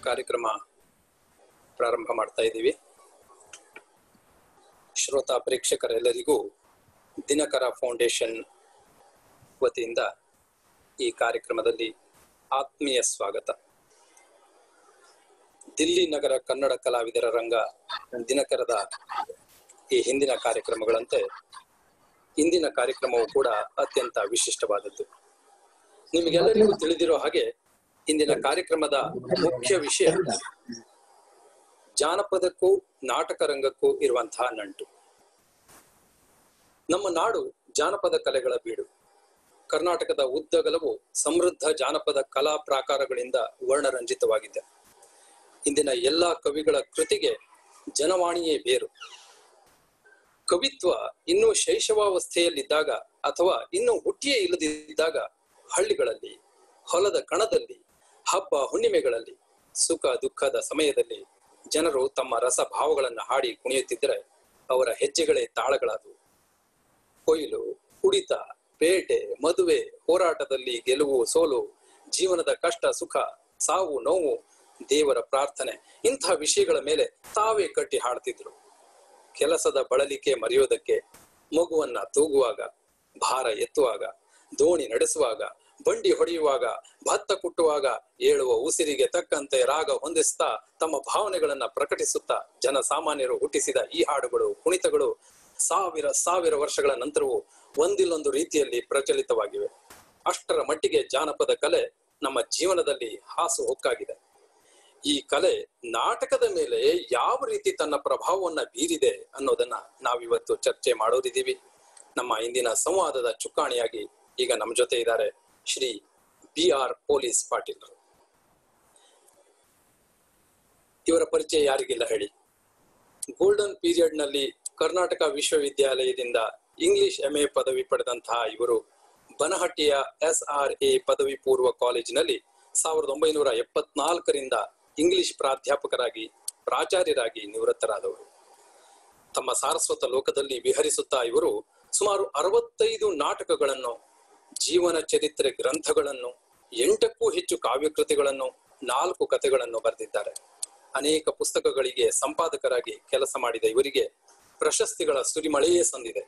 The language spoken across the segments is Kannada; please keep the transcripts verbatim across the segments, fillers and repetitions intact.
ಕಾರ್ಯಕ್ರಮ ಪ್ರಾರಂಭ ಮಾಡ್ತಾ ಇದ್ದೀವಿ. ಶ್ರೋತಾ ಪ್ರೇಕ್ಷಕರೆಲ್ಲರಿಗೂ ದಿನಕರ ಫೌಂಡೇಶನ್ ವತಿಯಿಂದ ಈ ಕಾರ್ಯಕ್ರಮದಲ್ಲಿ ಆತ್ಮೀಯ ಸ್ವಾಗತ. ದಿಲ್ಲಿ ನಗರ ಕನ್ನಡ ಕಲಾವಿದರ ರಂಗ ದಿನಕರದ ಈ ಹಿಂದಿನ ಕಾರ್ಯಕ್ರಮಗಳಂತೆ ಇಂದಿನ ಕಾರ್ಯಕ್ರಮವು ಕೂಡ ಅತ್ಯಂತ ವಿಶಿಷ್ಟವಾದದ್ದು. ನಿಮಗೆಲ್ಲರಿಗೂ ತಿಳಿದಿರೋ ಹಾಗೆ ಇಂದಿನ ಕಾರ್ಯಕ್ರಮದ ಮುಖ್ಯ ವಿಷಯ ಜಾನಪದಕ್ಕೂ ನಾಟಕ ರಂಗಕ್ಕೂ ಇರುವಂತಹ ನಂಟು. ನಮ್ಮ ನಾಡು ಜಾನಪದ ಕಲೆಗಳ ಬೀಡು. ಕರ್ನಾಟಕದ ಉದ್ದಗಲವು ಸಮೃದ್ಧ ಜಾನಪದ ಕಲಾ ಪ್ರಾಕಾರಗಳಿಂದ ವರ್ಣರಂಜಿತವಾಗಿದೆ. ಇಂದಿನ ಎಲ್ಲಾ ಕವಿಗಳ ಕೃತಿಗೆ ಜನವಾಣಿಯೇ ಬೇರು. ಕವಿತ್ವ ಇನ್ನೂ ಶೈಶವಾವಸ್ಥೆಯಲ್ಲಿದ್ದಾಗ ಅಥವಾ ಇನ್ನೂ ಹುಟ್ಟಿಯೇ ಇಲ್ಲದಿದ್ದಾಗ ಹಳ್ಳಿಗಳಲ್ಲಿ, ಹೊಲದ ಕಣದಲ್ಲಿ, ಹಬ್ಬ ಹುಣ್ಣಿಮೆಗಳಲ್ಲಿ, ಸುಖ ದುಃಖದ ಸಮಯದಲ್ಲಿ ಜನರು ತಮ್ಮ ರಸಭಾವಗಳನ್ನು ಹಾಡಿ ಕುಣಿಯುತ್ತಿದ್ದರೆ ಅವರ ಹೆಜ್ಜೆಗಳೇ ತಾಳಗಳಾದವು. ಕೊಯ್ಲು, ಕುಡಿತ, ಬೇಟೆ, ಮದುವೆ, ಹೋರಾಟದಲ್ಲಿ ಗೆಲುವು ಸೋಲು, ಜೀವನದ ಕಷ್ಟ ಸುಖ, ಸಾವು ನೋವು, ದೇವರ ಪ್ರಾರ್ಥನೆ, ಇಂಥ ವಿಷಯಗಳ ಮೇಲೆ ತಾವೇ ಕಟ್ಟಿ ಹಾಡ್ತಿದ್ರು. ಕೆಲಸದ ಬಳಲಿಕೆ ಮರೆಯೋದಕ್ಕೆ, ಮಗುವನ್ನ ತೂಗುವಾಗ, ಭಾರ ಎತ್ತುವಾಗ, ದೋಣಿ ನಡೆಸುವಾಗ, ಬಂಡಿ ಹೊಡೆಯುವಾಗ, ಭತ್ತ ಕುಟ್ಟುವಾಗ ಏಳುವ ಉಸಿರಿಗೆ ತಕ್ಕಂತೆ ರಾಗ ಹೊಂದಿಸ್ತಾ ತಮ್ಮ ಭಾವನೆಗಳನ್ನ ಪ್ರಕಟಿಸುತ್ತಾ ಜನಸಾಮಾನ್ಯರು ಹುಟ್ಟಿಸಿದ ಈ ಹಾಡುಗಳು, ಕುಣಿತಗಳು ಸಾವಿರ ಸಾವಿರ ವರ್ಷಗಳ ನಂತರವೂ ಒಂದಿಲ್ಲೊಂದು ರೀತಿಯಲ್ಲಿ ಪ್ರಚಲಿತವಾಗಿವೆ. ಅಷ್ಟರ ಮಟ್ಟಿಗೆ ಜಾನಪದ ಕಲೆ ನಮ್ಮ ಜೀವನದಲ್ಲಿ ಹಾಸು ಹೊಕ್ಕಾಗಿದೆ. ಈ ಕಲೆ ನಾಟಕದ ಮೇಲೆ ಯಾವ ರೀತಿ ತನ್ನ ಪ್ರಭಾವವನ್ನ ಬೀರಿದೆ ಅನ್ನೋದನ್ನ ನಾವಿವತ್ತು ಚರ್ಚೆ ಮಾಡೋರಿದ್ದೀವಿ. ನಮ್ಮ ಇಂದಿನ ಸಂವಾದದ ಚುಕ್ಕಾಣಿಯಾಗಿ ಈಗ ನಮ್ಮ ಜೊತೆ ಇದ್ದಾರೆ Shri B R Police Patil. ಇವರ ಪರಿಚಯ ಯಾರಿಗಿಲ್ಲ ಹೇಳಿ. ಗೋಲ್ಡನ್ ಪೀರಿಯಡ್ ನಲ್ಲಿ ಕರ್ನಾಟಕ ವಿಶ್ವವಿದ್ಯಾಲಯದಿಂದ ಇಂಗ್ಲಿಷ್ ಎಂ ಎ ಪದವಿ ಪಡೆದಂತಹ ಇವರು ಬನಹಟ್ಟಿಯ ಎಸ್ ಆರ್ ಎ ಪದವಿ ಪೂರ್ವ ಕಾಲೇಜಿನಲ್ಲಿ ಸಾವಿರದ ಒಂಬೈನೂರ ಎಪ್ಪತ್ನಾಲ್ಕರಿಂದ ಇಂಗ್ಲಿಷ್ ಪ್ರಾಧ್ಯಾಪಕರಾಗಿ ಪ್ರಾಚಾರ್ಯರಾಗಿ ನಿವೃತ್ತರಾದವರು. ತಮ್ಮ ಸಾರಸ್ವತ ಲೋಕದಲ್ಲಿ ವಿಹರಿಸುತ್ತಾ ಇವರು ಸುಮಾರು ಅರವತ್ತೈದು ನಾಟಕಗಳನ್ನು, ಜೀವನ ಚರಿತ್ರೆ ಗ್ರಂಥಗಳನ್ನು, ಎಂಟಕ್ಕೂ ಹೆಚ್ಚು ಕಾವ್ಯಕೃತಿಗಳನ್ನು, ನಾಲ್ಕು ಕಥೆಗಳನ್ನು ಬರೆದಿದ್ದಾರೆ. ಅನೇಕ ಪುಸ್ತಕಗಳಿಗೆ ಸಂಪಾದಕರಾಗಿ ಕೆಲಸ ಮಾಡಿದ ಇವರಿಗೆ ಪ್ರಶಸ್ತಿಗಳ ಸುರಿಮಳೆಯೇ ಸಂದಿದೆ.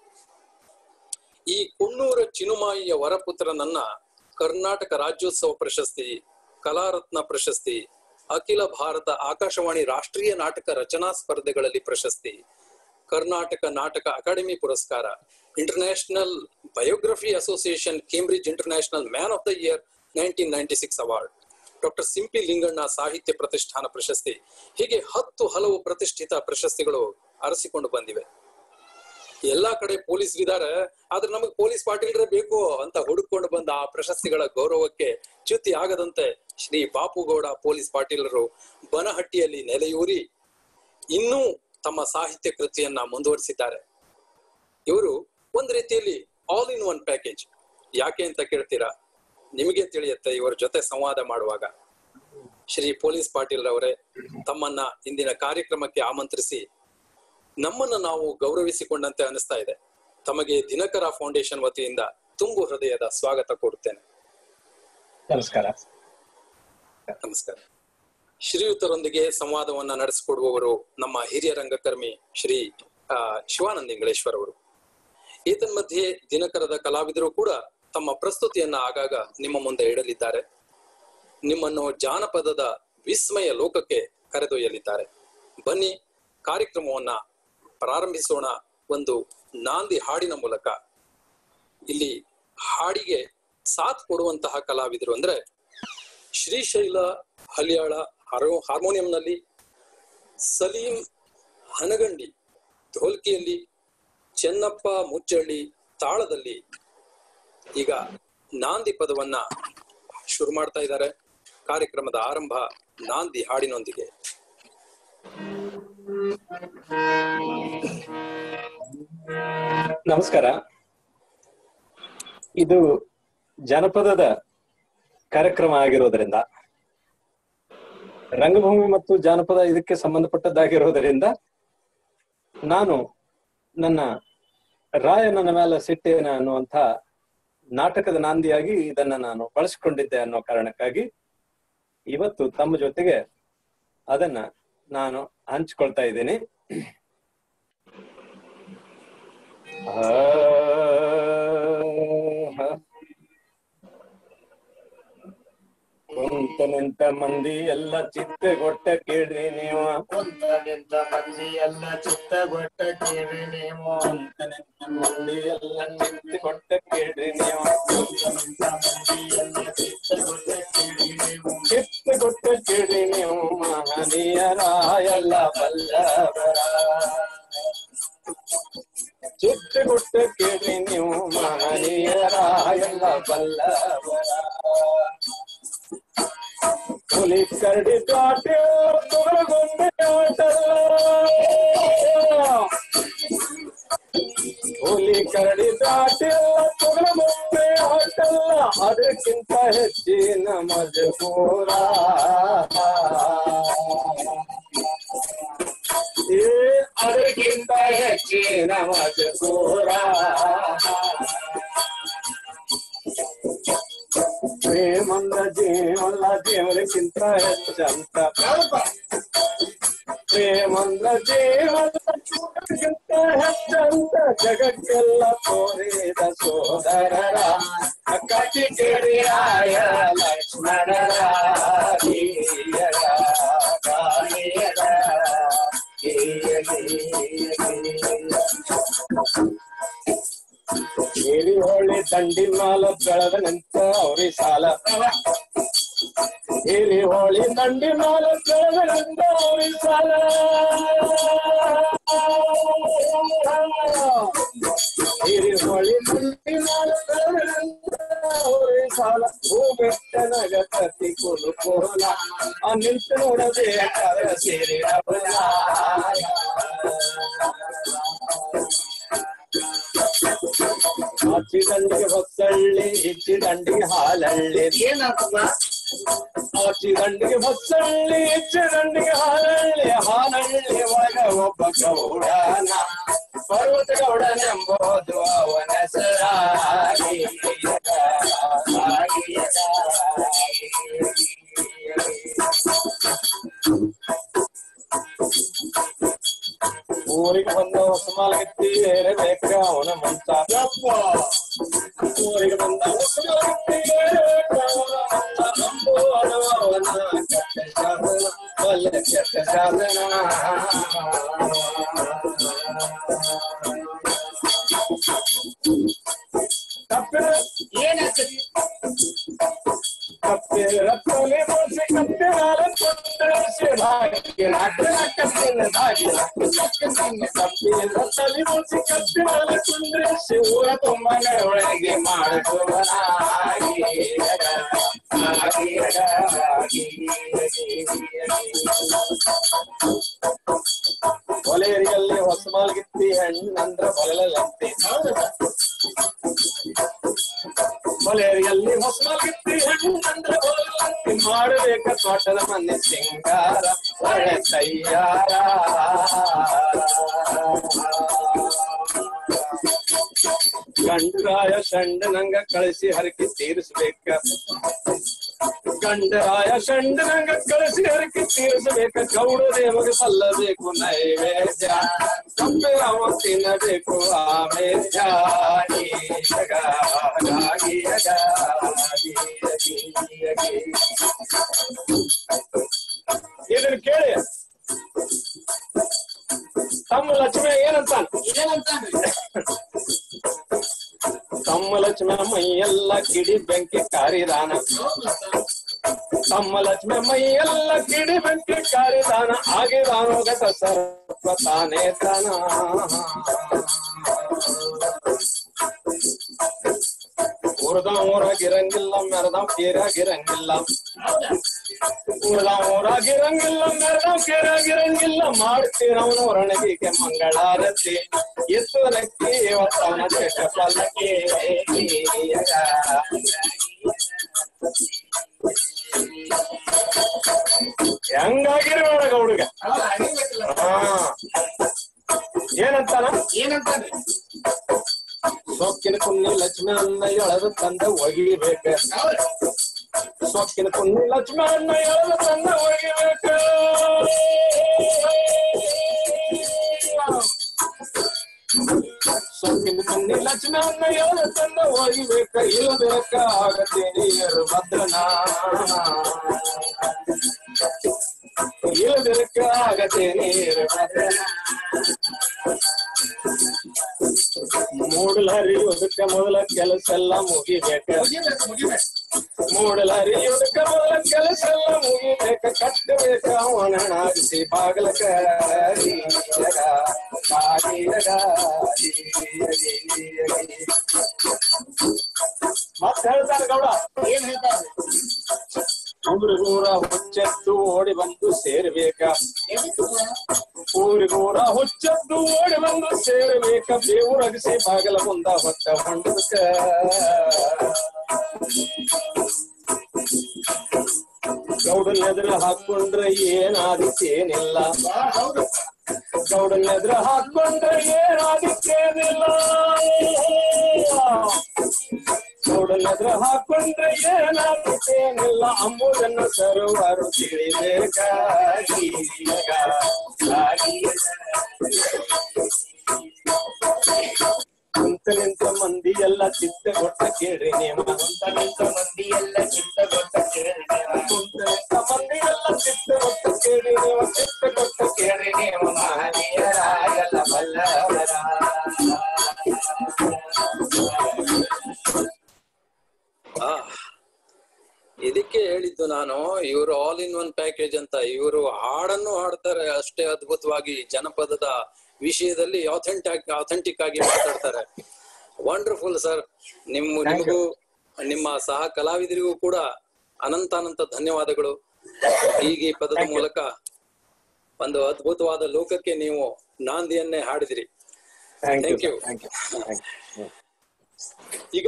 ಈ ಕೊಣ್ಣೂರ ಚಿನುಮಾಯಿಯ ವರಪುತ್ರನನ್ನ ಕರ್ನಾಟಕ ರಾಜ್ಯೋತ್ಸವ ಪ್ರಶಸ್ತಿ, ಕಲಾರತ್ನ ಪ್ರಶಸ್ತಿ, ಅಖಿಲ ಭಾರತ ಆಕಾಶವಾಣಿ ರಾಷ್ಟ್ರೀಯ ನಾಟಕ ರಚನಾ ಸ್ಪರ್ಧೆಗಳಲ್ಲಿ ಪ್ರಶಸ್ತಿ, ಕರ್ನಾಟಕ ನಾಟಕ ಅಕಾಡೆಮಿ ಪುರಸ್ಕಾರ, international biography association Cambridge international man of the year nineteen ninety six award, doctor Simpi Linganna ಸಾಹಿತ್ಯ ಪ್ರತಿಷ್ಠಾನ ಪ್ರಶಸ್ತಿ, ಹೀಗೆ ಹತ್ತು ಹಲವು ಪ್ರತಿಷ್ಠಿತ ಪ್ರಶಸ್ತಿಗಳು ಅರಸಿಕೊಂಡು ಬಂದಿವೆ. ಎಲ್ಲಾ ಕಡೆ ಪೊಲೀಸರಿದ್ದಾರೆ, ಆದ್ರೆ ನಮಗೆ ಪೊಲೀಸ್ ಪಾಟೀಲ್ರೇ ಬೇಕು ಅಂತ ಹುಡುಕೊಂಡು ಬಂದ ಆ ಪ್ರಶಸ್ತಿಗಳ ಗೌರವಕ್ಕೆ ಚ್ಯುತಿ ಆಗದಂತೆ ಶ್ರೀ ಬಾಪುಗೌಡ ಪೊಲೀಸ್ ಪಾಟೀಲರು ಬನಹಟ್ಟಿಯಲ್ಲಿ ನೆಲೆಯೂರಿ ಇನ್ನೂ ತಮ್ಮ ಸಾಹಿತ್ಯ ಕೃತಿಯನ್ನ ಮುಂದುವರಿಸಿದ್ದಾರೆ. ಇವರು ಒಂದ್ ರೀತಿಯಲ್ಲಿ ಆಲ್ ಇನ್ ಒನ್ ಪ್ಯಾಕೇಜ್. ಯಾಕೆ ಅಂತ ಕೇಳ್ತೀರಾ? ನಿಮಗೆ ತಿಳಿಯುತ್ತೆ ಇವರ ಜೊತೆ ಸಂವಾದ ಮಾಡುವಾಗ. ಶ್ರೀ ಪೊಲೀಸ್ ಪಾಟೀಲ್ ರವರೇ, ತಮ್ಮನ್ನ ಇಂದಿನ ಕಾರ್ಯಕ್ರಮಕ್ಕೆ ಆಮಂತ್ರಿಸಿ ನಮ್ಮನ್ನ ನಾವು ಗೌರವಿಸಿಕೊಂಡಂತೆ ಅನಿಸ್ತಾ ಇದೆ. ತಮಗೆ ದಿನಕರ ಫೌಂಡೇಶನ್ ವತಿಯಿಂದ ತುಂಬು ಹೃದಯದ ಸ್ವಾಗತ ಕೋರುತ್ತೇನೆ. ನಮಸ್ಕಾರ. ನಮಸ್ಕಾರ. ಶ್ರೀಯುತರೊಂದಿಗೆ ಸಂವಾದವನ್ನ ನಡೆಸಿಕೊಡುವವರು ನಮ್ಮ ಹಿರಿಯ ರಂಗಕರ್ಮಿ ಶ್ರೀ ಆ ಶಿವಾನಂದ ಇಂಗಳೇಶ್ವರ್ ಅವರು. ಏತನ್ಮಧ್ಯೆ ದಿನಕರದ ಕಲಾವಿದರು ಕೂಡ ತಮ್ಮ ಪ್ರಸ್ತುತಿಯನ್ನ ಆಗಾಗ ನಿಮ್ಮ ಮುಂದೆ ಇಡಲಿದ್ದಾರೆ. ನಿಮ್ಮನ್ನು ಜಾನಪದದ ವಿಸ್ಮಯ ಲೋಕಕ್ಕೆ ಕರೆದೊಯ್ಯಲಿದ್ದಾರೆ. ಬನ್ನಿ, ಕಾರ್ಯಕ್ರಮವನ್ನ ಪ್ರಾರಂಭಿಸೋಣ ಒಂದು ನಾಂದಿ ಹಾಡಿನ ಮೂಲಕ. ಇಲ್ಲಿ ಹಾಡಿಗೆ ಸಾಥ್ ಕೊಡುವಂತಹ ಕಲಾವಿದರು ಅಂದ್ರೆ ಶ್ರೀಶೈಲ ಹಲಿಯಾಳ ಹಾರ್ಮೋನಿಯಂನಲ್ಲಿ, ಸಲೀಂ ಹನಗಂಡಿ ಢೋಲ್ಕಿಯಲ್ಲಿ, ಚೆನ್ನಪ್ಪ ಮುಚ್ಚಳ್ಳಿ ತಾಳದಲ್ಲಿ ಈಗ ನಾಂದಿ ಪದವನ್ನ ಶುರು ಮಾಡ್ತಾ ಇದ್ದಾರೆ. ಕಾರ್ಯಕ್ರಮದ ಆರಂಭ ನಾಂದಿ ಹಾಡಿನೊಂದಿಗೆ. ನಮಸ್ಕಾರ. ಇದು ಜನಪದದ ಕಾರ್ಯಕ್ರಮ ಆಗಿರೋದ್ರಿಂದ, ರಂಗಭೂಮಿ ಮತ್ತು ಜಾನಪದ ಇದಕ್ಕೆ ಸಂಬಂಧಪಟ್ಟದ್ದಾಗಿರೋದರಿಂದ ನಾನು ನನ್ನ ರಾಯನ ಮೇಲೆ ಸಿಟ್ಟೇನ ಅನ್ನುವಂಥ ನಾಟಕದ ನಾಂದಿಯಾಗಿ ಇದನ್ನ ನಾನು ಬಳಸಿಕೊಂಡಿದ್ದೆ ಅನ್ನೋ ಕಾರಣಕ್ಕಾಗಿ ಇವತ್ತು ತಮ್ಮ ಜೊತೆಗೆ ಅದನ್ನ ನಾನು ಹಂಚ್ಕೊಳ್ತಾ ಇದ್ದೀನಿ. ಕುಂತ ನಿಂತ ಮಂದಿ ಎಲ್ಲ ಚಿತ್ತಗೊಟ್ಟ ಕೇಳ್ರಿ ನೀವು, ಕುಂತ ನಿಂತ ಮಂದಿ ಎಲ್ಲ ಚಿತ್ತಗೊಟ್ಟ ಕೇಳ್ರಿ ನೀವು, ಕುಂತ ನಿಂತ ಮಂದಿ ಎಲ್ಲ ಚಿತ್ತಗೊಟ್ಟ ಕೇಳ್ರಿ ನೀವು, ಕುಂತ ನಿಂತ ಮಂದಿ ಎಲ್ಲ ಚಿತ್ತಗೊಟ್ಟ ಕೇಳ್ರಿ ನೀವು, ಚಿತ್ತಗೊಟ್ಟ ಕೇಳ್ರಿ ನೀವು ಮಹನೀಯರ ಎಲ್ಲ ಬಲ್ಲವರ, ಚಿತ್ತಗೊಟ್ಟ ಕೇಳ್ರಿ ನೀವು ಮಹನೀಯರ ಎಲ್ಲ ಬಲ್ಲವರ. ಹುಲಿ ಕರಡಿ ದಾಟಿ ತೊಗಲಗೊಂಡೆ ಆಟಲ್ಲ, ಹುಲಿ ಕರಡಿ ದಾಟಿ ತೊಗಲಗೊಂಡೆ ಆಟಲ್ಲ, ಅದಕ್ಕಿಂತ ಹೆಚ್ಚಿನ ಮಜಬೂರ, ಏ ಅದಕ್ಕಿಂತ ಹೆಚ್ಚಿನ ಮಜಬೂರ. ಪ್ರೇಮಂದ ಜೀವಲ್ಲ ದೇವರಿಗಿಂತ ಹೆಚ್ಚಂತ, ಪ್ರೇಮಂದ ಜೀವನಕ್ಕಿಂತ ಹೆಚ್ಚಂತ, ಜಗಕ್ಕೆಲ್ಲ ತೋರಿದ ಸೋದರರ ಕಟ್ಟಿ ಕೇಳಿರಾಯ ಲಕ್ಷ್ಮಣರ ಗೀಯರ ಗಾಳಿಯರ ಏರಿ ಹೊಳ್ಳಿ ದಂಡಿ ಮಾಲ ಬೆಳೆದ ನಿಂತ ಅವ್ರಿ ಸಾಲ, ಏರಿ ಹೋಳಿ ದಂಡಿ ಮಾಲ ಬೆಳೆದ ನಿಂತ ಅವ್ರಿ ಸಾಲ, ಏರಿ ಹೋಳಿ ದಂಡಿ ಮಾಲ ಬೆಳೆದ ನಿಂತ ಅವ್ರಿ ಸಾಲ. ಹೂ ಬೆಟ್ಟ ನಗತಿ ಕುಲು ಕೋಲ ಆ ನಿಂತು ನೋಡಬೇಕಾದ ಸೇರಿ ಆಚಿ ದಂಡಿಗೆ ಹೊಸಳ್ಳಿ ಇಚ್ಚಿ ದಂಡಿಗೆ ಹಾಲಳ್ಳಿ, ಏನಾಗ್ತದ ಆಚಿ ದಂಡಿಗೆ ಹೊಸಳ್ಳಿ ಇಚ್ಚಿ ದಂಡಿಗೆ ಹಾಲಳ್ಳಿ, ಹಾಲಳ್ಳಿ ಒಳಗ ಒಬ್ಬ ಗೌಡನ ಪರ್ವತ ಗೌಡನೆಂಬುದು ಅವನ ಹೆಸರಾಗಿ. ಊರಿಗೆ ಬಂದ ಹೊಸ ಮಾಲಗತ್ತಿ ಏರಬೇಕ ಅವನ ಮಂಚ, ಊರಿಗೆ ಬಂದ ಹೊಸ ಮಾಲಗತ್ತಿ ಏರಬೇಕ ಅವನ ಮಂಚ, ನಂಬು ಅವನ ಕೆಟ್ಟ ಸಾಧನ ಬಲ್ಲ ಕೆಟ್ಟ ಸಾಧನ. ತಪ್ಪಿನ ಏನಾಗ್ತದೆ ಕಪ್ಪೆ ರಕ್ತಲಿ ಮೋಸಿ ಕಪ್ಪೆ ಹಾಲ ಕೊಟ್ಟರೆ ಭಾಗ್ಯ ಕಪ್ಪಿನ ಭಾಗ್ಯ ಕಪ್ಪೆ ರಕ್ತಲಿ ಮೋಸಿ ಕಪ್ಪೆ ಹಾಲ ಕೊಂಡ್ರೆ ಶಿವ ತುಂಬನ ಒಳಗೆ ಮಾಡುವನಾಗಿ. ಒಲೆಯರಿಯಲ್ಲಿ ಹೊಸ ಮಾಲ್ಗಿತ್ತಿ ಹೆಣ್ಣಂದ್ರ ಬಲಲಂತೆ, ಒಲೆಯರಿಯಲ್ಲಿ ಹೊಸ ಮಾಲ್ಗಿತ್ತಿ ಹೆಣ್ಣಂದ್ರ ಬಲಲಂತೆ, ಮಾಡಬೇಕ ತೋಟದ ಮನೆ ಸಿಂಗಾರ ಒಳ್ಳೆ ತಯ್ಯಾರ. ಗಂಡರಾಯ ಶಂಡನಂಗ ಕಳಿಸಿ ಹರಕಿ ತೀರಿಸ್ಬೇಕ, ಗಂಡರಾಯ ಶಂಡನಂಗ ಕಳಿಸಿ ಹರಕಿ ತೀರಿಸಬೇಕ, ಗೌಡ ದೇವಗೆ ಸಲ್ಲಬೇಕು ನೈವೇದ್ಯ, ಕಪ್ಪೆ ಅವ ತಿನ್ನಬೇಕು ಆಮೇದ್ಯ. ಇದನ್ನ ಕೇಳಿ ತಮ್ಮ ಲಕ್ಷ್ಮಿ ಏನಂತ ಏನಂತಾನೆ ತಮ್ಮ ಲಕ್ಷ್ಮಿ ಮೈಯೆಲ್ಲ ಕಿಡಿ ಬೆಂಕಿ ಕಾರಿದಾನ, ತಮ್ಮ ಲಕ್ಷ್ಮಿ ಮೈಯೆಲ್ಲ ಕಿಡಿ ಬೆಂಕಿ ಕಾರಿದಾನ, ಆಗಿದಾನೋ ಗತ ಸರ್ಪ ತಾನೇ ತಾನ. ಊರ್ದ ಊರಾಗಿರಂಗಿಲ್ಲ ಮೆರದಾವ್ ಕೇರಾಗಿರಂಗಿಲ್ಲ, ಊರ್ದ ಊರಾಗಿರಂಗಿಲ್ಲ ಮೆರದಾವ್ ಕೇರಾಗಿರಂಗಿಲ್ಲ, ಮಾಡ್ತೀರವನು ರಣಗಿಗೆ ಮಂಗಳಾರತಿ, ಎತ್ತು ನಕ್ಕಿ ಇವತ್ತವನ ಚಟ ಪಲ್ಲಕ್ಕಿ. ಹೆಂಗಾಗಿರೋಣ ಗೌಡಿಗ ಹಾ ಏನಂತಾನ ಏನಂತಾನೆ ಸೊಕ್ಕಿನ ಕುನ್ನಿ ಲಕ್ಷ್ಮಿ ಅನ್ನ ಎಳೆದು ತಂದ ಒಗಿಬೇಕ, ಸೊಕ್ಕಿನ ಕುಂದಿ ಲಕ್ಷ್ಮಣ ಎಳೆದು ತಂದ ಒಯ್ಯಬೇಕ ಸೊಕ್ಕಿನ ಕುಂದಿ ಲಕ್ಷ್ಮಣ ಎಳೆದು ತಂದ ಒಯ್ಯಬೇಕ ಇಲ್ಲಬೇಕ ಆಗತ್ತೆ ನೀರು ಭದ್ರನ ಇಲ್ಲಬೇಕ ಆಗತ್ತೆ ನೀರು ಭದ್ರನ ಮೂಡಲರಿಯುವುದಕ್ಕೆ ಮೊದಲ ಕೆಲಸ ಎಲ್ಲ ಮುಗಿಬೇಕ ಮೂಡಲರಿಯುವುದಕ್ಕೆ ಮೊದಲ ಕೆಲಸ ಎಲ್ಲ ಮುಗಿಬೇಕ ಕಟ್ಟಬೇಕ ಒಣನಾಗಿಸಿ ಬಾಗಲಕ ಮತ್ತ ಹೇಳ್ತಾರೆ ಗೌಡ ಏನ್ ಹೇಳ್ತಾರೆ ಊರಿಗೂರ ಹುಚ್ಚೆದ್ದು ಓಡಿ ಬಂದು ಸೇರ್ಬೇಕ ಊರಿಗೂರ ಹುಚ್ಚೆದ್ದು ಓಡಿ ಬಂದು ಸೇರ್ಬೇಕ ಬೇವುರಗಿಸಿ ಬಾಗಲ ಮುಂದ ಹೊತ್ತ ಹೊಂಡದಕ್ಕ ಗೌಡನ ಎದುರು ಹಾಕೊಂಡ್ರೆ ಏನಾದಿತ್ತೇನಿಲ್ಲ ಗೌಡನ ಎದುರು ಹಾಕೊಂಡ್ರೆ ಏನಾದಿತ್ತೇನಿಲ್ಲ ಗೌಡನ ಎದುರು ಹಾಕೊಂಡ್ರೆ ಏನಾದಿತ್ತೇನಿಲ್ಲ ಅಂಬುದನ್ನು ಸರ್ವರು ತಿಳಿಬೇಕ ಕುಂತ ನಿಂತ ಮಂದಿ ಎಲ್ಲ ಚಿತ್ತ ಕೊಟ್ಟ ಕೇಳ್ರಿ ನೇಮ ಕುಂತ ನಿಂತ ಮಂದಿ ಎಲ್ಲ ಚಿತ್ತ ಕೊಟ್ಟ ಕೇಳ್ರಿ ನೇಮ ಕುಂತ ನಿಂತ ಮಂದಿ ಎಲ್ಲ ಚಿತ್ತ ಕೊಟ್ಟ ಕೇಳ್ರಿ ನೇಮ ಚಿತ್ತ ಕೊಟ್ಟ ಕೇಳ್ರಿ ನೇಮ ಮಹನೀಯರಾಗಲ್ಲ ಬಲ್ಲವರ ಆ ಇದಕ್ಕೆ ಹೇಳಿದ್ದು ನಾನು, ಇವರು ಆಲ್ ಇನ್ ಒನ್ ಪ್ಯಾಕೇಜ್ ಅಂತ. ಇವರು ಹಾಡನ್ನು ಹಾಡ್ತಾರೆ ಅಷ್ಟೇ ಅದ್ಭುತವಾಗಿ, ಜನಪದದ ವಿಷಯದಲ್ಲಿ ಅಥೆಂಟಿಕ್ ಅಥೆಂಟಿಕ್ ಆಗಿ ಮಾತಾಡ್ತಾರೆ. Wonderful sir. ನಿಮ್ಮ ನಿಮಗೂ ನಿಮ್ಮ ಸಹ ಕಲಾವಿದರಿಗೂ ಕೂಡ ಅನಂತ ಅನಂತ ಧನ್ಯವಾದಗಳು. ಹೀಗೆ ಈ ಪದದ ಮೂಲಕ ಒಂದು ಅದ್ಭುತವಾದ ಲೋಕಕ್ಕೆ ನೀವು ನಾಂದಿಯನ್ನೇ ಹಾಡಿದಿರಿ. Thank you. ಈಗ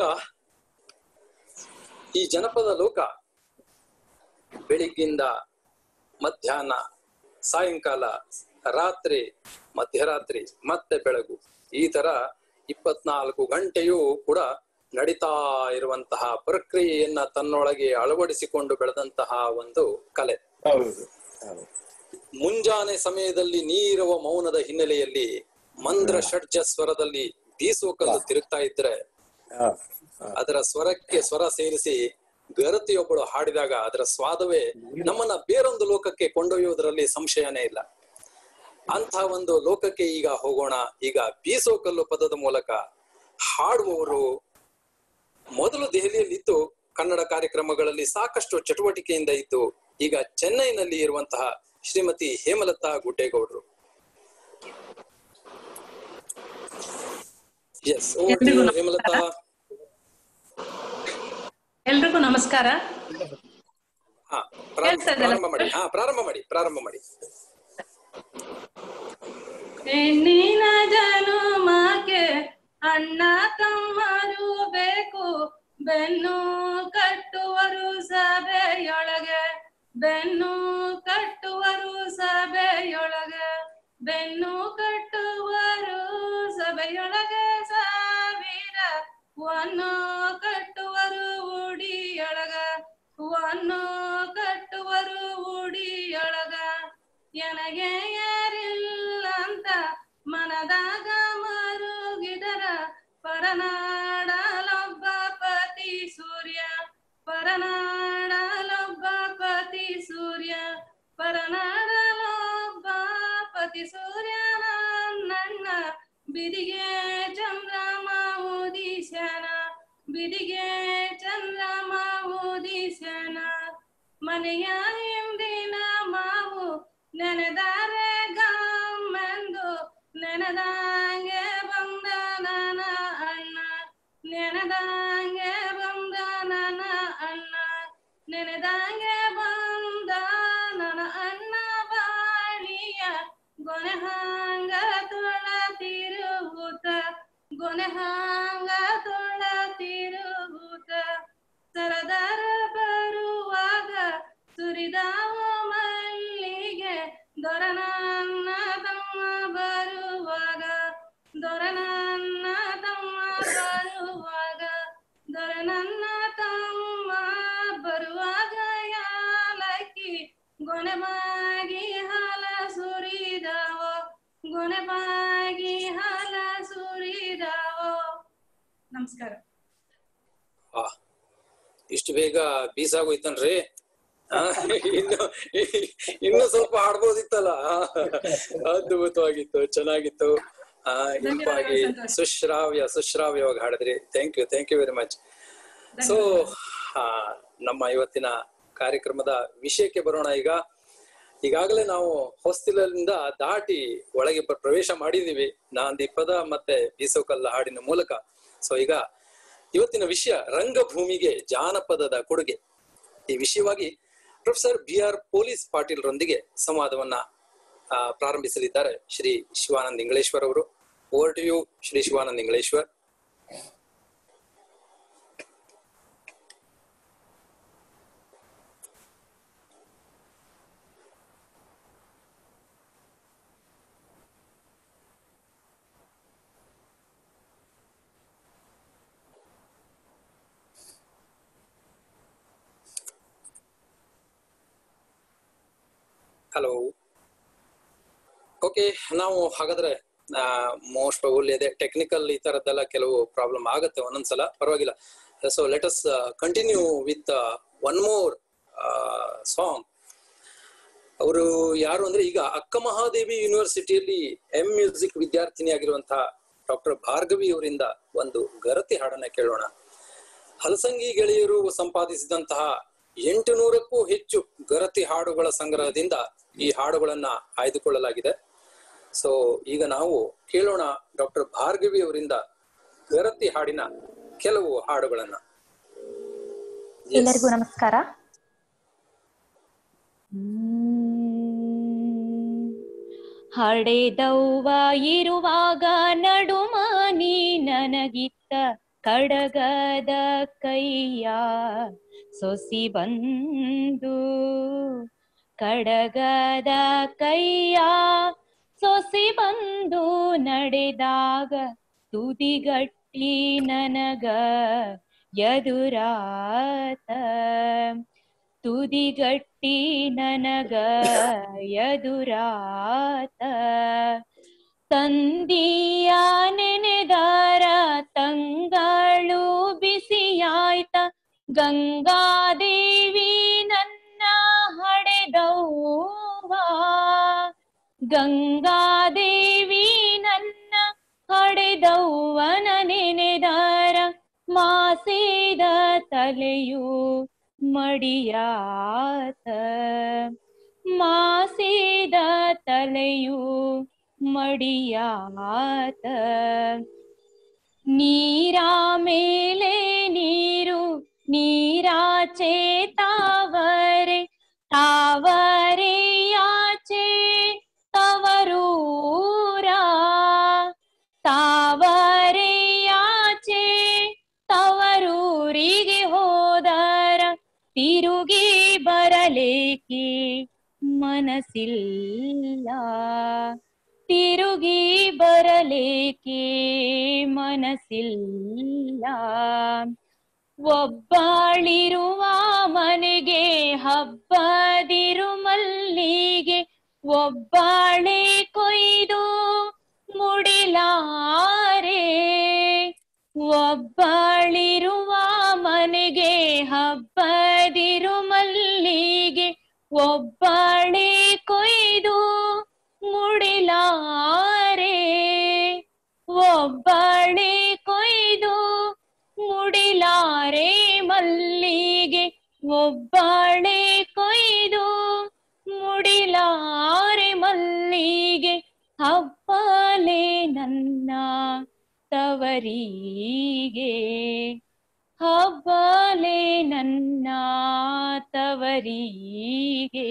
ಈ ಜನಪದ ಲೋಕ ಬೆಳಿಗ್ಗಿಂದ ಮಧ್ಯಾಹ್ನ, ಸಾಯಂಕಾಲ, ರಾತ್ರಿ, ಮಧ್ಯರಾತ್ರಿ, ಮತ್ತೆ ಬೆಳಗು, ಈ ತರ ಇಪ್ಪತ್ನಾಲ್ಕು ಗಂಟೆಯೂ ಕೂಡ ನಡೀತಾ ಇರುವಂತಹ ಪ್ರಕ್ರಿಯೆಯನ್ನ ತನ್ನೊಳಗೆ ಅಳವಡಿಸಿಕೊಂಡು ಬೆಳೆದಂತಹ ಒಂದು ಕಲೆ. ಮುಂಜಾನೆ ಸಮಯದಲ್ಲಿ ನೀರುವ ಮೌನದ ಹಿನ್ನೆಲೆಯಲ್ಲಿ ಮಂದ್ರ ಷಡ್ಜ ಸ್ವರದಲ್ಲಿ ಬೀಸುವ ಕಲ್ಲು ತಿರುಗ್ತಾ ಇದ್ರೆ ಅದರ ಸ್ವರಕ್ಕೆ ಸ್ವರ ಸೇರಿಸಿ ಗರತಿಯೊಬ್ಬಳು ಹಾಡಿದಾಗ ಅದರ ಸ್ವಾದವೇ ನಮ್ಮನ್ನ ಬೇರೊಂದು ಲೋಕಕ್ಕೆ ಕೊಂಡೊಯ್ಯುವುದರಲ್ಲಿ ಸಂಶಯನೇ ಇಲ್ಲ. ಅಂತ ಒಂದು ಲೋಕಕ್ಕೆ ಈಗ ಹೋಗೋಣ. ಈಗ ಬೀಸೋ ಕಲ್ಲು ಪದದ ಮೂಲಕ ಹಾಡುವವರು ಮೊದಲು ದೆಹಲಿಯಲ್ಲಿದ್ದು ಕನ್ನಡ ಕಾರ್ಯಕ್ರಮಗಳಲ್ಲಿ ಸಾಕಷ್ಟು ಚಟುವಟಿಕೆಯಿಂದ ಇದ್ದು ಈಗ ಚೆನ್ನೈನಲ್ಲಿ ಇರುವಂತಹ ಶ್ರೀಮತಿ ಹೇಮಲತಾ ಗುಡ್ಡೇಗೌಡರು. ಎಸ್, ಹೇಮಲತಾ. ಎಲ್ರಿಗೂ ನಮಸ್ಕಾರ. ಹಾ, ಪ್ರಾರಂಭ ಮಾಡಿ. ಹಾ ಪ್ರಾರಂಭ ಮಾಡಿ ಪ್ರಾರಂಭ ಮಾಡಿ ಹೆಣ್ಣಿನ ಜನುಮಕ್ಕೆ ಅಣ್ಣ ತಮ್ಮರು ಬೇಕು, ಬೆನ್ನು ಕಟ್ಟುವರು ಸಭೆಯೊಳಗೆ, ಬೆನ್ನು ಕಟ್ಟುವರು ಸಭೆಯೊಳಗೆ, ಬೆನ್ನು ಕಟ್ಟುವರು ಸಭೆಯೊಳಗೆ, ಸಾವಿರ ವನ್ನು ಕಟ್ಟುವರು ಉಡಿಯೊಳಗ, ವನ್ನು ಕಟ್ಟುವರು ಉಡಿಯೊಳಗ, ಎನಗೆ ಯಾರಿಲ್ಲ ಅಂತ ಮನದಾಗ ಮರುಗಿದರ, ಪರನಾಡಲೊಬ್ಬ ಪತಿ ಸೂರ್ಯ, ಪರನಾಡಲೊಬ್ಬ ಪತಿ ಸೂರ್ಯ, ಪರನಾಡಲೊಬ್ಬ ಪತಿ ಸೂರ್ಯ, ನನ್ನ ಬಿದಿಗೆ ಚಂದ್ರಮ ಉದಿಸ್ಯಾನ, ಬಿದಿಗೆ ಚಂದ್ರಮ ಉದಿಸ್ಯಾನ, ಮನೆಯ ಹಿಂದಿನ ಮಾವು ನೆನೆದಾರೆ ಗಮ್ಮೆಂದು, ನೆನೆದಂಗೆ ಬಂದ ನನ್ನ ಅಣ್ಣ, ನೆನೆದಂಗೆ ಬಂದ ನನ್ನ ಅಣ್ಣ, ನೆನೆದಂಗೆ ಬಂದ ನನ್ನ ಅಣ್ಣ, ಬಾಳಿಯ ಗೊನೆಹಾಂಗ ತೊಳ ತಿರುಗುತ್ತ, ಗೊನೆಹಾಂಗ ತೊಳ ತಿರುಗುತ್ತ, ಸರದಾರ ಬರುವಾಗ ಸುರಿದಾವ ಮಲ್ಲಿಗೆ, ದೊರನನ್ನ ತಮ್ಮ ಬರುವಾಗ, ದೊರನನ್ನ ತಮ್ಮ ಬರುವಾಗ, ದೊರನನ್ನ ತಮ್ಮ ಬರುವಾಗ, ಕೊನೆ ಬಾಗಿ ಹಾಲ ಸುರಿದಾವೋ. ನಮಸ್ಕಾರ. ಆ ಇಷ್ಟು ಬೇಗ ಬೀಸಾಗೋಯ್ತನ್ರಿ. ಇನ್ನು ಇನ್ನು ಸ್ವಲ್ಪ ಹಾಡ್ಬೋದಿತ್ತಲ್ಲ. ಅದ್ಭುತವಾಗಿತ್ತು, ಚೆನ್ನಾಗಿತ್ತು. ಆ ಇಂಪಾಗಿ ಸುಶ್ರಾವ್ಯ ಸುಶ್ರಾವ್ಯವಾಗಿ ಹಾಡಿದ್ರಿ. Thank you thank you very much. So ನಮ್ಮ ಇವತ್ತಿನ ಕಾರ್ಯಕ್ರಮದ ವಿಷಯಕ್ಕೆ ಬರೋಣ. ಈಗ ಈಗಾಗಲೇ ನಾವು ಹೊಸ್ತಿಲಿಂದ ದಾಟಿ ಒಳಗೆ ಪ್ರವೇಶ ಮಾಡಿದೀವಿ ನಾಂದಿ ಪದ ಮತ್ತೆ ಬೀಸೋಕಲ್ಲ ಹಾಡಿನ ಮೂಲಕ. ಸೊ ಈಗ ಇವತ್ತಿನ ವಿಷಯ ರಂಗಭೂಮಿಗೆ ಜಾನಪದದ ಕೊಡುಗೆ. ಈ ವಿಷಯವಾಗಿ professor B R Police Patil ರೊಂದಿಗೆ ಸಂವಾದವನ್ನ ಪ್ರಾರಂಭಿಸಲಿದ್ದಾರೆ ಶ್ರೀ ಶಿವಾನಂದ ಇಂಗಳೇಶ್ವರ್ ಅವರು. Over to you Shri Shivananda Ingaleshwar. Hello. Okay, ನಾವು ಹಾಗಾದ್ರೆ ಮೋಸ್ಟ್ ಪ್ರಾಬಬ್ಲಿ ಇದೆ ಟೆಕ್ನಿಕಲ್ ಈ ತರದ್ದೆಲ್ಲ ಕೆಲವು ಪ್ರಾಬ್ಲಮ್ ಆಗುತ್ತೆ ಒಂದೊಂದ್ಸಲ, ಪರವಾಗಿಲ್ಲ. So let us continue with one more song. ಅವರು ಯಾರು ಅಂದ್ರೆ ಈಗ ಅಕ್ಕ ಮಹಾದೇವಿ ಯೂನಿವರ್ಸಿಟಿಯಲ್ಲಿ ಎಂ ಮ್ಯೂಸಿಕ್ ವಿದ್ಯಾರ್ಥಿನಿ ಆಗಿರುವಂತಹ ಡಾಕ್ಟರ್ ಭಾರ್ಗವಿ ಅವರಿಂದ ಒಂದು ಗರತಿ ಹಾಡನ್ನ ಕೇಳೋಣ. ಹಲಸಂಗಿ ಗೆಳೆಯರು ಸಂಪಾದಿಸಿದಂತಹ ಎಂಟು ನೂರಕ್ಕೂ ಹೆಚ್ಚು ಗರತಿ ಹಾಡುಗಳ ಸಂಗ್ರಹದಿಂದ ಈ ಹಾಡುಗಳನ್ನ ಆಯ್ದುಕೊಳ್ಳಲಾಗಿದೆ. ಸೊ ಈಗ ನಾವು ಕೇಳೋಣ ಡಾಕ್ಟರ್ ಭಾರ್ಗವಿ ಅವರಿಂದ ಗರತಿ ಹಾಡಿನ ಕೆಲವು ಹಾಡುಗಳನ್ನ. ಎಲ್ಲರಿಗೂ ನಮಸ್ಕಾರ. ಹಡೆದವ್ವ ಇರುವಾಗ ನಡುಮಾನಿ ನನಗಿತ್ತ ಕಡಗದ ಕೈಯ ಸೊಸಿ ಬಂದು, ಕಡಗದ ಕೈಯ ಸೊಸಿ ಬಂದು ನಡೆದಾಗ ತುದಿಗಟ್ಟಿ ನನಗ ಎದುರಾತ, ತುದಿಗಟ್ಟಿ ನನಗ ಎದುರಾತ. ತಂದಿಯ ನೆನೆದಾರ ತಂಗಳು ಬಿಸಿಯಾಯ್ತ, ಗಂಗಾದೇವಿ ನನ್ನ ಹಡೆದವ್ವ, ಗಂಗಾದೇವಿ ನನ್ನ ಹಡೆದವ್ವನ ನೆನೆದಾರ ಮಾಸಿದ ತಲೆಯು ಮಡಿಯಾತ, ಮಾಸಿದ ತಲೆಯು ಮಡಿಯಾತ. ನೀರ ಮೇಲೆ ನೀರು ನೀರಾಚೆ ತಾವರೆ, ತಾವರೆಯಾಚೆ ತವರೂರ, ತಾವರೆಯಾಚೆ ತವರೂರಿಗೆ ಹೋದರ ತಿರುಗಿ ಬರಲೇಕಿ ಮನಸ್ಸಿಲ್ಲ, ತಿರುಗಿ ಬರಲೇಕಿ ಮನಸ್ಸಿಲ್ಲ. ಒಬ್ಬಳಿರುವ ಮನೆಗೆ ಹಬ್ಬದಿರು ಮಲ್ಲಿಗೆ, ಒಬ್ಬಳೆ ಕೊಯ್ದು ಮುಡಿಲಾರೆ, ಒಬ್ಬಳಿರುವ ಮನೆಗೆ ಹಬ್ಬದಿರು ಮಲ್ಲಿಗೆ, ಒಬ್ಬಳೆ ಕೊಯ್ದು ಮುಡಿಲಾರೆ, ಒಬ್ಬಳೆ ಕೊಯ್ದು ಮುಡಿಲಾರೆ ಮಲ್ಲಿಗೆ, ಒಬ್ಬಳೆ ಕೊಯ್ದು ಮುಡಿಲಾರೆ ಮಲ್ಲಿಗೆ. ಹಬ್ಬಲೆ ನನ್ನ ತವರಿಗೆ, ಹಬ್ಬಲೆ ನನ್ನ ತವರಿಗೆ.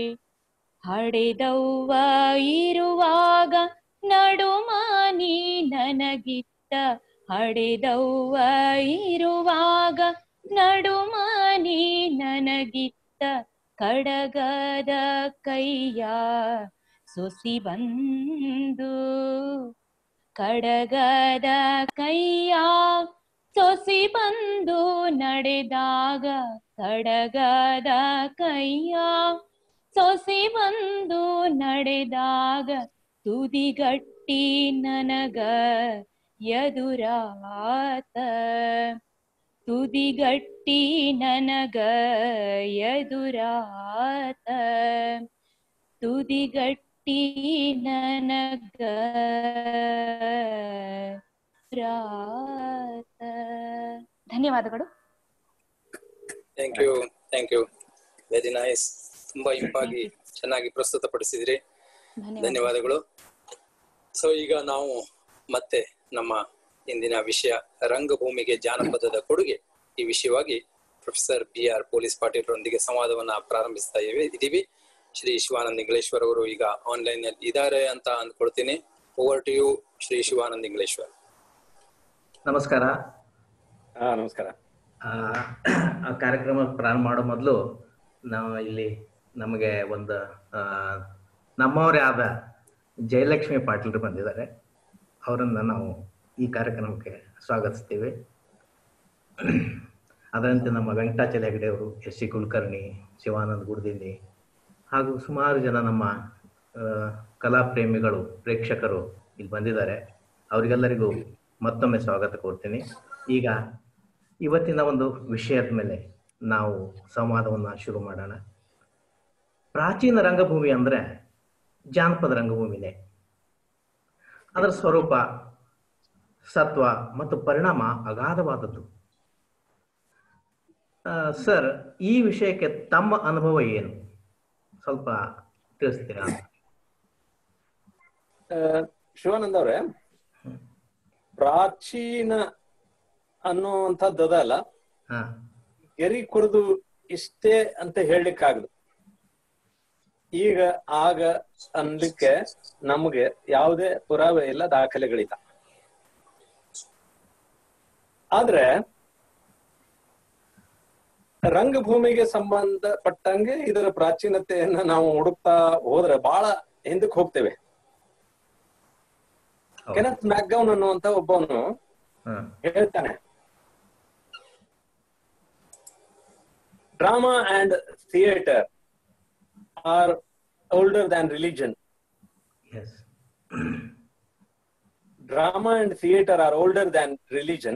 ಹಡೆದವ್ವ ಇರುವಾಗ ನಡುಮಾನಿ ನನಗಿತ್ತ, ಹಡೆದವ್ವ ಇರುವಾಗ ನಡುಮಾನಿ ನನಗಿತ್ತ ಕಡಗದ ಕೈಯ ಸೊಸಿ ಬಂದು, ಕಡಗದ ಕೈಯ ಸೊಸಿ ಬಂದು ನಡೆದಾಗ, ಕಡಗದ ಕೈಯ ಸೊಸಿ ಬಂದು ನಡೆದಾಗ ತುದಿಗಟ್ಟಿ ನನಗ ಎದುರಾತ ತುದಿಗಟ್ಟಿ ನನಗ ಎದುರಾತ ತುದಿಗಟ್ಟಿ ನನಗ ರಾತ. ಧನ್ಯವಾದಗಳು. Thank you thank you very nice. ತುಂಬಾ ಇಂಪಾಗಿ ಚೆನ್ನಾಗಿ ಪ್ರಸ್ತುತಪಡಿಸಿದ್ರಿ. ಧನ್ಯವಾದಗಳು. ಸೊ ಈಗ ನಾವು ಮತ್ತೆ ನಮ್ಮ ಇಂದಿನ ವಿಷಯ ರಂಗಭೂಮಿಗೆ ಜಾನಪದದ ಕೊಡುಗೆ ಈ ವಿಷಯವಾಗಿ professor B R Police Patil ರೊಂದಿಗೆ ಸಂವಾದವನ್ನ ಪ್ರಾರಂಭಿಸ್ತಾ ಇದೀವಿ. ಶ್ರೀ ಶಿವಾನಂದ ಇಂಗ್ಲೇಶ್ವರ್ ಅವರು ಈಗ ಆನ್ಲೈನ್ ನಲ್ಲಿ ಇದ್ದಾರೆ ಅಂತ ಅಂದ್ಕೊಳ್ತೀನಿ. Over to you Shri Shivananda Ingleshwar. ನಮಸ್ಕಾರ. ಹಾ ನಮಸ್ಕಾರ. ಆ ಕಾರ್ಯಕ್ರಮ ಪ್ರಾರಂಭ ಮಾಡೋ ಮೊದಲು ನಾವು ಇಲ್ಲಿ ನಮಗೆ ಒಂದು ನಮ್ಮವರೇ ಆದ ಜಯಲಕ್ಷ್ಮಿ ಪಾಟೀಲ್ರು ಬಂದಿದ್ದಾರೆ. ಅವರನ್ನು ನಾವು ಈ ಕಾರ್ಯಕ್ರಮಕ್ಕೆ ಸ್ವಾಗತಿಸ್ತೀವಿ. ಅದರಂತೆ ನಮ್ಮ ವೆಂಕಟಾಚಲ ಹೆಗಡೆ ಅವರು, ಎಸ್ ಸಿ ಕುಲಕರ್ಣಿ, ಶಿವಾನಂದ ಗುಡ್ದಿನ್ನಿ ಹಾಗೂ ಸುಮಾರು ಜನ ನಮ್ಮ ಕಲಾ ಪ್ರೇಮಿಗಳು, ಪ್ರೇಕ್ಷಕರು ಇಲ್ಲಿ ಬಂದಿದ್ದಾರೆ. ಅವರಿಗೆಲ್ಲರಿಗೂ ಮತ್ತೊಮ್ಮೆ ಸ್ವಾಗತ ಕೋರ್ತೀನಿ. ಈಗ ಇವತ್ತಿನ ಒಂದು ವಿಷಯದ ಮೇಲೆ ನಾವು ಸಂವಾದವನ್ನು ಶುರು ಮಾಡೋಣ. ಪ್ರಾಚೀನ ರಂಗಭೂಮಿ ಅಂದರೆ ಜಾನಪದ ರಂಗಭೂಮಿನೇ. ಅದರ ಸ್ವರೂಪ, ಸತ್ವ ಮತ್ತು ಪರಿಣಾಮ ಅಗಾಧವಾದದ್ದು. ಸರ್, ಈ ವಿಷಯಕ್ಕೆ ತಮ್ಮ ಅನುಭವ ಏನು, ಸ್ವಲ್ಪ ತಿಳಿಸ್ತೀರಾ? ಶಿವಾನಂದ ಅವರೇ, ಪ್ರಾಚೀನ ಅನ್ನುವಂಥದ್ದಲ್ಲ, ಗೆರಿ ಕುರಿದು ಇಷ್ಟೇ ಅಂತ ಹೇಳಲಿಕ್ಕಾಗದು. ಈಗ ಆಗ ಅನ್ಲಿಕ್ಕೆ ನಮಗೆ ಯಾವುದೇ ಪುರಾವೆ ಇಲ್ಲ, ದಾಖಲೆಗಳಿಲ್ಲ. ಆದ್ರೆ ರಂಗಭೂಮಿಗೆ ಸಂಬಂಧಪಟ್ಟಂಗೆ ಇದರ ಪ್ರಾಚೀನತೆಯನ್ನ ನಾವು ಹುಡುಕ್ತಾ ಹೋದ್ರೆ ಬಹಳ ಹಿಂದಕ್ಕೆ ಹೋಗ್ತೇವೆ. ಕೆನೆತ್ ಮ್ಯಾಕ್ಗೌನ್ ಅನ್ನುವಂತ ಒಬ್ಬವನು ಹೇಳ್ತಾನೆ, drama and theatre are older than religion. Yes. Drama and theater are older than religion.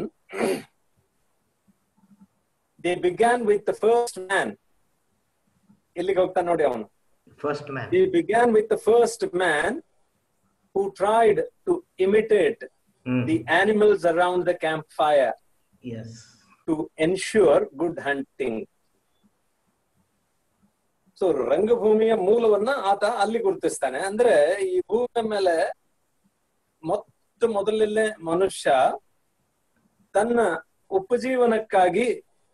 They began with the first man. Illige hogtane nodi avanu. First man. They began with the first man who tried to imitate mm. the animals around the campfire. Yes. To ensure good hunting. So ರಂಗಭೂಮಿಯ ಮೂಲವನ್ನ ಆತ ಅಲ್ಲಿ ಗುರುತಿಸ್ತಾನೆ. ಅಂದ್ರೆ ಈ ಭೂಮಿಯ ಮೇಲೆ ಮೊತ್ತ ಮೊದಲಲ್ಲೇ ಮನುಷ್ಯ ತನ್ನ ಉಪಜೀವನಕ್ಕಾಗಿ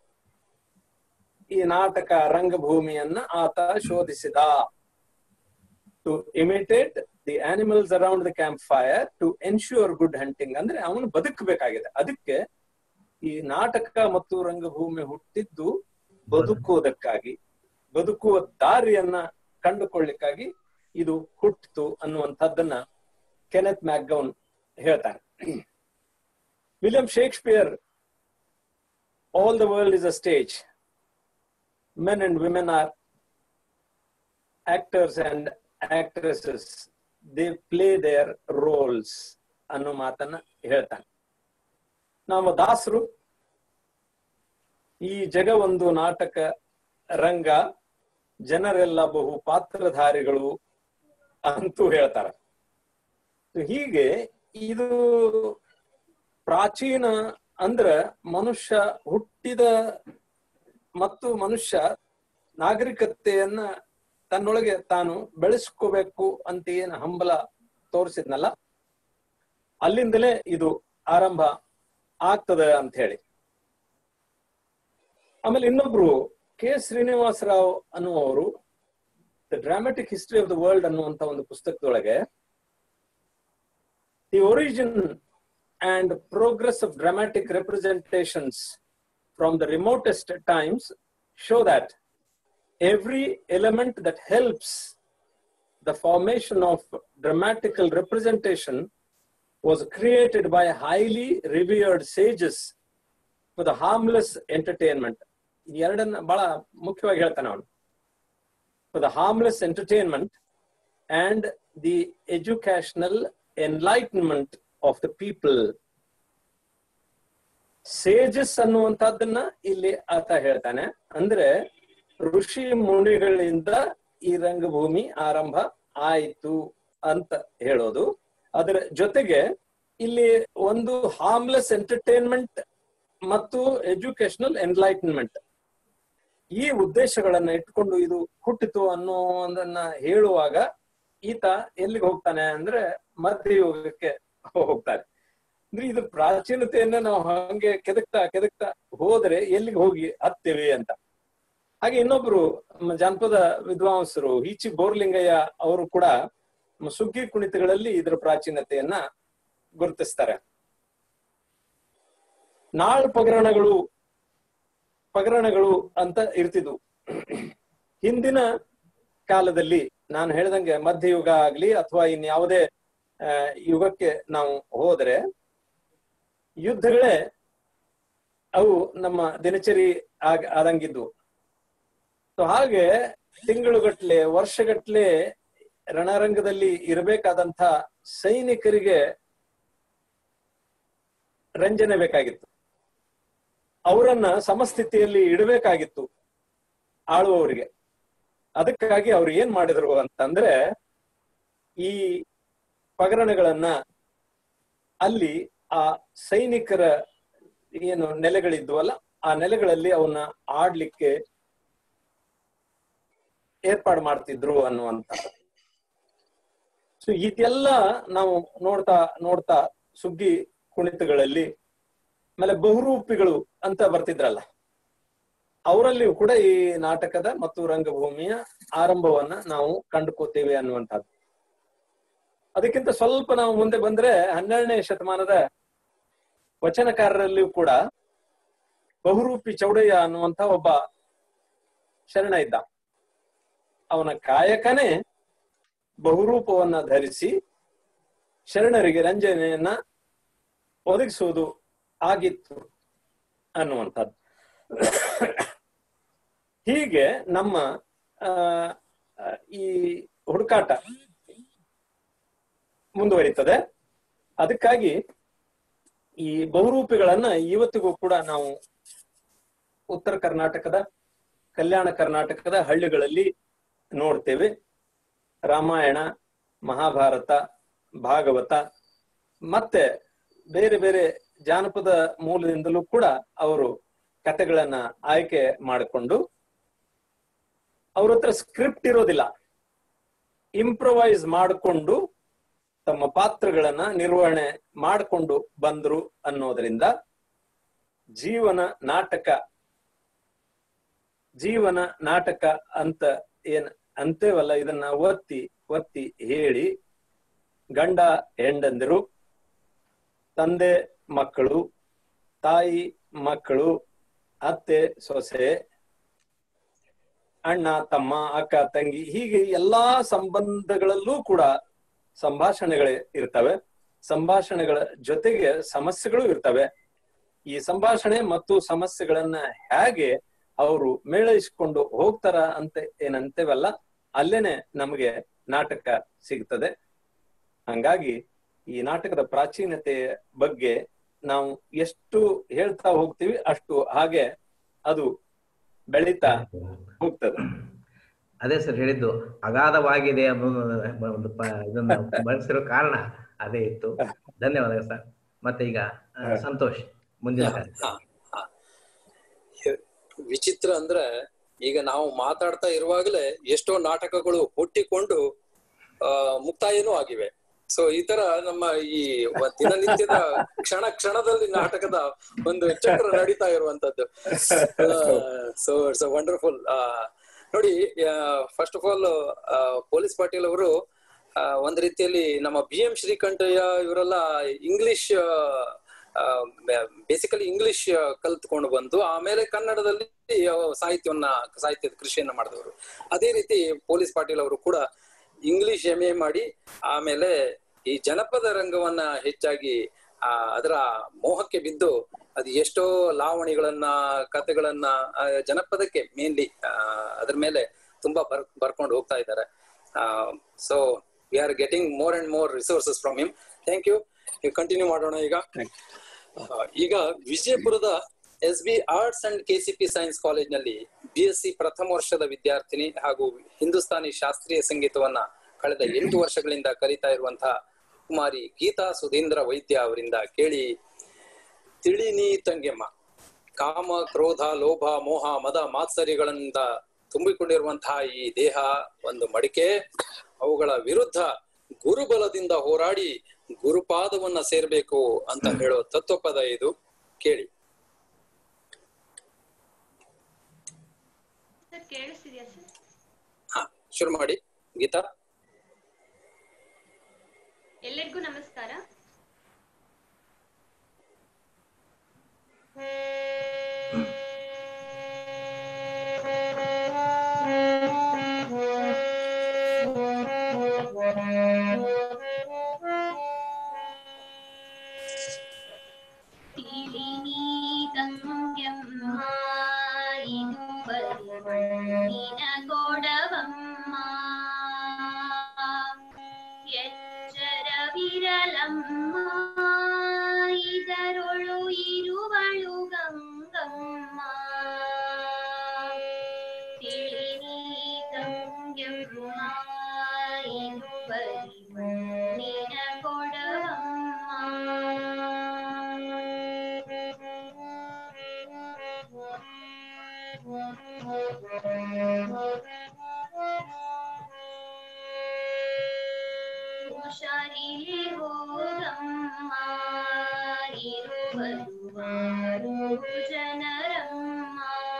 ಈ ನಾಟಕ ರಂಗಭೂಮಿಯನ್ನ ಆತ ಶೋಧಿಸಿದ. To imitate the animals around the camp fire to ensure good hunting. ಅಂದ್ರೆ ಅವನು ಬದುಕಬೇಕಾಗಿದೆ. ಅದಕ್ಕೆ ಈ ನಾಟಕ ಮತ್ತು ರಂಗಭೂಮಿ ಹುಟ್ಟಿದ್ದು ಬದುಕುವುದಕ್ಕಾಗಿ, ಬದುಕುವ ದಾರಿಯನ್ನ ಕಂಡುಕೊಳ್ಳಿಕ್ಕಾಗಿ ಇದು ಹುಟ್ಟಿತು ಅನ್ನುವಂಥದ್ದನ್ನ ಕೆನೆತ್ ಮ್ಯಾಕ್ಗೌನ್ ಹೇಳ್ತಾನೆ. William Shakespeare, all the world is a stage, men and women are actors and actresses, they play their roles ಅನ್ನೋ ಮಾತನ್ನ ಹೇಳ್ತಾನೆ. ನಾವು ದಾಸರು, ಈ ಜಗ ಒಂದು ನಾಟಕ ರಂಗ, ಜನರೆಲ್ಲ ಬಹು ಪಾತ್ರಧಾರಿಗಳು ಅಂತೂ ಹೇಳ್ತಾರೆ. ಹೀಗೆ ಇದು ಪ್ರಾಚೀನ ಅಂದ್ರ ಮನುಷ್ಯ ಹುಟ್ಟಿದ ಮತ್ತು ಮನುಷ್ಯ ನಾಗರಿಕತೆಯನ್ನ ತನ್ನೊಳಗೆ ತಾನು ಬೆಳೆಸ್ಕೋಬೇಕು ಅಂತ ಏನು ಹಂಬಲ ತೋರಿಸಿದ್ನಲ್ಲ, ಅಲ್ಲಿಂದಲೇ ಇದು ಆರಂಭ ಆಗ್ತದೆ ಅಂತ ಹೇಳಿ. ಆಮೇಲೆ ಇನ್ನೊಬ್ರು ಕೆ ಶ್ರೀನಿವಾಸರಾವ್ ಅನ್ನುವರು the dramatic history of the world ಅನ್ನುವಂತ ಒಂದು ಪುಸ್ತಕದೊಳಗೆ the origin and progress of dramatic representations from the remotest times show that every element that helps the formation of dramatical representation was created by highly revered sages for the harmless entertainment. ಎರಡನ್ನ ಬಹಳ ಮುಖ್ಯವಾಗಿ ಹೇಳ್ತಾನೆ ಅವನು. For the harmless entertainment and the educational enlightenment of the people. Sages ಅನ್ನುವಂತಹದ್ದನ್ನ ಇಲ್ಲಿ ಆತ ಹೇಳ್ತಾನೆ. ಅಂದ್ರೆ ಋಷಿ ಮುನಿಗಳಿಂದ ಈ ರಂಗಭೂಮಿ ಆರಂಭ ಆಯಿತು ಅಂತ ಹೇಳೋದು. ಅದರ ಜೊತೆಗೆ ಇಲ್ಲಿ ಒಂದು ಹಾರ್ಮ್ಲೆಸ್ ಎಂಟರ್ಟೈನ್ಮೆಂಟ್ ಮತ್ತು ಎಜುಕೇಶನಲ್ ಎನ್ಲೈಟ್ಮೆಂಟ್ ಈ ಉದ್ದೇಶಗಳನ್ನ ಇಟ್ಕೊಂಡು ಇದು ಹುಟ್ಟಿತು ಅನ್ನೋದನ್ನ ಹೇಳುವಾಗ ಈತ ಎಲ್ಲಿಗೆ ಹೋಗ್ತಾನೆ ಅಂದ್ರೆ ಮಧ್ಯಯುಗಕ್ಕೆ ಹೋಗ್ತಾನೆ. ಅಂದ್ರೆ ಇದು ಪ್ರಾಚೀನತೆಯನ್ನ ನಾವು ಹಂಗೆ ಕೆದಕ್ತಾ ಕೆದಕ್ತಾ ಹೋದ್ರೆ ಎಲ್ಲಿಗೆ ಹೋಗಿ ಹತ್ತೇವೆ ಅಂತ. ಹಾಗೆ ಇನ್ನೊಬ್ರು ಜಾನಪದ ವಿದ್ವಾಂಸರು ಈಚಿ ಬೋರ್ಲಿಂಗಯ್ಯ ಅವರು ಕೂಡ ಸುಗ್ಗಿ ಕುಣಿತಗಳಲ್ಲಿ ಇದರ ಪ್ರಾಚೀನತೆಯನ್ನ ಗುರುತಿಸ್ತಾರೆ. ನಾಳ್ ಪಗರಣಗಳು ಪಗರಣಗಳು ಅಂತ ಇರ್ತಿದ್ವು ಹಿಂದಿನ ಕಾಲದಲ್ಲಿ. ನಾನು ಹೇಳ್ದಂಗೆ ಮಧ್ಯಯುಗ ಆಗ್ಲಿ ಅಥವಾ ಇನ್ಯಾವುದೇ ಯುಗಕ್ಕೆ ನಾವು ಹೋದ್ರೆ ಯುದ್ಧಗಳೇ ಅವು ನಮ್ಮ ದಿನಚರಿ ಆಗ ಆದಂಗಿದ್ವು. ಸೊ ಹಾಗೆ ತಿಂಗಳುಗಟ್ಲೆ ವರ್ಷಗಟ್ಲೆ ರಣರಂಗದಲ್ಲಿ ಇರಬೇಕಾದಂತ ಸೈನಿಕರಿಗೆ ರಂಜನೆ ಬೇಕಾಗಿತ್ತು. ಅವರನ್ನ ಸಮಸ್ಥಿತಿಯಲ್ಲಿ ಇಡಬೇಕಾಗಿತ್ತು ಆಳುವವರಿಗೆ. ಅದಕ್ಕಾಗಿ ಅವ್ರು ಏನ್ ಮಾಡಿದ್ರು ಅಂತಂದ್ರೆ ಈ ಪಗರಣಗಳನ್ನ ಅಲ್ಲಿ ಆ ಸೈನಿಕರ ಏನು ನೆಲೆಗಳಿದ್ವಲ್ಲ ಆ ನೆಲೆಗಳಲ್ಲಿ ಅವನ್ನ ಆಡ್ಲಿಕ್ಕೆ ಏರ್ಪಾಡು ಮಾಡ್ತಿದ್ರು ಅನ್ನುವಂತ. ಸೊ ಇದೆಲ್ಲ ನಾವು ನೋಡ್ತಾ ನೋಡ್ತಾ ಸುಗ್ಗಿ ಕುಣಿತಗಳಲ್ಲಿ ಆಮೇಲೆ ಬಹುರೂಪಿಗಳು ಅಂತ ಬರ್ತಿದ್ರಲ್ಲ, ಅವರಲ್ಲಿಯೂ ಕೂಡ ಈ ನಾಟಕದ ಮತ್ತು ರಂಗಭೂಮಿಯ ಆರಂಭವನ್ನ ನಾವು ಕಂಡುಕೋತೇವೆ ಅನ್ನುವಂಥದ್ದು. ಅದಕ್ಕಿಂತ ಸ್ವಲ್ಪ ನಾವು ಮುಂದೆ ಬಂದ್ರೆ ಹನ್ನೆರಡನೇ ಶತಮಾನದ ವಚನಕಾರರಲ್ಲಿಯೂ ಕೂಡ ಬಹುರೂಪಿ ಚೌಡಯ್ಯ ಅನ್ನುವಂಥ ಒಬ್ಬ ಶರಣ ಇದ್ದ. ಅವನ ಕಾಯಕನೇ ಬಹುರೂಪವನ್ನ ಧರಿಸಿ ಶರಣರಿಗೆ ರಂಜನೆಯನ್ನ ಒದಗಿಸುವುದು ಆಗಿತ್ತು ಅನ್ನುವಂಥದ್ದು. ಹೀಗೆ ನಮ್ಮ ಆ ಈ ಹುಡುಕಾಟ ಮುಂದುವರಿತದೆ. ಅದಕ್ಕಾಗಿ ಈ ಬಹುರೂಪಿಗಳನ್ನ ಇವತ್ತಿಗೂ ಕೂಡ ನಾವು ಉತ್ತರ ಕರ್ನಾಟಕದ ಕಲ್ಯಾಣ ಕರ್ನಾಟಕದ ಹಳ್ಳಿಗಳಲ್ಲಿ ನೋಡ್ತೇವೆ. ರಾಮಾಯಣ, ಮಹಾಭಾರತ, ಭಾಗವತ ಮತ್ತೆ ಬೇರೆ ಬೇರೆ ಜಾನಪದ ಮೂಲದಿಂದಲೂ ಕೂಡ ಅವರು ಕಥೆಗಳನ್ನ ಆಯ್ಕೆ ಮಾಡಿಕೊಂಡು, ಅವ್ರ ಹತ್ರ ಸ್ಕ್ರಿಪ್ಟ್ ಇರೋದಿಲ್ಲ, ಇಂಪ್ರೊವೈಸ್ ಮಾಡಿಕೊಂಡು ತಮ್ಮ ಪಾತ್ರಗಳನ್ನ ನಿರ್ವಹಣೆ ಮಾಡಿಕೊಂಡು ಬಂದ್ರು ಅನ್ನೋದರಿಂದ ಜೀವನ ನಾಟಕ ಜೀವನ ನಾಟಕ ಅಂತ ಏನ್ ಅಂತೇವಲ್ಲ, ಇದನ್ನ ಒತ್ತಿ ಒತ್ತಿ ಹೇಳಿ ಗಂಡ ಹೆಂಡಂದಿರು, ತಂದೆ ಮಕ್ಕಳು, ತಾಯಿ ಮಕ್ಕಳು, ಅತ್ತೆ ಸೊಸೆ, ಅಣ್ಣ ತಮ್ಮ, ಅಕ್ಕ ತಂಗಿ, ಹೀಗೆ ಎಲ್ಲಾ ಸಂಬಂಧಗಳಲ್ಲೂ ಕೂಡ ಸಂಭಾಷಣೆಗಳು ಇರ್ತವೆ. ಸಂಭಾಷಣೆಗಳ ಜೊತೆಗೆ ಸಮಸ್ಯೆಗಳು ಇರ್ತವೆ. ಈ ಸಂಭಾಷಣೆ ಮತ್ತು ಸಮಸ್ಯೆಗಳನ್ನ ಹೇಗೆ ಅವರು ಮೇಳೈಸಿಕೊಂಡು ಹೋಗ್ತಾರ ಅಂತ ಏನಂತೇವಲ್ಲ, ಅಲ್ಲೇನೆ ನಮಗೆ ನಾಟಕ ಸಿಗ್ತದೆ. ಹಂಗಾಗಿ ಈ ನಾಟಕದ ಪ್ರಾಚೀನತೆಯ ಬಗ್ಗೆ ನಾವು ಎಷ್ಟು ಹೇಳ್ತಾ ಹೋಗ್ತೀವಿ ಅಷ್ಟು ಹಾಗೆ ಅದು ಬೆಳೀತಾ ಹೋಗ್ತದೆ. ಅದೇ ಸರ್ ಹೇಳಿದ್ದು ಅಗಾಧವಾಗಿದೆ ಅನ್ನೋ ಒಂದು ಇದನ್ನ ಬಳಸಿರೋ ಕಾರಣ ಅದೇ ಇತ್ತು. ಧನ್ಯವಾದ ಸರ್. ಮತ್ತೆ ಈಗ ಸಂತೋಷ್ ಮುಂದಿನ ವಿಚಿತ್ರ ಅಂದ್ರೆ ಈಗ ನಾವು ಮಾತಾಡ್ತಾ ಇರುವಾಗಲೇ ಎಷ್ಟೋ ನಾಟಕಗಳು ಹುಟ್ಟಿಕೊಂಡು ಆ ಮುಕ್ತಾಯನೂ ಆಗಿವೆ. ಸೊ ಈ ತರ ನಮ್ಮ ಈ ದಿನನಿತ್ಯದ ಕ್ಷಣ ಕ್ಷಣದಲ್ಲಿ ನಾಟಕದ ಒಂದು ಚಕ್ರ ನಡೀತಾ ಇರುವಂತದ್ದು. So it's wonderful. ನೋಡಿ, first of all Police Patil ಅವರು ಒಂದ್ ರೀತಿಯಲ್ಲಿ ನಮ್ಮ ಬಿ ಎಂ ಶ್ರೀಕಂಠಯ್ಯ ಇವರೆಲ್ಲ ಇಂಗ್ಲಿಷ್ ಬೇಸಿಕಲಿ ಇಂಗ್ಲಿಷ್ ಕಲ್ತ್ಕೊಂಡು ಬಂದು ಆಮೇಲೆ ಕನ್ನಡದಲ್ಲಿ ಸಾಹಿತ್ಯವನ್ನ ಸಾಹಿತ್ಯದ ಕೃಷಿಯನ್ನ ಮಾಡಿದವರು. ಅದೇ ರೀತಿ ಪೊಲೀಸ್ ಪಾಟೀಲ್ ಅವರು ಕೂಡ ಇಂಗ್ಲಿಷ್ ಎಂ ಎ ಮಾಡಿ ಆಮೇಲೆ ಈ ಜನಪದ ರಂಗವನ್ನ ಹೆಚ್ಚಾಗಿ ಆ ಅದರ ಮೋಹಕ್ಕೆ ಬಿದ್ದು ಅದು ಎಷ್ಟೋ ಲಾವಣಿಗಳನ್ನ ಕಥೆಗಳನ್ನ ಜನಪದಕ್ಕೆ ಮೇನ್ಲಿ ಅದ್ರ ಮೇಲೆ ತುಂಬಾ ಬರ್ ಬರ್ಕೊಂಡು ಹೋಗ್ತಾ ಇದ್ದಾರೆ. ಆ so we are getting more and more resources from him. Thank you. Continue ಮಾಡೋಣ ಈಗ. ಈಗ ವಿಜಯಪುರದ S B arts and KCP science ಕಾಲೇಜ್ನಲ್ಲಿ ಬಿ ಎಸ್ ಸಿ ಪ್ರಥಮ ವರ್ಷದ ವಿದ್ಯಾರ್ಥಿನಿ ಹಾಗೂ ಹಿಂದೂಸ್ತಾನಿ ಶಾಸ್ತ್ರೀಯ ಸಂಗೀತವನ್ನ ಕಳೆದ ಎಂಟು ವರ್ಷಗಳಿಂದ ಕಲಿತಾ ಇರುವಂತಹ ಕುಮಾರಿ ಗೀತಾ ಸುಧೀಂದ್ರ ವೈದ್ಯ ಅವರಿಂದ ಕೇಳಿ. ತಿಳಿನಿ ತಂಗೆಮ್ಮ, ಕಾಮ, ಕ್ರೋಧ, ಲೋಭ, ಮೋಹ, ಮದ, ಮಾತ್ಸರ್ಯಗಳಿಂದ ತುಂಬಿಕೊಂಡಿರುವಂತಹ ಈ ದೇಹ ಒಂದು ಮಡಿಕೆ. ಅವುಗಳ ವಿರುದ್ಧ ಗುರುಬಲದಿಂದ ಹೋರಾಡಿ ಗುರುಪಾದವನ್ನ ಸೇರ್ಬೇಕು ಅಂತ ಹೇಳೋ ತತ್ವಪದ ಇದು. ಕೇಳಿ. ಹಾ, ಶುರು ಮಾಡಿ ಗೀತಾ. ಎಲ್ಲರಿಗೂ ನಮಸ್ಕಾರ. ಕೊಡವಮ್ಮ ಎಚ್ಚರವಿರಲಮ್ಮ, ಇದರೊಳು ಇರುವಳು ಗಂಗಮ್ಮ. ತಿಳಿನಿ ತಂಗೆಮ್ಮ, ಇದು ಬರಿ ಮಣ್ಣಿನ ಕೊಡವಮ್ಮ. ಹುಷಾರಿಲೆ ಹೋಗಮ್ಮ, ಇರುವರು ಜನರಮ್ಮ.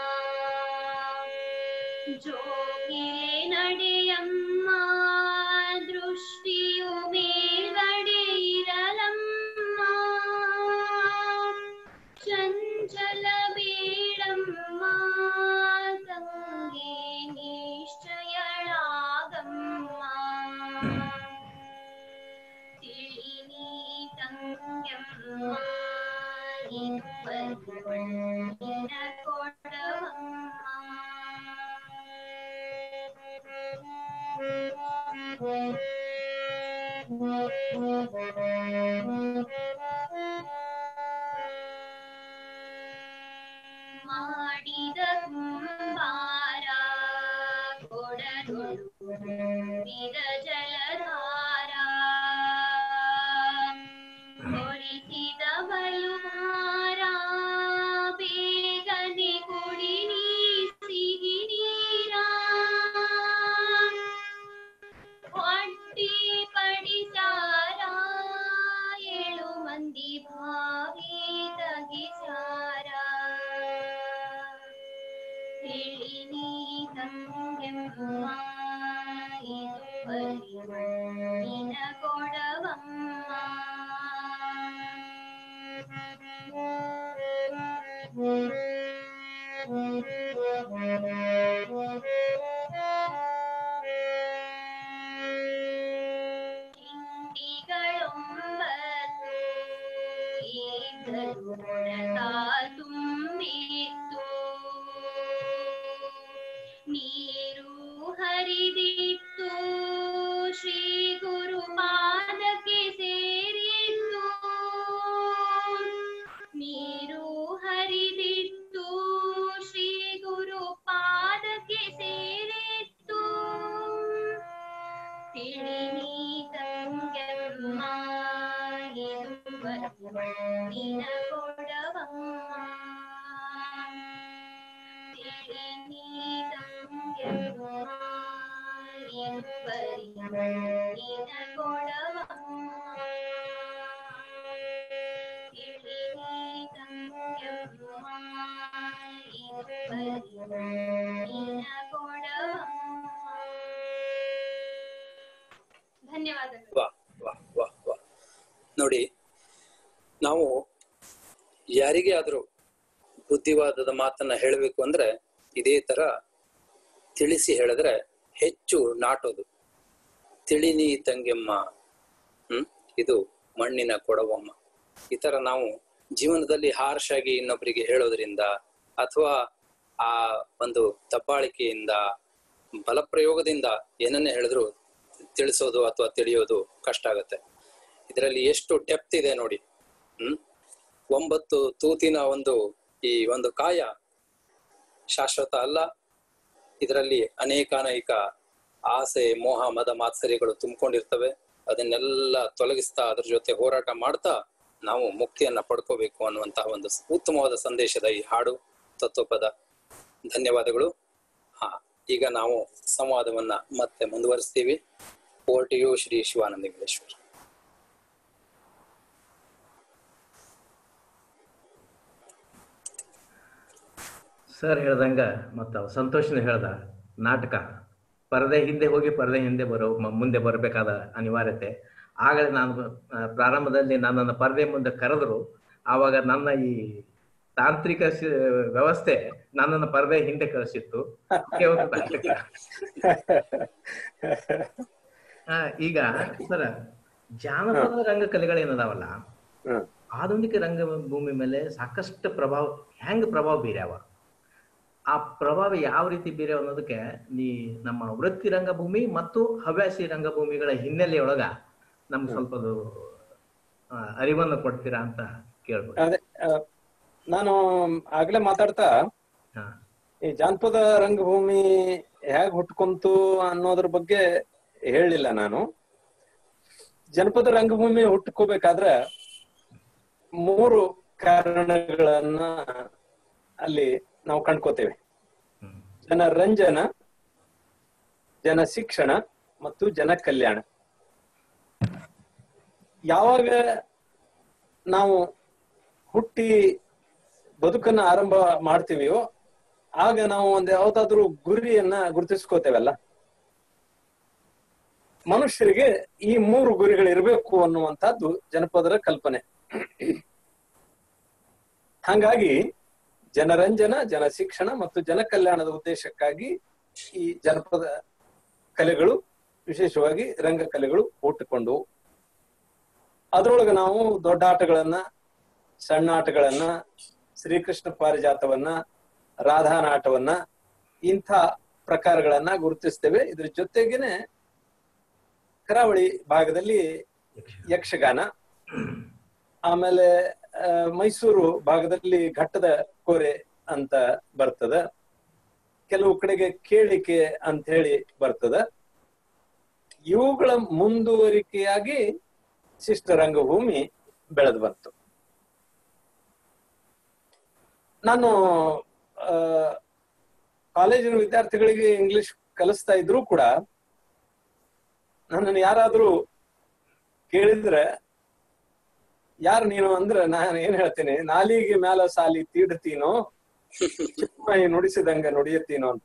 ಜೋಗಿಲೆ ನಡೆಯಮ್ಮ, ದೃಷ್ಟಿಯು ಮೇಲ್ಗಡೆ ಇರಲಮ್ಮ. ಚಂಚಲ ಬೇಡಮ್ಮ, ತಂಗೆ ನಿಶ್ಚಯಳಾಗಮ್ಮ. ತಿಳಿನಿ ತಂಗೆಮ್ಮ, ಇದು ಬರಿ ಮಣ್ಣಿನ ಕೊಡವಮ್ಮ. ಮಾಡಿದ ಕುಂಬಾರ ಕೊಡದೊಳು ತುಂಬಿದ ಜಲಧಾರ. ಕೊರಿಸಿದ ಬಲುಮಾರ ಬೇಗನೆ ಕುಡಿ ನೀ ಸಿಹಿ ನೀರ. ಹೊಟ್ಟಿ ಪಡಿಸಾರ ಏಳು ಮಂದಿ ಭಾವಿ ತಗಿಸಾರ. ತಿಳಿನಿ ತಂಗೆಮ್ಮ, ಇದು ಬರಿ ಮಣ್ಣಿನ ಕೊಡವಮ್ಮ. ಹಿಂಡಿಗಳೊಂಬತ್ತು ಇದ್ದರು ಮೊಳಕ ತುಂಬಿತ್ತು. ನೀರು ಹರಿದಿತ್ತು, ಶ್ರೀ ಗುರು ಪಾದಕ್ಕೆ ಸೇರಿತ್ತು. ನೀರು ಹರಿದಿತ್ತು, ಶ್ರೀ ಗುರು ಪಾದಕ್ಕೆ ಸೇರಿತ್ತು. ತಿಳಿನಿ ತಂಗೆಮ್ಮ, ಇದು ಬರಿ ಮಣ್ಣಿನ ಕೊಡವಮ್ಮ. ತಿಳಿನಿ ತಂಗೆಮ್ಮ, ಇದು ಬರಿ ಮಣ್ಣಿನ ಕೊಡವಮ್ಮ. ತಿಳಿನಿ ತಂಗೆಮ್ಮ, ಇದು ಬರಿ ಮಣ್ಣಿನ ಕೊಡವಮ್ಮ. ಧನ್ಯವಾದಗಳು. ವಾ ವಾ ವಾ ವಾ. ನೋಡಿ, ನಾವು ಯಾರಿಗೇ ಆದ್ರೂ ಬುದ್ಧಿವಾದದ ಮಾತನ್ನ ಹೇಳಬೇಕು ಅಂದ್ರೆ ಇದೇ ತರ ತಿಳಿಸಿ ಹೇಳಿದ್ರೆ ಹೆಚ್ಚು ನಾಟೋದು. ತಿಳಿನಿ ತಂಗೆಮ್ಮ, ಹ್ಮ್ ಇದು ಮಣ್ಣಿನ ಕೊಡವಮ್ಮ. ಈ ತರ ನಾವು ಜೀವನದಲ್ಲಿ ಹಾರ್ಶ್ ಆಗಿ ಇನ್ನೊಬ್ಬರಿಗೆ ಹೇಳೋದ್ರಿಂದ ಅಥವಾ ಆ ಒಂದು ದಬ್ಬಾಳಿಕೆಯಿಂದ ಬಲಪ್ರಯೋಗದಿಂದ ಏನನ್ನೇ ಹೇಳಿದ್ರು ತಿಳಿಸೋದು ಅಥವಾ ತಿಳಿಯೋದು ಕಷ್ಟ ಆಗತ್ತೆ. ಇದರಲ್ಲಿ ಎಷ್ಟು ಡೆಪ್ತ್ ಇದೆ ನೋಡಿ. ಹ್ಮ್ ಒಂಬತ್ತು ತೂತಿನ ಒಂದು ಈ ಒಂದು ಕಾಯ ಶಾಶ್ವತ ಅಲ್ಲ. ಇದರಲ್ಲಿ ಅನೇಕಾನೇಕ ಆಸೆ, ಮೋಹ, ಮದ, ಮಾತ್ಸರ್ಯಗಳು ತುಂಬಿಕೊಂಡಿರ್ತವೆ. ಅದನ್ನೆಲ್ಲ ತೊಲಗಿಸ್ತಾ ಅದ್ರ ಜೊತೆ ಹೋರಾಟ ಮಾಡ್ತಾ ನಾವು ಮುಕ್ತಿಯನ್ನ ಪಡ್ಕೋಬೇಕು ಅನ್ನುವಂತಹ ಒಂದು ಉತ್ತಮವಾದ ಸಂದೇಶದ ಈ ಹಾಡು ತತ್ವಪದ. ಧನ್ಯವಾದಗಳು. ಹಾ, ಈಗ ನಾವು ಸಂವಾದವನ್ನ ಮತ್ತೆ ಮುಂದುವರಿಸ್ತೀವಿ. Over to you Shri Shivanandeshwara. Sir ಹೇಳ್ದಂಗ ಮತ್ತ ಸಂತೋಷನ ಹೇಳ್ದ ನಾಟಕ ಪರದೆ ಹಿಂದೆ ಹೋಗಿ ಪರದೆ ಹಿಂದೆ ಬರೋ ಮುಂದೆ ಬರಬೇಕಾದ ಅನಿವಾರ್ಯತೆ. ಆಗಲೇ ನಾನು ಪ್ರಾರಂಭದಲ್ಲಿ ನನ್ನನ್ನು ಪರದೆ ಮುಂದೆ ಕರೆದ್ರು. ಆವಾಗ ನನ್ನ ಈ ತಾಂತ್ರಿಕ ವ್ಯವಸ್ಥೆ ನನ್ನನ್ನು ಪರದೆ ಹಿಂದೆ ಕಳಿಸಿತ್ತು. ಈಗ ಸರ ಜಾನಪದ ರಂಗ ಕಲೆಗಳೇನದಾವಲ್ಲ, ಆಧುನಿಕ ರಂಗಭೂಮಿ ಮೇಲೆ ಸಾಕಷ್ಟು ಪ್ರಭಾವ ಹೆಂಗ್ ಪ್ರಭಾವ ಬೀರ್ಯಾವ, ಆ ಪ್ರಭಾವ ಯಾವ ರೀತಿ ಬೀರ್ಯಾವ ಅನ್ನೋದಕ್ಕೆ ನೀ ನಮ್ಮ ವೃತ್ತಿ ರಂಗಭೂಮಿ ಮತ್ತು ಹವ್ಯಾಸಿ ರಂಗಭೂಮಿಗಳ ಹಿನ್ನೆಲೆಯೊಳಗ ನಮ್ಗೆ ಸ್ವಲ್ಪ ಅರಿವನ್ನು ಕೊಡ್ತೀರಾ ಅಂತ ಕೇಳ್ಬೋದು. ಅದೇ ನಾನು ಆಗ್ಲೇ ಮಾತಾಡ್ತಾ ಈ ಜಾನಪದ ರಂಗಭೂಮಿ ಹೇಗ್ ಹುಟ್ಕೊಂತು ಅನ್ನೋದ್ರ ಬಗ್ಗೆ ಹೇಳಿಲ್ಲ ನಾನು. ಜನಪದ ರಂಗಭೂಮಿ ಹುಟ್ಕೋಬೇಕಾದ್ರೆ ಮೂರು ಕಾರಣಗಳನ್ನ ಅಲ್ಲಿ ನಾವು ಕಂಡ್ಕೋತೇವೆ. ಜನರಂಜನ, ಜನ ಶಿಕ್ಷಣ ಮತ್ತು ಜನ ಕಲ್ಯಾಣ. ಯಾವಾಗ ನಾವು ಹುಟ್ಟಿ ಬದುಕನ್ನ ಆರಂಭ ಮಾಡ್ತೀವಿಯೋ ಆಗ ನಾವು ಒಂದ್ ಯಾವ್ದಾದ್ರು ಗುರಿಯನ್ನ ಗುರುತಿಸ್ಕೋತೇವಲ್ಲ. ಮನುಷ್ಯರಿಗೆ ಈ ಮೂರು ಗುರಿಗಳಿರ್ಬೇಕು ಅನ್ನುವಂಥದ್ದು ಜನಪದರ ಕಲ್ಪನೆ. ಹಾಗಾಗಿ ಜನರಂಜನ, ಜನ ಶಿಕ್ಷಣ ಮತ್ತು ಜನ ಕಲ್ಯಾಣದ ಉದ್ದೇಶಕ್ಕಾಗಿ ಈ ಜನಪದ ಕಲೆಗಳು, ವಿಶೇಷವಾಗಿ ರಂಗ ಕಲೆಗಳು ಹುಟ್ಟಿಕೊಂಡು, ಅದ್ರೊಳಗೆ ನಾವು ದೊಡ್ಡ ಆಟಗಳನ್ನ, ಸಣ್ಣ ಆಟಗಳನ್ನ, ಶ್ರೀಕೃಷ್ಣ ಪಾರಿಜಾತವನ್ನ, ರಾಧಾ ನಾಟವನ್ನ, ಇಂಥ ಪ್ರಕಾರಗಳನ್ನ ಗುರುತಿಸ್ತೇವೆ. ಇದ್ರ ಜೊತೆಗೇನೆ ಕರಾವಳಿ ಭಾಗದಲ್ಲಿ ಯಕ್ಷಗಾನ, ಆಮೇಲೆ ಮೈಸೂರು ಭಾಗದಲ್ಲಿ ಘಟ್ಟದ ಕೋರೆ ಅಂತ ಬರ್ತದ, ಕೆಲವು ಕಡೆಗೆ ಕೇಳಿಕೆ ಅಂತ ಹೇಳಿ ಬರ್ತದ. ಇವುಗಳ ಮುಂದುವರಿಕೆಯಾಗಿ ಶಿಷ್ಟ ರಂಗಭೂಮಿ ಬೆಳೆದು ಬಂತು. ನಾನು ಆ ಕಾಲೇಜಿನ ವಿದ್ಯಾರ್ಥಿಗಳಿಗೆ ಇಂಗ್ಲಿಷ್ ಕಲಿಸ್ತಾ ಇದ್ರು ಕೂಡ ನನ್ನನ್ನು ಯಾರಾದ್ರೂ ಕೇಳಿದ್ರೆ ಯಾರು ನೀನು ಅಂದ್ರೆ ನಾನು ಏನ್ ಹೇಳ್ತೀನಿ, ನಾಲಿಗೆ ಮ್ಯಾಲ ಸಾಲಿ ತೀಡ್ತೀನೋ, ಚಿಕ್ಕಮೈ ನುಡಿಸಿದಂಗ ನುಡಿಯತ್ತೀನೋ ಅಂತ.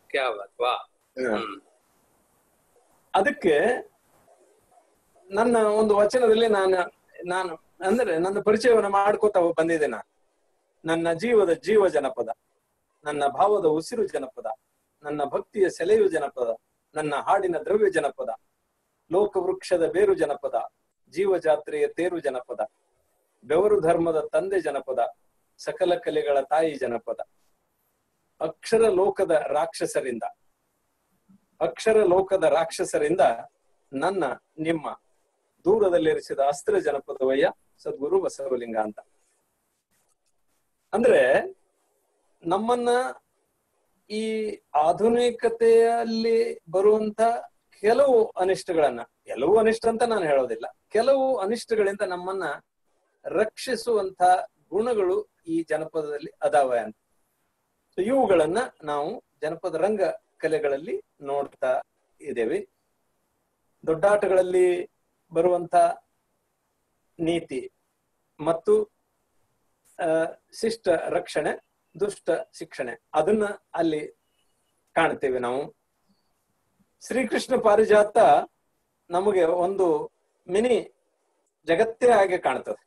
ಅದಕ್ಕೆ ನನ್ನ ಒಂದು ವಚನದಲ್ಲಿ ನಾನು ನಾನು ಅಂದ್ರೆ ನನ್ನ ಪರಿಚಯವನ್ನು ಮಾಡ್ಕೋತಾ ಬಂದಿದ್ದೆ. ನಾನು ನನ್ನ ಜೀವದ ಜೀವ ಜನಪದ, ನನ್ನ ಭಾವದ ಉಸಿರು ಜನಪದ, ನನ್ನ ಭಕ್ತಿಯ ಸೆಲೆಯು ಜನಪದ, ನನ್ನ ಹಾಡಿನ ದ್ರವ್ಯ ಜನಪದ, ಲೋಕವೃಕ್ಷದ ಬೇರು ಜನಪದ, ಜೀವಜಾತ್ರೆಯ ತೇರು ಜನಪದ, ಬೆವರು ಧರ್ಮದ ತಂದೆ ಜನಪದ, ಸಕಲ ಕಲೆಗಳ ತಾಯಿ ಜನಪದ. ಅಕ್ಷರ ಲೋಕದ ರಾಕ್ಷಸರಿಂದ ಅಕ್ಷರ ಲೋಕದ ರಾಕ್ಷಸರಿಂದ ನನ್ನ ನಿಮ್ಮ ದೂರದಲ್ಲಿರಿಸಿದ ಅಸ್ತ್ರ ಜನಪದವಯ್ಯ ಸದ್ಗುರು ಬಸವಲಿಂಗ ಅಂತ. ಅಂದ್ರೆ ನಮ್ಮನ್ನ ಈ ಆಧುನಿಕತೆಯಲ್ಲಿ ಬರುವಂತ ಕೆಲವು ಅನಿಷ್ಟಗಳನ್ನ, ಕೆಲವು ಅನಿಷ್ಟ ಅಂತ ನಾನು ಹೇಳೋದಿಲ್ಲ, ಕೆಲವು ಅನಿಷ್ಟಗಳಿಂದ ನಮ್ಮನ್ನ ರಕ್ಷಿಸುವಂತ ಗುಣಗಳು ಈ ಜನಪದದಲ್ಲಿ ಅದಾವ ಅಂತ. ಇವುಗಳನ್ನ ನಾವು ಜನಪದ ರಂಗ ಕಲೆಗಳಲ್ಲಿ ನೋಡ್ತಾ ಇದ್ದೇವೆ. ದೊಡ್ಡಾಟಗಳಲ್ಲಿ ಬರುವಂತ ನೀತಿ ಮತ್ತು ಅಹ್ ಶಿಷ್ಟ ರಕ್ಷಣೆ, ದುಷ್ಟ ಶಿಕ್ಷಣೆ, ಅದನ್ನ ಅಲ್ಲಿ ಕಾಣ್ತೇವೆ ನಾವು. ಶ್ರೀಕೃಷ್ಣ ಪಾರಿಜಾತ ನಮಗೆ ಒಂದು ಮಿನಿ ಜಗತ್ತೇ ಹಾಗೆ ಕಾಣ್ತದೆ.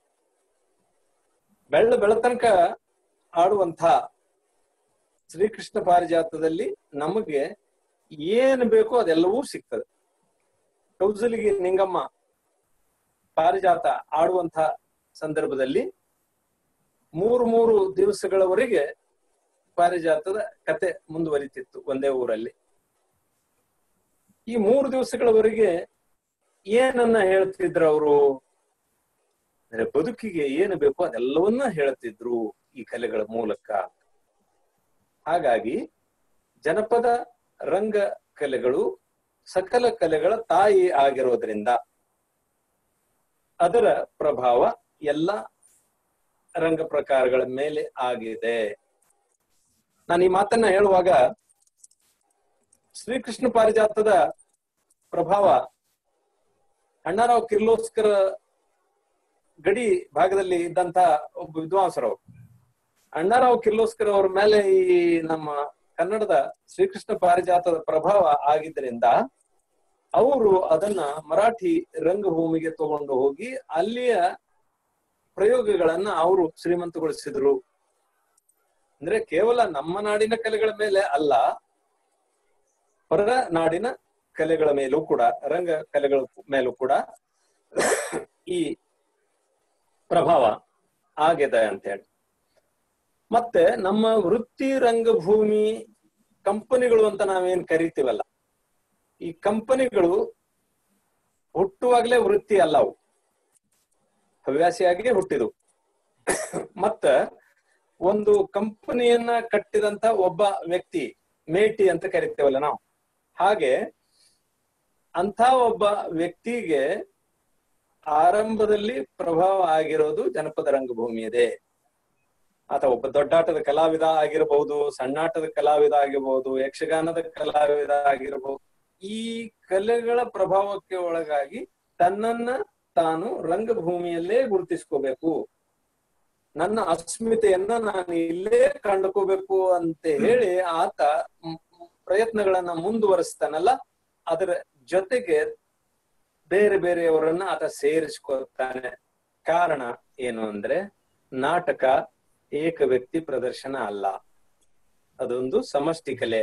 ಬೆಳ್ಳ ಬೆಳತನಕ ಆಡುವಂಥ ಶ್ರೀಕೃಷ್ಣ ಪಾರಿಜಾತದಲ್ಲಿ ನಮಗೆ ಏನ್ ಬೇಕೋ ಅದೆಲ್ಲವೂ ಸಿಗ್ತದೆ. ಕೌಸಲಿಗೆ ನಿಂಗಮ್ಮ ಪಾರಿಜಾತ ಆಡುವಂತ ಸಂದರ್ಭದಲ್ಲಿ ಮೂರು ಮೂರು ದಿವಸಗಳವರೆಗೆ ಪಾರಿಜಾತದ ಕತೆ ಮುಂದುವರಿತಿತ್ತು ಒಂದೇ ಊರಲ್ಲಿ. ಈ ಮೂರು ದಿವಸಗಳವರೆಗೆ ಏನನ್ನ ಹೇಳ್ತಿದ್ರು ಅವರು ಅಂದ್ರೆ ಬದುಕಿಗೆ ಏನು ಬೇಕೋ ಅದೆಲ್ಲವನ್ನ ಹೇಳ್ತಿದ್ರು ಈ ಕಲೆಗಳ ಮೂಲಕ. ಹಾಗಾಗಿ ಜನಪದ ರಂಗ ಕಲೆಗಳು ಸಕಲ ಕಲೆಗಳ ತಾಯಿ ಆಗಿರೋದ್ರಿಂದ ಅದರ ಪ್ರಭಾವ ಎಲ್ಲ ರಂಗ ಪ್ರಕಾರಗಳ ಮೇಲೆ ಆಗಿದೆ. ನಾನು ಈ ಮಾತನ್ನ ಹೇಳುವಾಗ ಶ್ರೀಕೃಷ್ಣ ಪಾರಿಜಾತದ ಪ್ರಭಾವ ಅಣ್ಣಾರಾವ್ ಕಿರ್ಲೋಸ್ಕರ ಗಡಿ ಭಾಗದಲ್ಲಿ ಇದ್ದಂತ ಒಬ್ಬ ವಿದ್ವಾಂಸರು. ಅಣ್ಣಾರಾವ್ ಕಿರ್ಲೋಸ್ಕರ್ ಅವ್ರ ಮೇಲೆ ಈ ನಮ್ಮ ಕನ್ನಡದ ಶ್ರೀಕೃಷ್ಣ ಪಾರಿಜಾತದ ಪ್ರಭಾವ ಆಗಿದ್ದರಿಂದ ಅವರು ಅದನ್ನ ಮರಾಠಿ ರಂಗಭೂಮಿಗೆ ತಗೊಂಡು ಹೋಗಿ ಅಲ್ಲಿಯ ಪ್ರಯೋಗಗಳನ್ನ ಅವರು ಶ್ರೀಮಂತಗೊಳಿಸಿದ್ರು. ಅಂದ್ರೆ ಕೇವಲ ನಮ್ಮ ನಾಡಿನ ಕಲೆಗಳ ಮೇಲೆ ಅಲ್ಲ, ಹೊರ ನಾಡಿನ ಕಲೆಗಳ ಮೇಲೂ ಕೂಡ, ರಂಗ ಕಲೆಗಳ ಮೇಲೂ ಕೂಡ ಈ ಪ್ರಭಾವ ಆಗಿದೆ ಅಂತ ಹೇಳಿ. ಮತ್ತೆ ನಮ್ಮ ವೃತ್ತಿ ರಂಗಭೂಮಿ ಕಂಪನಿಗಳು ಅಂತ ನಾವೇನ್ ಕರಿತೀವಲ್ಲ, ಈ ಕಂಪನಿಗಳು ಹುಟ್ಟುವಾಗಲೇ ವೃತ್ತಿ ಅಲ್ಲ, ಅವು ಹವ್ಯಾಸಿಯಾಗಿಯೇ ಹುಟ್ಟಿದು. ಮತ್ತ ಒಂದು ಕಂಪನಿಯನ್ನ ಕಟ್ಟಿದಂತ ಒಬ್ಬ ವ್ಯಕ್ತಿ ಮೇಟಿ ಅಂತ ಕರಿತೇವಲ್ಲ ನಾವು, ಹಾಗೆ ಅಂತ ಒಬ್ಬ ವ್ಯಕ್ತಿಗೆ ಆರಂಭದಲ್ಲಿ ಪ್ರಭಾವ ಆಗಿರೋದು ಜನಪದ ರಂಗಭೂಮಿ ಇದೆ. ಆತ ಒಬ್ಬ ದೊಡ್ಡಾಟದ ಕಲಾವಿದ ಆಗಿರಬಹುದು, ಸಣ್ಣಾಟದ ಕಲಾವಿದ ಆಗಿರಬಹುದು, ಯಕ್ಷಗಾನದ ಕಲಾವಿದ ಆಗಿರಬಹುದು. ಈ ಕಲೆಗಳ ಪ್ರಭಾವಕ್ಕೆ ಒಳಗಾಗಿ ತನ್ನನ್ನ ತಾನು ರಂಗಭೂಮಿಯಲ್ಲೇ ಗುರುತಿಸ್ಕೋಬೇಕು, ನನ್ನ ಅಸ್ಮಿತೆಯನ್ನ ನಾನು ಇಲ್ಲೇ ಕಂಡುಕೋಬೇಕು ಅಂತ ಹೇಳಿ ಆತ ಪ್ರಯತ್ನಗಳನ್ನ ಮುಂದುವರಿಸ್ತಾನಲ್ಲ, ಅದರ ಜೊತೆಗೆ ಬೇರೆ ಬೇರೆಯವರನ್ನ ಆತ ಸೇರಿಸ್ಕೊಳ್ತಾನೆ. ಕಾರಣ ಏನು ಅಂದ್ರೆ ನಾಟಕ ಏಕ ವ್ಯಕ್ತಿ ಪ್ರದರ್ಶನ ಅಲ್ಲ, ಅದೊಂದು ಸಮಷ್ಟಿ ಕಲೆ.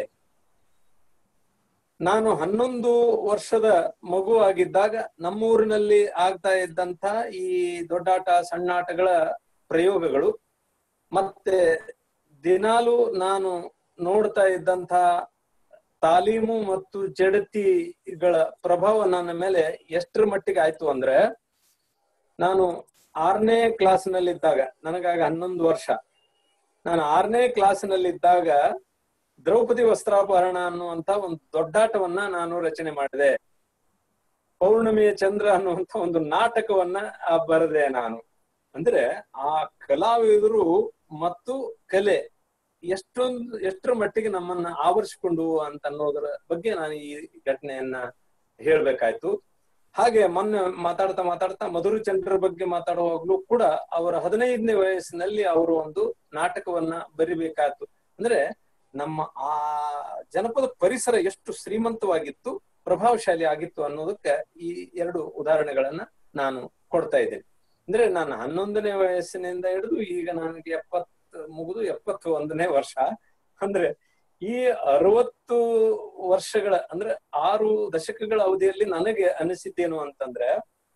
ನಾನು ಹನ್ನೊಂದು ವರ್ಷದ ಮಗು ಆಗಿದ್ದಾಗ ನಮ್ಮೂರಿನಲ್ಲಿ ಆಗ್ತಾ ಇದ್ದಂತ ಈ ದೊಡ್ಡಾಟ ಸಣ್ಣಾಟಗಳ ಪ್ರಯೋಗಗಳು ಮತ್ತೆ ದಿನಾಲು ನಾನು ನೋಡ್ತಾ ಇದ್ದಂತ ತಾಲೀಮು ಮತ್ತು ಜಡತಿಗಳ ಪ್ರಭಾವ ನನ್ನ ಮೇಲೆ ಎಷ್ಟರ ಮಟ್ಟಿಗೆ ಆಯ್ತು ಅಂದ್ರೆ, ನಾನು ಆರನೇ ಕ್ಲಾಸ್ನಲ್ಲಿದ್ದಾಗ, ನನಗಾಗ ಹನ್ನೊಂದು ವರ್ಷ, ನಾನು ಆರನೇ ಕ್ಲಾಸ್ನಲ್ಲಿದ್ದಾಗ ದ್ರೌಪದಿ ವಸ್ತ್ರಾಪಹರಣ ಅನ್ನುವಂತ ಒಂದು ದೊಡ್ಡಾಟವನ್ನ ನಾನು ರಚನೆ ಮಾಡಿದೆ. ಪೌರ್ಣಮಿಯ ಚಂದ್ರ ಅನ್ನುವಂತ ಒಂದು ನಾಟಕವನ್ನ ಬರೆದೆ ನಾನು. ಅಂದ್ರೆ ಆ ಕಲಾವಿದರು ಮತ್ತು ಕಲೆ ಎಷ್ಟೊಂದು ಎಷ್ಟರ ಮಟ್ಟಿಗೆ ನಮ್ಮನ್ನ ಆವರಿಸಿಕೊಂಡು ಅಂತ ಅನ್ನೋದರ ಬಗ್ಗೆ ನಾನು ಈ ಘಟನೆಯನ್ನ ಹೇಳ್ಬೇಕಾಯ್ತು. ಹಾಗೆ ಮೊನ್ನೆ ಮಾತಾಡ್ತಾ ಮಾತಾಡ್ತಾ ಮಧುರಚಂದ್ರ ಬಗ್ಗೆ ಮಾತಾಡುವಾಗ್ಲೂ ಕೂಡ ಅವರ ಹದಿನೈದನೇ ವಯಸ್ಸಿನಲ್ಲಿ ಅವರು ಒಂದು ನಾಟಕವನ್ನ ಬರಿಬೇಕಾಯ್ತು. ಅಂದ್ರೆ ನಮ್ಮ ಆ ಜನಪದ ಪರಿಸರ ಎಷ್ಟು ಶ್ರೀಮಂತವಾಗಿತ್ತು, ಪ್ರಭಾವಶಾಲಿ ಆಗಿತ್ತು ಅನ್ನೋದಕ್ಕೆ ಈ ಎರಡು ಉದಾಹರಣೆಗಳನ್ನ ನಾನು ಕೊಡ್ತಾ ಇದ್ದೇನೆ. ಅಂದ್ರೆ ನಾನು ಹನ್ನೊಂದನೇ ವಯಸ್ಸಿನಿಂದ ಹಿಡಿದು ಈಗ ನನಗೆ ಎಪ್ಪತ್ ಮುಗಿದು ಎಪ್ಪತ್ತು ಒಂದನೇ ವರ್ಷ. ಅಂದ್ರೆ ಈ ಅರವತ್ತು ವರ್ಷಗಳ ಅಂದ್ರೆ ಆರು ದಶಕಗಳ ಅವಧಿಯಲ್ಲಿ ನನಗೆ ಅನಿಸಿದ್ದೇನು ಅಂತಂದ್ರೆ,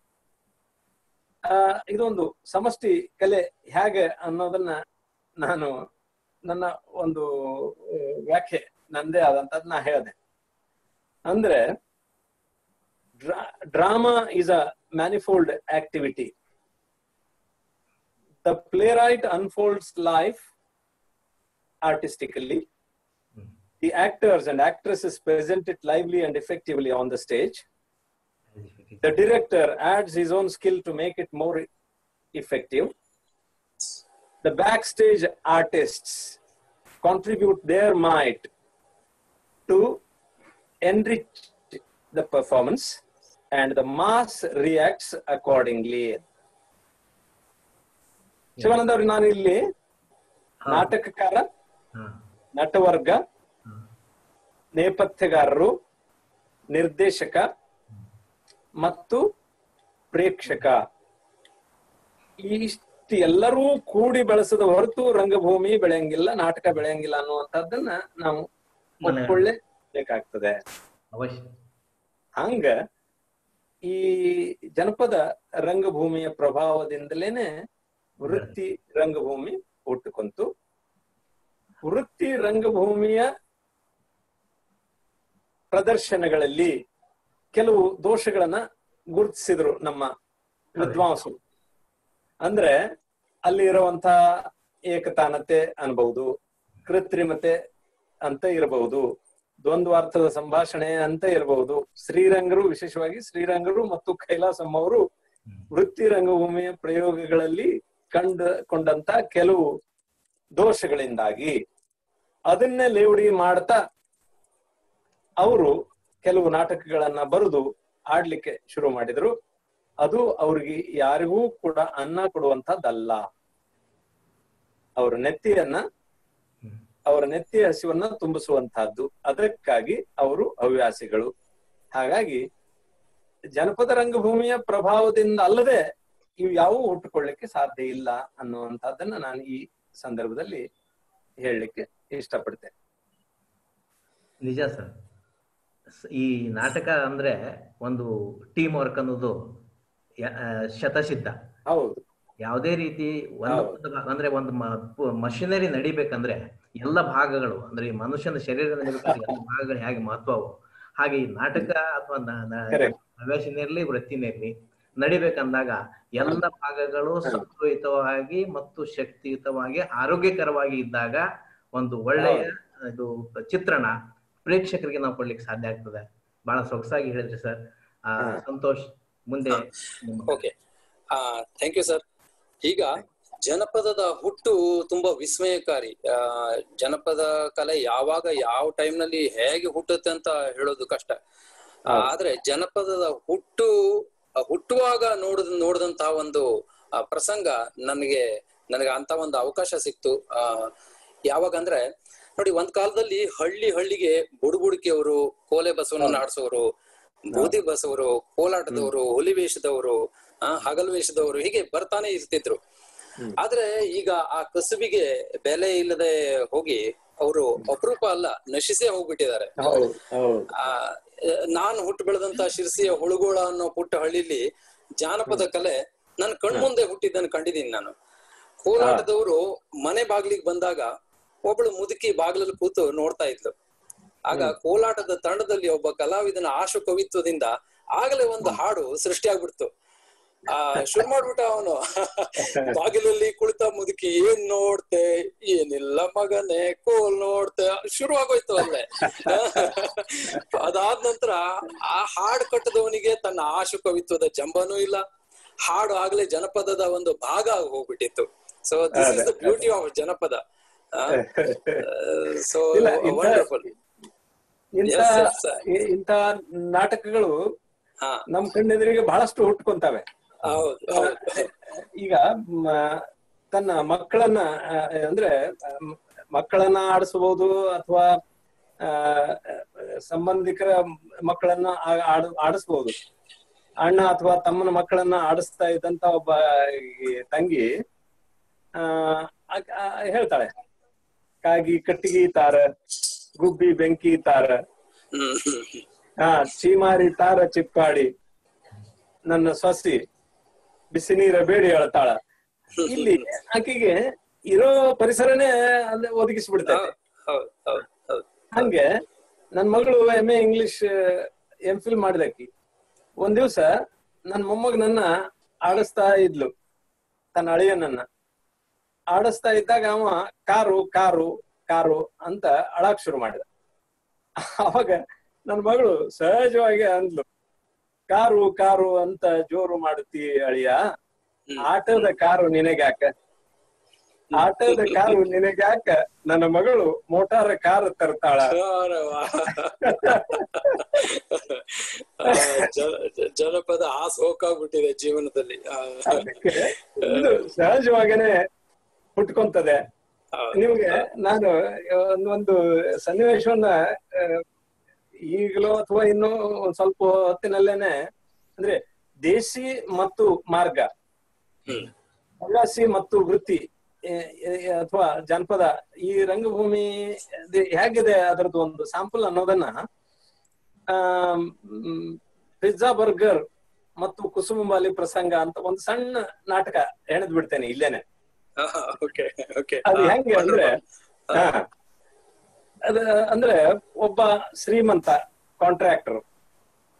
ಆ ಇದೊಂದು ಸಮಷ್ಟಿ ಕಲೆ ಹೇಗೆ ಅನ್ನೋದನ್ನ ನಾನು ನನ್ನ ಒಂದು ವ್ಯಾಖ್ಯೆ ನಂದೇ ಆದಂತದ್ ನಾ ಹೇಳಿದೆ. ಅಂದ್ರೆ drama is a manifold activity. The playwright unfolds life artistically. The actors and actresses present it lively and effectively on the stage. The director adds his own skill to make it more effective. The backstage artists contribute their might to enrich the performance, and the mass reacts accordingly. Shivananda ಅವ್ರಿಗೆ ನಾನು ಇಲ್ಲಿ ನಾಟಕಕಾರ, ನಟವರ್ಗ, ನೇಪಥ್ಯಗಾರರು, ನಿರ್ದೇಶಕ ಮತ್ತು ಪ್ರೇಕ್ಷಕ ಇಷ್ಟು ಎಲ್ಲರೂ ಕೂಡಿ ಬೆಳೆಸದ ಹೊರತು ರಂಗಭೂಮಿ ಬೆಳೆಯಂಗಿಲ್ಲ, ನಾಟಕ ಬೆಳೆಯಂಗಿಲ್ಲ ಅನ್ನುವಂಥದ್ದನ್ನ ನಾವು ಒಪ್ಕೊಳ್ಳೇಬೇಕಾಗ್ತದೆ. ಹಂಗ ಈ ಜನಪದ ರಂಗಭೂಮಿಯ ಪ್ರಭಾವದಿಂದಲೇನೆ ವೃತ್ತಿ ರಂಗಭೂಮಿ ಹುಟ್ಟುಕೊಂತು. ವೃತ್ತಿ ರಂಗಭೂಮಿಯ ಪ್ರದರ್ಶನಗಳಲ್ಲಿ ಕೆಲವು ದೋಷಗಳನ್ನ ಗುರುತಿಸಿದ್ರು ನಮ್ಮ ವಿದ್ವಾಂಸರು. ಅಂದ್ರೆ ಅಲ್ಲಿ ಇರುವಂತ ಏಕತಾನತೆ ಅನ್ಬಹುದು, ಕೃತ್ರಿಮತೆ ಅಂತ ಇರಬಹುದು, ದ್ವಂದ್ವಾರ್ಥದ ಸಂಭಾಷಣೆ ಅಂತ ಇರಬಹುದು. ಶ್ರೀರಂಗರು, ವಿಶೇಷವಾಗಿ ಶ್ರೀರಂಗರು ಮತ್ತು ಕೈಲಾಸಂ ಅವರು ವೃತ್ತಿ ರಂಗಭೂಮಿಯ ಪ್ರಯೋಗಗಳಲ್ಲಿ ಕಂಡುಕೊಂಡಂತ ಕೆಲವು ದೋಷಗಳಿಂದಾಗಿ ಅದನ್ನೇ ಲೇವಡಿ ಮಾಡ್ತಾ ಅವರು ಕೆಲವು ನಾಟಕಗಳನ್ನ ಬರೆದು ಆಡ್ಲಿಕ್ಕೆ ಶುರು ಮಾಡಿದ್ರು. ಅದು ಅವ್ರಿಗೆ ಯಾರಿಗೂ ಕೂಡ ಅನ್ನ ಕೊಡುವಂತದ್ದಲ್ಲ. ಅವರ ನೆತ್ತಿಯನ್ನ ಅವರ ನೆತ್ತಿಯ ಹಸಿವನ್ನ ತುಂಬಿಸುವಂತಹದ್ದು. ಅದಕ್ಕಾಗಿ ಅವರು ಹವ್ಯಾಸಿಗಳು. ಹಾಗಾಗಿ ಜನಪದ ರಂಗಭೂಮಿಯ ಪ್ರಭಾವದಿಂದ ಅಲ್ಲದೆ ಇವು ಯಾವುವು ಹುಟ್ಟುಕೊಳ್ಳಿಕ್ಕೆ ಸಾಧ್ಯ ಇಲ್ಲ ಅನ್ನುವಂಥದ್ದನ್ನ ನಾನು ಈ ಸಂದರ್ಭದಲ್ಲಿ ಹೇಳಲಿಕ್ಕೆ ಇಷ್ಟಪಡ್ತೇನೆ. ನಿಜ ಸರ್. ಈ ನಾಟಕ ಅಂದ್ರೆ ಒಂದು ಟೀಮ್ ವರ್ಕ್ ಅನ್ನೋದು ಶತಸಿದ್ಧ. ಹೌದು. ಯಾವುದೇ ರೀತಿ ಒಂದು ಅಂದ್ರೆ ಒಂದು ಮಷಿನರಿ ನಡಿಬೇಕಂದ್ರೆ ಎಲ್ಲ ಭಾಗಗಳು ಅಂದ್ರೆ ಈ ಮನುಷ್ಯನ ಶರೀರ ನಡಿಬೇಕಂದ್ರೆ ಎಲ್ಲ ಭಾಗಗಳು ಹೇಗೆ ಮಹತ್ವವು, ಹಾಗೆ ಈ ನಾಟಕ ಅಥವಾ ಹವ್ಯಾಸಿನಿರ್ಲಿ ವೃತ್ತಿನಿರ್ಲಿ ನಡಿಬೇಕಂದಾಗ ಎಲ್ಲ ಭಾಗಗಳು ಸಮನ್ವಯಿತವಾಗಿ ಮತ್ತು ಶಕ್ತಿಯುತವಾಗಿ ಆರೋಗ್ಯಕರವಾಗಿ ಇದ್ದಾಗ ಒಂದು ಒಳ್ಳೆಯ ಇದು ಚಿತ್ರಣ ಪ್ರೇಕ್ಷಕರಿಗೆ ನಾವು ಕೊಡ್ಲಿಕ್ಕೆ ಸಾಧ್ಯ ಆಗ್ತದೆ. ಬಹಳ ಸೊಗಸಾಗಿ ಹೇಳಿದ್ರಿ ಸರ್. ಆ ಸಂತೋಷ್, ಮುಂದೆ. Okay, thank you sir. ಈಗ ಜನಪದದ ಹುಟ್ಟು ತುಂಬಾ ವಿಸ್ಮಯಕಾರಿ. ಆ ಜನಪದ ಕಲೆ ಯಾವಾಗ ಯಾವ ಟೈಮ್ ನಲ್ಲಿ ಹೇಗೆ ಹುಟ್ಟುತ್ತೆ ಅಂತ ಹೇಳೋದು ಕಷ್ಟ. ಆದ್ರೆ ಜನಪದದ ಹುಟ್ಟು ಹುಟ್ಟುವಾಗ ನೋಡಿದ ನೋಡಿದಂತಹ ಒಂದು ಪ್ರಸಂಗ ನನಗೆ ನನಗೆ ಅಂತ ಒಂದು ಅವಕಾಶ ಸಿಕ್ತು. ಆ ಯಾವಾಗ ಅಂದ್ರೆ ನೋಡಿ, ಒಂದ್ ಕಾಲದಲ್ಲಿ ಹಳ್ಳಿ ಹಳ್ಳಿಗೆ ಬುಡುಬುಡಿಕೆಯವರು, ಕೋಲೆ ಬಸವನನ್ನ ಆಡ್ಸೋರು, ಬೂದಿ ಬಸವರು, ಕೋಲಾಟದವರು, ಹುಲಿ ವೇಷದವರು, ಆ ಹಗಲು ವೇಷದವರು, ಹೀಗೆ ಬರ್ತಾನೆ ಇರ್ತಿದ್ರು. ಆದ್ರೆ ಈಗ ಆ ಕಸುಬಿಗೆ ಬೆಲೆ ಇಲ್ಲದೆ ಹೋಗಿ ಅವರು ಅಪರೂಪ ಅಲ್ಲ, ನಶಿಸೇ ಹೋಗ್ಬಿಟ್ಟಿದ್ದಾರೆ. ಆ ನಾನು ಹುಟ್ಟು ಬೆಳೆದಂತ ಶಿರ್ಸಿಯ ಹುಳುಗೋಳ ಅನ್ನೋ ಪುಟ್ಟ ಹಳ್ಳಿಲಿ ಜಾನಪದ ಕಲೆ ನನ್ ಕಣ್ಮುಂದೆ ಹುಟ್ಟಿದ್ದನ್ನು ಕಂಡಿದ್ದೀನಿ ನಾನು. ಕೋಲಾಟದವರು ಮನೆ ಬಾಗ್ಲಿಗೆ ಬಂದಾಗ ಒಬ್ಬಳು ಮುದುಕಿ ಬಾಗ್ಲಲ್ಲಿ ಕೂತು ನೋಡ್ತಾ ಇದ್ಲು. ಆಗ ಕೋಲಾಟದ ತಂಡದಲ್ಲಿ ಒಬ್ಬ ಕಲಾವಿದನ ಆಶು ಕವಿತ್ವದಿಂದ ಆಗಲೇ ಒಂದು ಹಾಡು ಸೃಷ್ಟಿಯಾಗ್ಬಿಡ್ತು. ಆ ಶುರು ಮಾಡ್ಬಿಟ್ಟ ಅವನು, ಬಾಗಿಲಲ್ಲಿ ಕುಳಿತ ಮುದುಕಿ ಏನ್ ನೋಡ್ತೆ, ಏನಿಲ್ಲ ಮಗನೇ ಕೋಲ್ ನೋಡ್ತೆ, ಶುರು ಆಗೋಯ್ತು ಅಲ್ಲೇ. ಅದಾದ ನಂತರ ಆ ಹಾಡು ಕಟ್ಟದವನಿಗೆ ತನ್ನ ಆಶು ಕವಿತ್ವದ ಜಂಬನೂ ಇಲ್ಲ, ಹಾಡು ಆಗ್ಲೇ ಜನಪದದ ಒಂದು ಭಾಗ ಆಗಿ ಹೋಗ್ಬಿಟ್ಟಿತ್ತು. So this is the beauty of janapada. So wonderful. ಇಂತ ನಾಟಕಗಳು ನಮ್ ಕಣ್ಣೆದುರಿಗೆ ಬಹಳಷ್ಟು ಹುಟ್ಕೊಂತಾವೆ. ಈಗ ತನ್ನ ಮಕ್ಕಳನ್ನ ಅಂದ್ರೆ ಮಕ್ಕಳನ್ನ ಆಡಿಸಬಹುದು ಅಥವಾ ಆ ಸಂಬಂಧಿಕರ ಮಕ್ಕಳನ್ನ ಆಡ್ ಆಡಿಸ್ಬಹುದು. ಅಣ್ಣ ಅಥವಾ ತಮ್ಮನ ಮಕ್ಕಳನ್ನ ಆಡಿಸ್ತಾ ಇದ್ದಂತ ಒಬ್ಬ ತಂಗಿ ಆ ಹೇಳ್ತಾಳೆ, ಕಾಗಿ ಕಟ್ಟಿಗೆ ತಾರ, ಗುಬ್ಬಿ ಬೆಂಕಿ ತಾರ, ಹಾ ಚೀಮಾರಿ ತಾರ ಚಿಪ್ಪಾಡಿ, ನನ್ನ ಸೊಸಿ ಬಿಸಿ ನೀರ ಬೇಡಿ ಹೇಳ್ತಾಳ. ಇಲ್ಲಿ ಆಕೆಗೆ ಇರೋ ಪರಿಸರನೇ ಅಲ್ಲಿ ಒದಗಿಸ್ಬಿಡ್ತೈತೆ. ಹಂಗೆ ನನ್ ಮಗಳು M A English M Phil ಮಾಡಿದಕ್ಕಿ ಒಂದ್ ದಿವ್ಸ ನನ್ ಮೊಮ್ಮಗನನ್ನ ಆಡಿಸ್ತಾ ಇದ್ಲು, ತನ್ನ ಅಳಿಯನನ್ನ ಆಡಿಸ್ತಾ ಇದ್ದಾಗ ಅವ ಕಾರು ಕಾರು ಕಾರು ಅಂತ ಅಳಾಕ್ ಶುರು ಮಾಡಿದ. ಅವಾಗ ನನ್ ಮಗಳು ಸಹಜವಾಗಿ ಅಂದ್ಲು, ಕಾರು ಕಾರು ಅಂತ ಜೋರು ಮಾಡುತ್ತಿ ಅಳಿಯ, ಆಟದ ಕಾರು ನಿನಗ್ಯಾಕ, ಆಟದ ಕಾರು ನಿನಗ್ಯಾಕ, ನನ್ನ ಮಗಳು ಮೋಟಾರ್ ಕಾರ್ ತರ್ತಾಳ. ಜನಪದ ಆಸೆ ಹೋಗ್ಬಿಟ್ಟಿದೆ ಜೀವನದಲ್ಲಿ. ಇದು ಸಹಜವಾಗೇನೆ ಹುಟ್ಕೊಂತದೆ. ನಿಮ್ಗೆ ನಾನು ಒಂದು ಸನ್ನಿವೇಶವನ್ನ ಈಗಲೂ ಅಥವಾ ಇನ್ನು ಒಂದ್ ಸ್ವಲ್ಪ ಹೊತ್ತಿನಲ್ಲೇನೆ, ಅಂದ್ರೆ ದೇಶಿ ಮತ್ತು ಮಾರ್ಗ, ಹವ್ಯಾಸಿ ಮತ್ತು ವೃತ್ತಿ ಅಥವಾ ಜನಪದ ಈ ರಂಗಭೂಮಿ ಹೇಗಿದೆ ಅದರದ್ದು ಒಂದು ಸ್ಯಾಂಪಲ್ ಅನ್ನೋದನ್ನ ಆ ಪಿಜ್ಜಾ ಬರ್ಗರ್ ಮತ್ತು ಕುಸುಮಂಬಾಲಿ ಪ್ರಸಂಗ ಅಂತ ಒಂದು ಸಣ್ಣ ನಾಟಕ ಹೆಣದ್ ಬಿಡ್ತೇನೆ ಇಲ್ಲೇನೆ. ಅದು ಹೆಂಗೆ ಅಂದ್ರೆ, ಅದ ಅಂದ್ರೆ ಒಬ್ಬ ಶ್ರೀಮಂತ ಕಾಂಟ್ರಾಕ್ಟರ್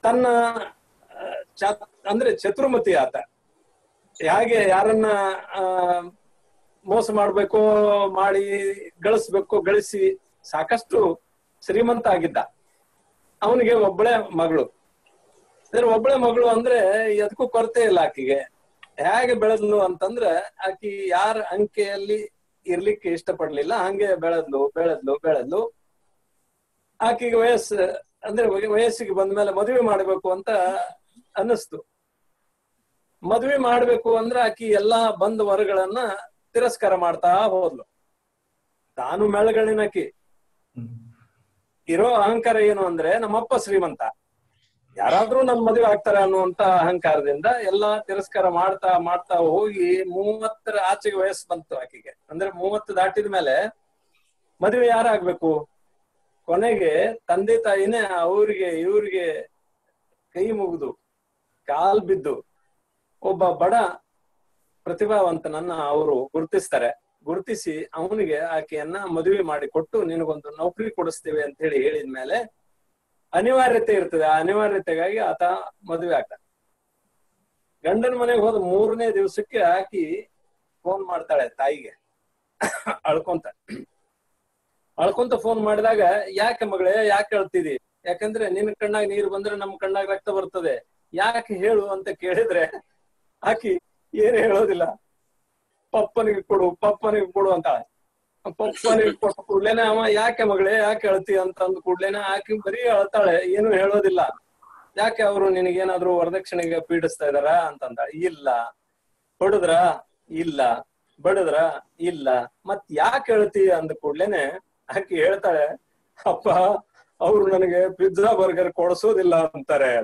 ತನ್ನ ಚ ಅಂದ್ರೆ ಚತುರ್ಮತಿ ಆತ, ಹೇಗೆ ಯಾರನ್ನ ಆ ಮೋಸ ಮಾಡ್ಬೇಕು, ಮಾಡಿ ಗಳಿಸ್ಬೇಕು, ಗಳಿಸಿ ಸಾಕಷ್ಟು ಶ್ರೀಮಂತ ಆಗಿದ್ದ. ಅವನಿಗೆ ಒಬ್ಬಳೆ ಮಗಳು. ಅಂದ್ರೆ ಒಬ್ಬಳೆ ಮಗಳು ಅಂದ್ರೆ ಎದಕ್ಕೂ ಕೊರತೆ ಇಲ್ಲ ಆಕಿಗೆ. ಹೇಗೆ ಬೆಳೆದ್ಲು ಅಂತಂದ್ರ ಆಕಿ ಯಾರ ಅಂಕೆಯಲ್ಲಿ ಇರ್ಲಿಕ್ಕೆ ಇಷ್ಟಪಡ್ಲಿಲ್ಲ, ಹಂಗೆ ಬೆಳೆದ್ಲು ಬೆಳೆದ್ಲು ಬೆಳೆದ್ಲು ಆಕಿಗೆ ವಯಸ್ಸು ಅಂದ್ರೆ ವಯಸ್ಸಿಗೆ ಬಂದ್ಮೇಲೆ ಮದುವೆ ಮಾಡ್ಬೇಕು ಅಂತ ಅನ್ನಿಸ್ತು. ಮದುವೆ ಮಾಡ್ಬೇಕು ಅಂದ್ರೆ ಆಕಿ ಎಲ್ಲಾ ಬಂದ ವರಗಳನ್ನ ತಿರಸ್ಕಾರ ಮಾಡ್ತಾ ಹೋದ್ಲು. ತಾನು ಮೆಳಗಳಿನಕಿ ಇರೋ ಅಹಂಕಾರ ಏನು ಅಂದ್ರೆ ನಮ್ಮಪ್ಪ ಶ್ರೀಮಂತ, ಯಾರಾದ್ರೂ ನನ್ ಮದುವೆ ಆಗ್ತಾರೆ ಅನ್ನುವಂತ ಅಹಂಕಾರದಿಂದ ಎಲ್ಲಾ ತಿರಸ್ಕಾರ ಮಾಡ್ತಾ ಮಾಡ್ತಾ ಹೋಗಿ ಮೂವತ್ತರ ಆಚೆಗೆ ವಯಸ್ಸು ಬಂತು ಆಕಿಗೆ. ಅಂದ್ರೆ ಮೂವತ್ತು ದಾಟಿದ ಮೇಲೆ ಮದುವೆ ಯಾರಾಗ್ಬೇಕು? ಕೊನೆಗೆ ತಂದೆ ತಾಯಿನೇ ಅವ್ರಿಗೆ ಇವ್ರಿಗೆ ಕೈ ಮುಗಿದು ಕಾಲ್ ಬಿದ್ದು ಒಬ್ಬ ಬಡ ಪ್ರತಿಭಾವಂತನನ್ನ ಅವರು ಗುರುತಿಸ್ತಾರೆ. ಗುರುತಿಸಿ ಅವನಿಗೆ ಆಕೆಯನ್ನ ಮದುವೆ ಮಾಡಿ ಕೊಟ್ಟು ನಿನಗೊಂದು ನೌಕರಿ ಕೊಡಿಸ್ತೇವೆ ಅಂತ ಹೇಳಿ ಹೇಳಿದ್ಮೇಲೆ ಅನಿವಾರ್ಯತೆ ಇರ್ತದೆ. ಆ ಅನಿವಾರ್ಯತೆಗಾಗಿ ಆತ ಮದುವೆ ಆಗ್ತಾನೆ. ಗಂಡನ ಮನೆಗೆ ಹೋದ ಮೂರನೇ ದಿವಸಕ್ಕೆ ಆಕಿ ಫೋನ್ ಮಾಡ್ತಾಳೆ ತಾಯಿಗೆ ಅಳ್ಕೊಂತ ಅಳ್ಕೊಂತ ಫೋನ್ ಮಾಡಿದಾಗ, ಯಾಕೆ ಮಗಳೇ ಯಾಕೆ ಅಳ್ತಿದಿ? ಯಾಕಂದ್ರೆ ನಿನ್ ಕಣ್ಣಾಗ ನೀರು ಬಂದ್ರೆ ನಮ್ ಕಣ್ಣಾಗ ರಕ್ತ ಬರ್ತದೆ, ಯಾಕೆ ಹೇಳು ಅಂತ ಕೇಳಿದ್ರೆ ಆಕಿ ಏನು ಹೇಳೋದಿಲ್ಲ. ಪಪ್ಪನಿಗೆ ಕೊಡು ಪಪ್ಪನಿಗೆ ಕೊಡು ಅಂತಾಳೆ. ಪಪ್ಪನಿಗೆ ಕೊಟ್ಟ ಕೂಡ್ಲೇನೆ ಅವ ಯಾಕೆ ಮಗಳೇ ಯಾಕೆ ಅಳ್ತಿ ಅಂತ ಅಂದ ಕೂಡ್ಲೇನೆ ಆಕಿ ಬರೀ ಅಳ್ತಾಳೆ, ಏನು ಹೇಳೋದಿಲ್ಲ. ಯಾಕೆ ಅವರು ನಿನಗೇನಾದ್ರು ವರದಕ್ಷಿಣೆಗೆ ಪೀಡಿಸ್ತಾ ಇದಾರ ಅಂತಂದ. ಇಲ್ಲ. ಹೊಡೆದ್ರ? ಇಲ್ಲ. ಬಡದ್ರ? ಇಲ್ಲ. ಮತ್ ಯಾಕೆ ಅಳ್ತಿ ಅಂದ ಕೂಡ್ಲೇನೆ ಆಕಿ ಹೇಳ್ತಾಳೆ, ಅಪ್ಪ ಅವ್ರು ನನಗೆ ಪಿಜ್ಜಾ ಬರ್ಗರ್ ಕೊಡ್ಸೋದಿಲ್ಲ ಅಂತಾರೆ.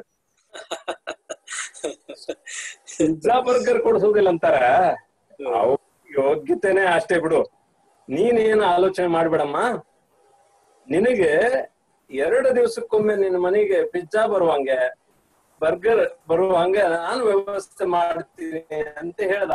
ಪಿಜ್ಜಾ ಬರ್ಗರ್ ಕೊಡ್ಸೋದಿಲ್ಲ ಅಂತಾರ. ಅವ್ರ ಯೋಗ್ಯತೆನೆ ಅಷ್ಟೇ ಬಿಡು, ನೀನೇನು ಆಲೋಚನೆ ಮಾಡ್ಬೇಡಮ್ಮ. ನಿನಗೆ ಎರಡು ದಿವಸಕ್ಕೊಮ್ಮೆ ನಿನ್ನ ಮನೆಗೆ ಪಿಜ್ಜಾ ಬರುವಂಗೆ ಬರ್ಗರ್ ಬರುವಂಗೆ ನಾನು ವ್ಯವಸ್ಥೆ ಮಾಡ್ತೀನಿ ಅಂತ ಹೇಳ್ದ.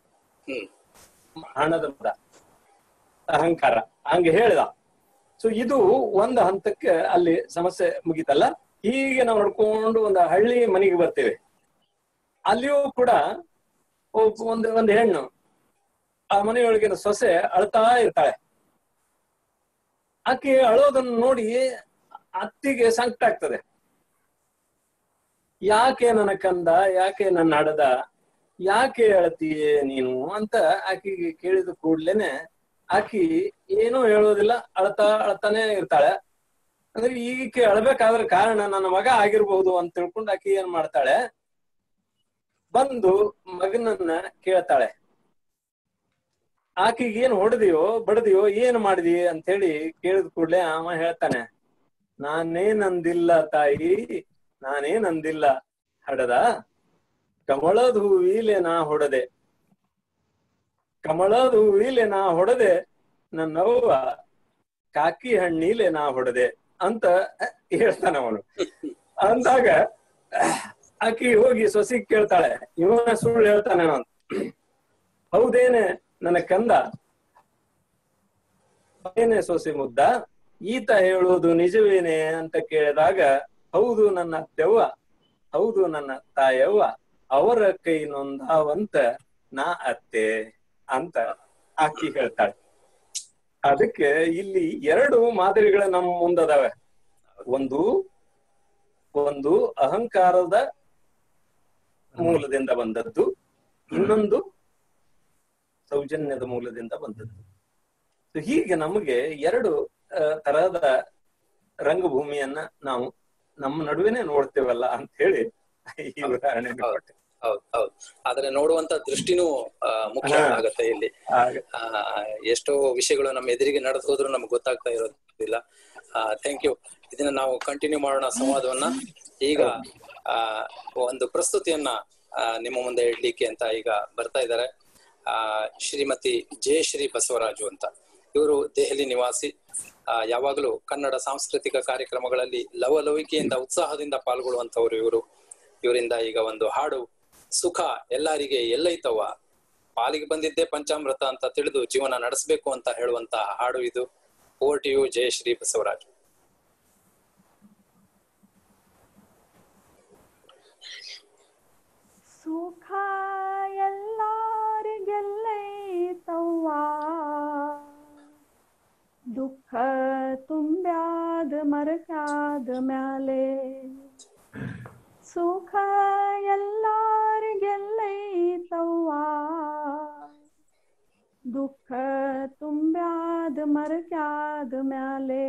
ಹಣದ ಅಹಂಕಾರ ಹಂಗೆ ಹೇಳ್ದ. ಸೊ ಇದು ಒಂದು ಹಂತಕ್ಕೆ ಅಲ್ಲಿ ಸಮಸ್ಯೆ ಮುಗಿತಲ್ಲ. ಹೀಗೆ ನಾವು ನಡ್ಕೊಂಡು ಒಂದು ಹಳ್ಳಿ ಮನೆಗೆ ಬರ್ತೇವೆ. ಅಲ್ಲಿಯೂ ಕೂಡ ಒಂದು ಒಂದು ಹೆಣ್ಣು ಆ ಮನೆಯೊಳಗಿನ ಸೊಸೆ ಅಳ್ತಾ ಇರ್ತಾಳೆ. ಆಕೆ ಅಳೋದನ್ನ ನೋಡಿ ಅತ್ತಿಗೆ ಸಂಕಟ ಆಗ್ತದೆ. ಯಾಕೆ ನನ್ನ ಕಂದ, ಯಾಕೆ ನನ್ನ ಅಡದ, ಯಾಕೆ ಅಳ್ತೀಯೇ ನೀನು ಅಂತ ಆಕಿಗೆ ಕೇಳಿದ ಕೂಡ್ಲೇನೆ ಆಕಿ ಏನೂ ಹೇಳೋದಿಲ್ಲ, ಅಳ್ತಾ ಅಳ್ತಾನೆ ಇರ್ತಾಳೆ. ಅಂದ್ರೆ ಈಕೆ ಅಳ್ಬೇಕಾದ್ರ ಕಾರಣ ನನ್ನ ಮಗ ಆಗಿರ್ಬಹುದು ಅಂತ ತಿಳ್ಕೊಂಡು ಆಕಿ ಏನ್ ಮಾಡ್ತಾಳೆ, ಬಂದು ಮಗನನ್ನ ಕೇಳ್ತಾಳೆ. ಆಕಿಗೆ ಏನ್ ಹೊಡೆದಿಯೋ ಬಡದಿಯೋ ಏನ್ ಮಾಡಿದಿ ಅಂತ ಹೇಳಿ ಕೇಳಿದ ಕೂಡ್ಲೆ ಅವ ಹೇಳ್ತಾನೆ, ನಾನೇನಂದಿಲ್ಲ ತಾಯಿ, ನಾನೇನಂದಿಲ್ಲ ಹಡದ, ಕಮಳದ ಹೂವಿಲೆ ನಾ ಹೊಡೆದೆ, ಕಮಳದ ಹೂವಿಲೆ ನಾ ಹೊಡೆದೆ, ನನ್ನವ್ವ ಕಾಕಿ ಹಣ್ಣಿಲೆ ನಾ ಹೊಡೆದೆ ಅಂತ ಹೇಳ್ತಾನ ಅವನು. ಅಂದಾಗ ಆಕಿ ಹೋಗಿ ಸೊಸಿ ಕೇಳ್ತಾಳೆ, ಇವನ ಸುಳ್ಳು ಹೇಳ್ತಾನೆ ಅಂತ. ಹೌದೇನೆ ನನ್ನ ಕಂದ, ಏನೇ ಸೊಸಿ ಮುದ್ದ, ಈತ ಹೇಳೋದು ನಿಜವೇನೆ ಅಂತ ಕೇಳಿದಾಗ, ಹೌದು ನನ್ನ ದೆವ್ವ, ಹೌದು ನನ್ನ ತಾಯವ್ವ, ಅವರ ಕೈ ನೊಂದಾವಂತ ನಾ ಅತ್ತೆ ಅಂತ ಆಕಿ ಹೇಳ್ತಾಳೆ. ಅದಕ್ಕೆ ಇಲ್ಲಿ ಎರಡು ಮಾದರಿಗಳ ನಮ್ಮ ಮುಂದದಾವೆ. ಒಂದು ಒಂದು ಅಹಂಕಾರದ ಮೂಲದಿಂದ ಬಂದದ್ದು, ಇನ್ನೊಂದು ಸೌಜನ್ಯದ ಮೂಲದಿಂದ ಬಂದದ್ದು. ಹೀಗೆ ನಮಗೆ ಎರಡು ತರಹದ ರಂಗಭೂಮಿಯನ್ನ ನಾವು ನಮ್ಮ ನಡುವೆನೆ ನೋಡ್ತೇವಲ್ಲ ಅಂತ ಹೇಳಿ ಈ ಉದಾಹರಣೆ. ಹೌದು ಹೌದು ಆದ್ರೆ ನೋಡುವಂತ ದೃಷ್ಟಿನೂ ಮುಖ್ಯ ಆಗತ್ತೆ ಇಲ್ಲಿ. ಆ ಎಷ್ಟೋ ವಿಷಯಗಳು ನಮ್ಮ ಎದುರಿಗೆ ನಡೆದು ಹೋದ್ರು ನಮ್ಗೆ ಗೊತ್ತಾಗ್ತಾ ಇರೋದಿಲ್ಲ. Thank you. ಇದನ್ನ ನಾವು ಕಂಟಿನ್ಯೂ ಮಾಡೋಣ ಸಂವಾದವನ್ನ. ಈಗ ಆ ಒಂದು ಪ್ರಸ್ತುತಿಯನ್ನ ನಿಮ್ಮ ಮುಂದೆ ಇಡ್ಲಿಕ್ಕೆ ಅಂತ ಈಗ ಬರ್ತಾ ಇದ್ದಾರೆ ಆ ಶ್ರೀಮತಿ ಜಯಶ್ರೀ ಬಸವರಾಜು ಅಂತ. ಇವರು ದೆಹಲಿ ನಿವಾಸಿ. ಆ ಯಾವಾಗಲೂ ಕನ್ನಡ ಸಾಂಸ್ಕೃತಿಕ ಕಾರ್ಯಕ್ರಮಗಳಲ್ಲಿ ಲವಲವಿಕೆಯಿಂದ ಉತ್ಸಾಹದಿಂದ ಪಾಲ್ಗೊಳ್ಳುವಂತವ್ರು ಇವರು. ಇವರಿಂದ ಈಗ ಒಂದು ಹಾಡು, ಸುಖ ಎಲ್ಲರಿಗೆ ಎಲ್ಲೈತವ್ವ, ಪಾಲಿಗೆ ಬಂದಿದ್ದೆ ಪಂಚಾಮೃತ ಅಂತ ತಿಳಿದು ಜೀವನ ನಡೆಸಬೇಕು ಅಂತ ಹೇಳುವಂತ ಹಾಡು ಇದು. Over to you Jayashree Basavaraj. ಸುಖ ಎಲ್ಲರಿಗೆಲ್ಲೈತವ್ವ ದುಃಖ ತುಂಬ್ಯಾದ ಮರಕ್ಯಾದ ಮ್ಯಾಲೆ ಸುಖ ಎಲ್ಲರಿಗೆಲ್ಲೈತವ್ವ ದುಃಖ ತುಂಬ್ಯಾದ ಮರಕ್ಯಾದ ಮ್ಯಾಲೆ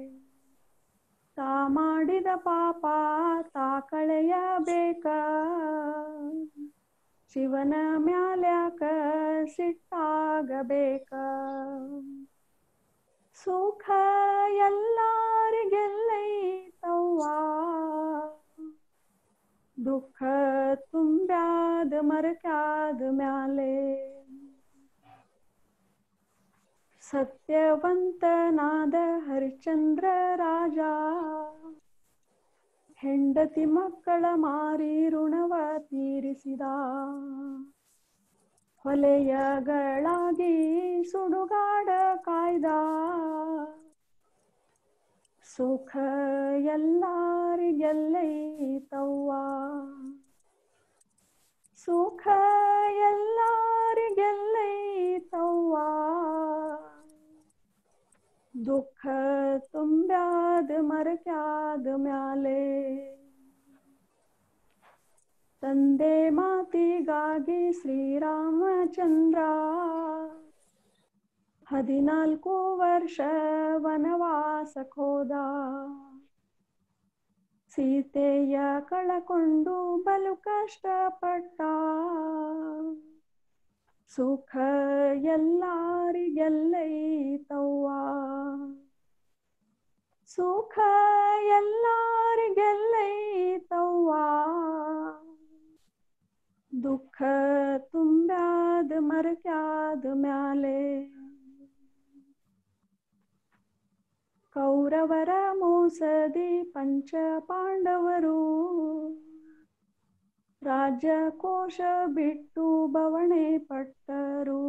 ತಾ ಮಾಡಿದ ಪಾಪ ತಾ ಕಳೆಯಬೇಕ ಶಿವನ ಮ್ಯಾಲ್ಯಾಕ ಸಿಟ್ಟಾಗಬೇಕ ಸುಖ ಎಲ್ಲರಿಗೆಲ್ಲೈತವ್ವ ದುಃಖ ತುಂಬ್ಯಾದ ಮರಕ್ಯಾದ ಮ್ಯಾಲೆ ಸತ್ಯವಂತನಾದ ಹರಿಶ್ಚಂದ್ರ ರಾಜ ಹೆಂಡತಿ ಮಕ್ಕಳ ಮಾರಿ ಋಣವ ತೀರಿಸಿದ ಹೊಲೆಯಗಳಾಗಿ ಸುಡುಗಾಡ ಕಾಯ್ದ ಸುಖ ಎಲ್ಲರಿಗೆಲ್ಲೈತವ್ವ ಸುಖ ಎಲ್ಲರಿಗೆಲ್ಲೈತವ್ವ ದುಃಖ ತುಂಬ್ಯಾದ ಮರಕ್ಯಾದ ಮ್ಯಾಲೆ ತಂದೆ ಮಾತಿಗಾಗಿ ಶ್ರೀರಾಮಚಂದ್ರ ಹದಿನಾಲ್ಕು ವರ್ಷ ವನವಾಸಕ್ಕೋದ ಸೀತೆಯ ಕಳಕೊಂಡು ಬಲು ಕಷ್ಟಪಟ್ಟ ಸುಖ ಎಲ್ಲರಿಗೆಲ್ಲೈತವ್ವ ಸುಖ ಎಲ್ಲರಿಗೆಲ್ಲೈತವ್ವ ದುಃಖ ತುಂಬ್ಯಾದ ಮರಕ್ಯಾದ ಮ್ಯಾಲೆ ಕೌರವರ ಮೋಸದಿ ಪಂಚ ಪಾಂಡವರು ರಾಜಕೋಶ ಬಿಟ್ಟು ಬವಣೆ ಪಟ್ಟರು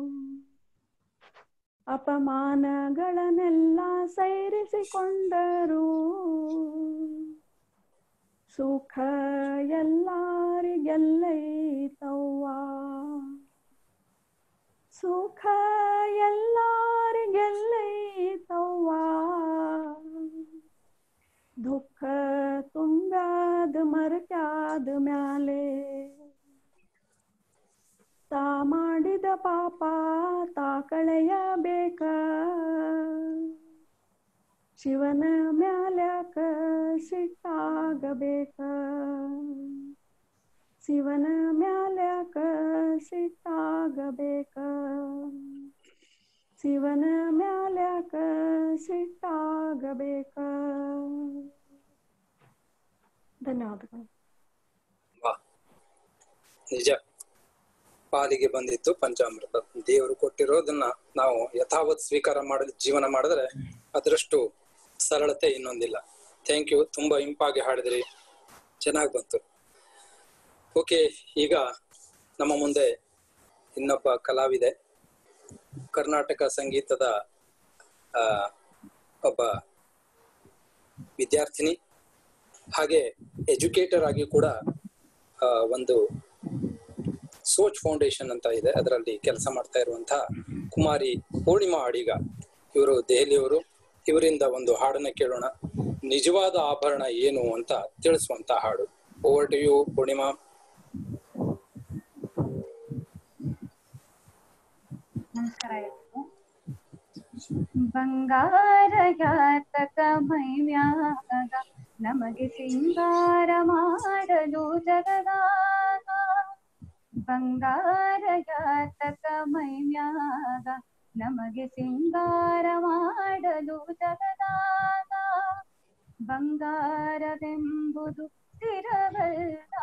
ಅಪಮಾನಗಳನ್ನೆಲ್ಲ ಸೈರಿಸಿಕೊಂಡರು ಸುಖ ಎಲ್ಲರಿಗೆಲ್ಲೈತವ್ವ ಸುಖ ಎಲ್ಲರಿಗೆಲ್ಲೈತವ್ವ ದುಃಖ ತುಂಬ್ಯಾದ ಮರಕ್ಯಾದ ಮ್ಯಾಲೆ ತಾ ಮಾಡಿದ ಪಾಪ ತಾ ಕಳೆಯಬೇಕ ಶಿವನ ಮ್ಯಾಲ್ಯಾಕ ಸಿಟ್ಟಾಗಬೇಕ ಶಿವನ ಮ್ಯಾಲ್ಯಾಕ ಸಿಟ್ಟಾಗಬೇಕ ಶಿವನ ಮ್ಯಾಲ್ಯಾಕ ಸಿಟ್ಟಾಗಬೇಕ. ಧನ್ಯವಾದಗಳು. ನಿಜ, ಪಾಲಿಗೆ ಬಂದಿತ್ತು ಪಂಚಾಮೃತ. ದೇವರು ಕೊಟ್ಟಿರೋದನ್ನ ನಾವು ಯಥಾವತ್ ಸ್ವೀಕಾರ ಮಾಡಲು ಜೀವನ ಮಾಡಿದ್ರೆ ಅದರಷ್ಟು ಸರಳತೆ ಇನ್ನೊಂದಿಲ್ಲ. Thank you. ತುಂಬಾ ಇಂಪಾಗಿ ಹಾಡಿದ್ರಿ, ಚೆನ್ನಾಗಿ ಬಂತು. ಓಕೆ, ಈಗ ನಮ್ಮ ಮುಂದೆ ಇನ್ನೊಬ್ಬ ಕಲಾವಿದೆ, ಕರ್ನಾಟಕ ಸಂಗೀತದ ಆ ಒಬ್ಬ ವಿದ್ಯಾರ್ಥಿನಿ, ಹಾಗೆ ಎಜುಕೇಟರ್ ಆಗಿ ಕೂಡ ಆ ಒಂದು ಸೋಚ್ ಫೌಂಡೇಶನ್ ಅಂತ ಇದೆ, ಅದರಲ್ಲಿ ಕೆಲಸ ಮಾಡ್ತಾ ಇರುವಂತಹ ಕುಮಾರಿ ಪೂರ್ಣಿಮಾ ಅಡಿಗ. ಇವರು ದೆಹಲಿಯವರು. ಇವರಿಂದ ಒಂದು ಹಾಡನ್ನ ಕೇಳೋಣ. ನಿಜವಾದ ಆಭರಣ ಏನು ಅಂತ ತಿಳಿಸುವಂತ ಹಾಡು. Over to you Poornima. ನಮಸ್ಕಾರ. ಬಂಗಾರ ಯಾತಕ ಮೈಮ್ಯಾಗ ನಮಗೆ ಸಿಂಗಾರ ಮಾಡಲು ಜಗದಾಗ, ಬಂಗಾರ ಯಾತಕ ಮೈಮ್ಯಾಗ ನಮಗೆ ಸಿಂಗಾರ ಮಾಡಲು ಜಗದಾಗ, ಬಂಗಾರವೆಂಬುದು ಸ್ಥಿರವಲ್ಲ,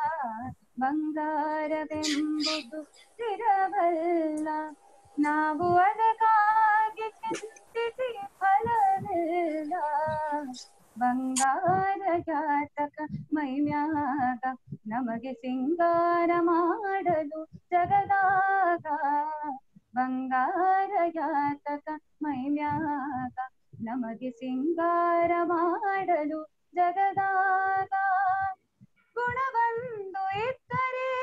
ಬಂಗಾರವೆಂಬುದು ಸ್ಥಿರವಲ್ಲ, ನಾವು ಅದಕ್ಕಾಗಿ ಚಿಂತಿಸಿ ಫಲವಿಲ್ಲ, ಬಂಗಾರ ಜಾತಕ ಮೈಮ್ಯಾಗ ನಮಗೆ ಸಿಂಗಾರ ಮಾಡಲು ಜಗದಾಗ, ಬಂಗಾರ ಜಾತಕ ಮೈಮ್ಯಾಗ ನಮಗೆ ಸಿಂಗಾರ ಮಾಡಲು ಜಗದಾಗ, ಗುಣವೊಂದು ಇದ್ದರೆ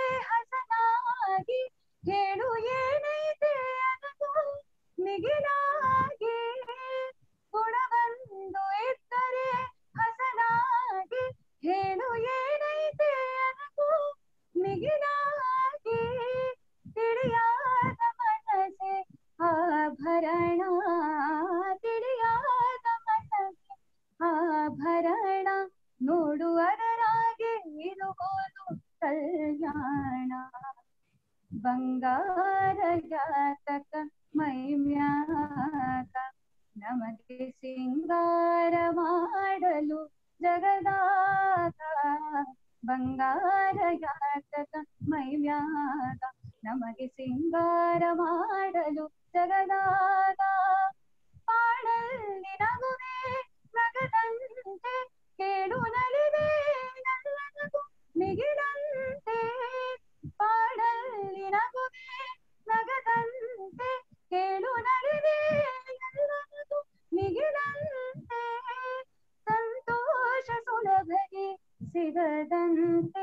ಬಂಗಾರ ಜಾತಕ ಮೈಮ್ಯಾಗ ನಮಗೆ ಸಿಂಗಾರ ಮಾಡಲು ಜಗದಾಗ ಬಂಗಾರ ಜಾತಕ ಮೈಮ್ಯಾಗ ನಮಗೆ ಸಿಂಗಾರ ಮಾಡಲು ಜಗದಾಗ ಪಾಡಲ್ಲಿ ನಗುವೆ ನಗದಂತೆ ಕೇಳು ನಲಿವೆ ನಲ್ಲನಗು ಮಿಗಿಲಂತೆ ಪಾಡಲ್ಲಿ ನಗುವೆ ನಗದಂತೆ ಕೇಳು ನಲಿವೆ ನಲ್ಲನಗು ಮಿಗಿಲಂತೆ ಸಂತೋಷ ಸುಲಭಗೆ ಸಿಗದಂತೆ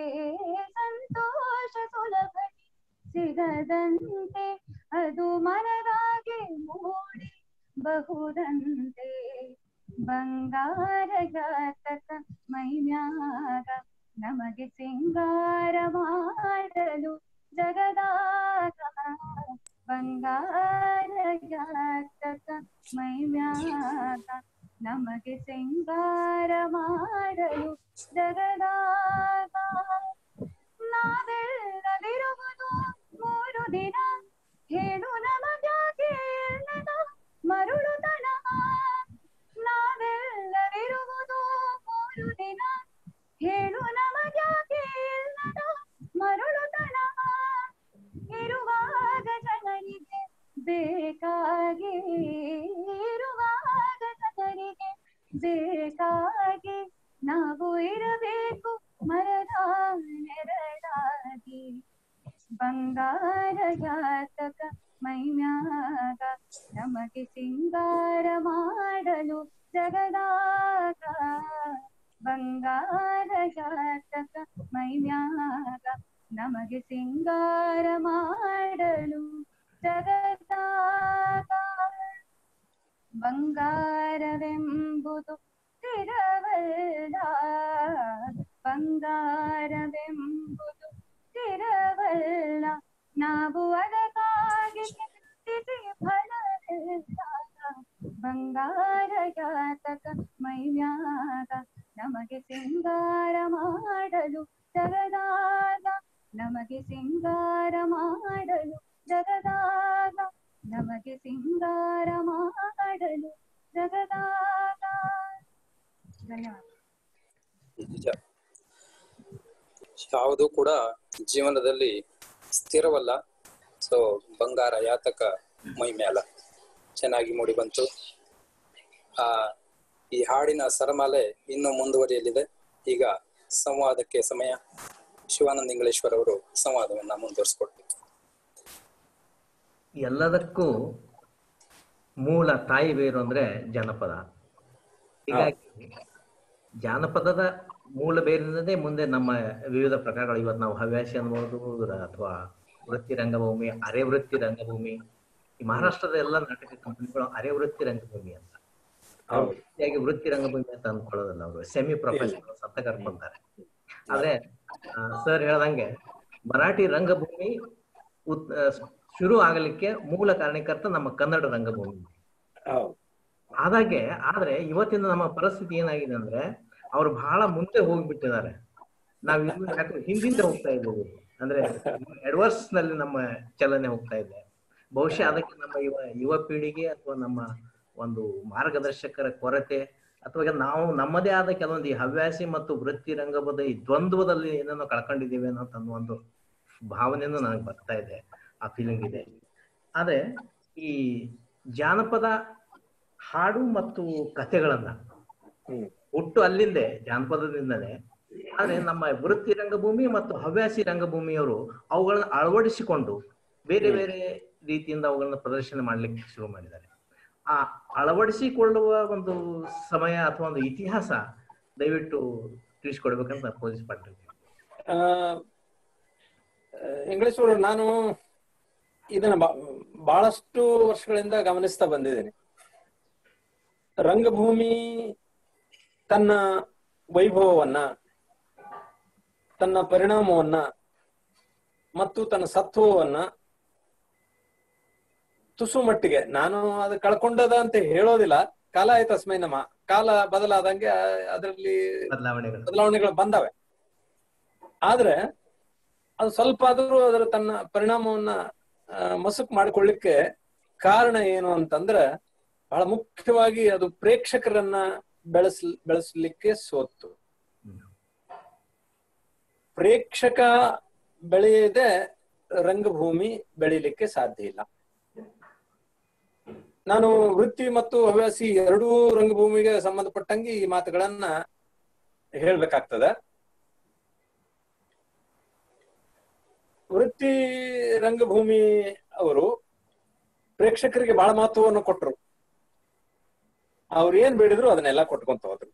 ಸಂತೋಷ ಸುಲಭಗೆ ಸಿಗದಂತೆ ಅದು ಮನದಾಗೆ ಮೂಡಿ ಬಹುದಂತೆ ಬಂಗಾರ ಜಾತಕ ಮೈಮ್ಯಾಗ ನಮಗೆ ಸಿಂಗಾರ ಮಾಡಲು ಜಗದಾಗ ಬಂಗಾರ ಜಾತಕ ಮೈಮ್ಯಾಗ ನಮಗೆ ಸಿಂಗಾರ ಮಾಡಲು ಜಗದಾಗ ನಾವೆಲ್ಲದಿರುವುದು ಮೂರು ದಿನ ಹೇಳು ನಮಗ್ಯಾಕೆ ಇಲ್ಲದ ಮರುಳುತನ ನಾವೆಲ್ಲದಿರುವುದು ಮೂರು ದಿನ ಹೇಳು ನಮಗ್ಯಾಕೆ ಇಲ್ಲದ ಮರುಳುತನ ಇರುವಾಗ ಜನರಿಗೆ ಬೇಕಾಗಿ ಇರುವಾಗ ಜನರಿಗೆ ಬೇಕಾಗಿ ನಾವು ಇರಬೇಕು ಮರದ ನೆರಳಾಗಿ ಬಂಗಾರ ಜಾತಕ ಮೈಮ್ಯಾಗ ನಮಗೆ ಸಿಂಗಾರ ಮಾಡಲು ಜಗದಾಗ ಬಂಗಾರ ಜಾತಕ ಮೈಮ್ಯಾಗ ನಮಗೆ ಸಿಂಗಾರ ಮಾಡಲು ಜಗದಾಗ ಬಂಗಾರವೆಂಬುದು ಸ್ಥಿರವಲ್ಲ ಬಂಗಾರವೆಂಬುದು ಸ್ಥಿರವಲ್ಲ ನಾವು ಅದಕ್ಕಾಗಿ ಚಿಂತಿಸಿ ಫಲವಿಲ್ಲ ಬಂಗಾರ ಜಾತಕ ಮೈಮ್ಯಾಗ ನಮಗೆ ಸಿಂಗಾರ ಮಾಡಲು ಜಗದಾಗ ನಮಗೆ ಸಿಂಗಾರ ಮಾಡಲು ಜಗದಾಗ ನಮಗೆ ಸಿಂಗಾರ ಮಾಡಲು ಜಗದಾಗ ಧನ್ಯವಾದ. ನಿಜ, ಯಾವುದು ಕೂಡ ಜೀವನದಲ್ಲಿ ಸ್ಥಿರವಲ್ಲ. ಸೊ ಬಂಗಾರ ಯಾತಕ ಮೈಮ್ಯಾಲ ಚೆನ್ನಾಗಿ ಮೂಡಿ ಬಂತು. ಆ ಈ ಹಾಡಿನ ಸರಮಾಲೆ ಇನ್ನೂ ಮುಂದುವರಿಯಲಿದೆ. ಈಗ ಸಂವಾದಕ್ಕೆ ಸಮಯ. ಶಿವಾನಂದ ಇಂಗ್ಲೇಶ್ವರ್ ಅವರು ಸಂವಾದವನ್ನ ಮುಂದುವರಿಸಿಕೊಡ್ಬೇಕು. ಎಲ್ಲದಕ್ಕೂ ಮೂಲ ತಾಯಿ ಬೇರು ಅಂದ್ರೆ ಜಾನಪದ. ಹೀಗಾಗಿ ಜಾನಪದದ ಮೂಲ ಬೇರಿನದೇ ಮುಂದೆ ನಮ್ಮ ವಿವಿಧ ಪ್ರಕಾರಗಳು. ಇವತ್ತು ನಾವು ಹವ್ಯಾಸಿ ಅನ್ಬೋದು ಅಥವಾ ವೃತ್ತಿ ರಂಗಭೂಮಿ, ಅರೆ ವೃತ್ತಿ ರಂಗಭೂಮಿ. ಈ ಮಹಾರಾಷ್ಟ್ರದ ಎಲ್ಲ ನಾಟಕ ಕಂಪನಿಗಳು ಅರೆ ವೃತ್ತಿ ರಂಗಭೂಮಿ ಅಂತ, ಅವ್ರು ವೃತ್ತಿ ರಂಗಭೂಮಿ ಅಂತ ಅಂದ್ಕೊಳ್ಳೋದಲ್ಲ, ಅವರು ಸೆಮಿ ಪ್ರೊಫೆಷನಲ್ ಅಂತ ಕರ್ಕೊಂತಾರೆ. ಆದ್ರೆ ಸರ್ ಹೇಳ್ದಂಗೆ ಮರಾಠಿ ರಂಗಭೂಮಿ ಉತ್ ಶುರು ಆಗಲಿಕ್ಕೆ ಮೂಲ ಕಾರಣಕರ್ತ ನಮ್ಮ ಕನ್ನಡ ರಂಗಭೂಮಿ ಆದಾಗೆ. ಆದ್ರೆ ಇವತ್ತಿನ ನಮ್ಮ ಪರಿಸ್ಥಿತಿ ಏನಾಗಿದೆ ಅಂದ್ರೆ ಅವ್ರು ಬಹಳ ಮುಂದೆ ಹೋಗ್ಬಿಟ್ಟಿದ್ದಾರೆ. ನಾವ್ ಯಾಕೆ ಹಿಂದಿಂದ ಹೋಗ್ತಾ ಇದ್ದೀವಿ ಅಂದ್ರೆ ಅಡ್ವರ್ಸ್ ನಲ್ಲಿ ನಮ್ಮ ಚಲನೆ ಹೋಗ್ತಾ ಇದೆ. ಬಹುಶಃ ಅದಕ್ಕೆ ನಮ್ಮ ಯುವ ಯುವ ಪೀಳಿಗೆ ಅಥವಾ ನಮ್ಮ ಒಂದು ಮಾರ್ಗದರ್ಶಕರ ಕೊರತೆ ಅಥವಾ ನಾವು ನಮ್ಮದೇ ಆದ ಕೆಲವೊಂದು ಈ ಹವ್ಯಾಸಿ ಮತ್ತು ವೃತ್ತಿ ರಂಗಭೂಮದ ಈ ದ್ವಂದ್ವದಲ್ಲಿ ಏನನ್ನೋ ಕಳ್ಕೊಂಡಿದ್ದೇವೆ ಅನ್ನೋ ಒಂದು ಭಾವನೆಯನ್ನು ನನಗೆ ಬರ್ತಾ ಇದೆ, ಆ ಫೀಲಿಂಗ್ ಇದೆ. ಆದ್ರೆ ಈ ಜಾನಪದ ಹಾಡು ಮತ್ತು ಕಥೆಗಳನ್ನ ಹುಟ್ಟು ಅಲ್ಲಿಂದೆ ಜಾನಪದದಿಂದಲೇ. ಆದ್ರೆ ನಮ್ಮ ವೃತ್ತಿ ರಂಗಭೂಮಿ ಮತ್ತು ಹವ್ಯಾಸಿ ರಂಗಭೂಮಿಯವರು ಅವುಗಳನ್ನ ಅಳವಡಿಸಿಕೊಂಡು ಬೇರೆ ಬೇರೆ ರೀತಿಯಿಂದ ಅವುಗಳನ್ನ ಪ್ರದರ್ಶನ ಮಾಡ್ಲಿಕ್ಕೆ ಶುರು ಮಾಡಿದ್ದಾರೆ. ಆ ಅಳವಡಿಸಿಕೊಳ್ಳುವ ಒಂದು ಸಮಯ ಅಥವಾ ಒಂದು ಇತಿಹಾಸ ದಯವಿಟ್ಟು ತಿಳಿಸ್ಕೊಡ್ಬೇಕಂತ ಪೋಸಿಸ್ ಪಟ್ಟಿರ್ತೀನಿ. ಆ ಇಂಗ್ಲೇಶ್ವರ, ನಾನು ಇದನ್ನ ಬಹಳಷ್ಟು ವರ್ಷಗಳಿಂದ ಗಮನಿಸ್ತಾ ಬಂದಿದ್ದೇನೆ. ರಂಗಭೂಮಿ ತನ್ನ ವೈಭವವನ್ನ, ತನ್ನ ಪರಿಣಾಮವನ್ನ ಮತ್ತು ತನ್ನ ಸತ್ವವನ್ನ ತುಸು ಮಟ್ಟಿಗೆ, ನಾನು ಅದು ಕಳ್ಕೊಂಡದ ಅಂತ ಹೇಳೋದಿಲ್ಲ, ಕಾಲ ಆಯ್ತು ಅಸ್ಮೈ ನಮ್ಮ ಕಾಲ ಬದಲಾದಂಗೆ ಅದರಲ್ಲಿ ಬದಲಾವಣೆಗಳು ಬಂದವೆ. ಆದ್ರೆ ಅದು ಸ್ವಲ್ಪ ಆದ್ರೂ ಅದರ ತನ್ನ ಪರಿಣಾಮವನ್ನ ಮಸುಕ್ ಮಾಡಿಕೊಳ್ಳಿಕ್ಕೆ ಕಾರಣ ಏನು ಅಂತಂದ್ರ ಬಹಳ ಮುಖ್ಯವಾಗಿ ಅದು ಪ್ರೇಕ್ಷಕರನ್ನ ಬೆಳೆಸ್ ಬೆಳೆಸಲಿಕ್ಕೆ ಸೋತು. ಪ್ರೇಕ್ಷಕ ಬೆಳೆಯದೆ ರಂಗಭೂಮಿ ಬೆಳೀಲಿಕ್ಕೆ ಸಾಧ್ಯ ಇಲ್ಲ. ನಾನು ವೃತ್ತಿ ಮತ್ತು ಹವ್ಯಾಸಿ ಎರಡೂ ರಂಗಭೂಮಿಗೆ ಸಂಬಂಧಪಟ್ಟಂಗೆ ಈ ಮಾತುಗಳನ್ನ ಹೇಳ್ಬೇಕಾಗ್ತದ. ವೃತ್ತಿ ರಂಗಭೂಮಿ ಅವರು ಪ್ರೇಕ್ಷಕರಿಗೆ ಬಹಳ ಮಹತ್ವವನ್ನು ಕೊಟ್ರು. ಅವ್ರು ಏನ್ ಬೇಡಿದ್ರು ಅದನ್ನೆಲ್ಲ ಕೊಟ್ಕೊಂತ ಹೋದ್ರು.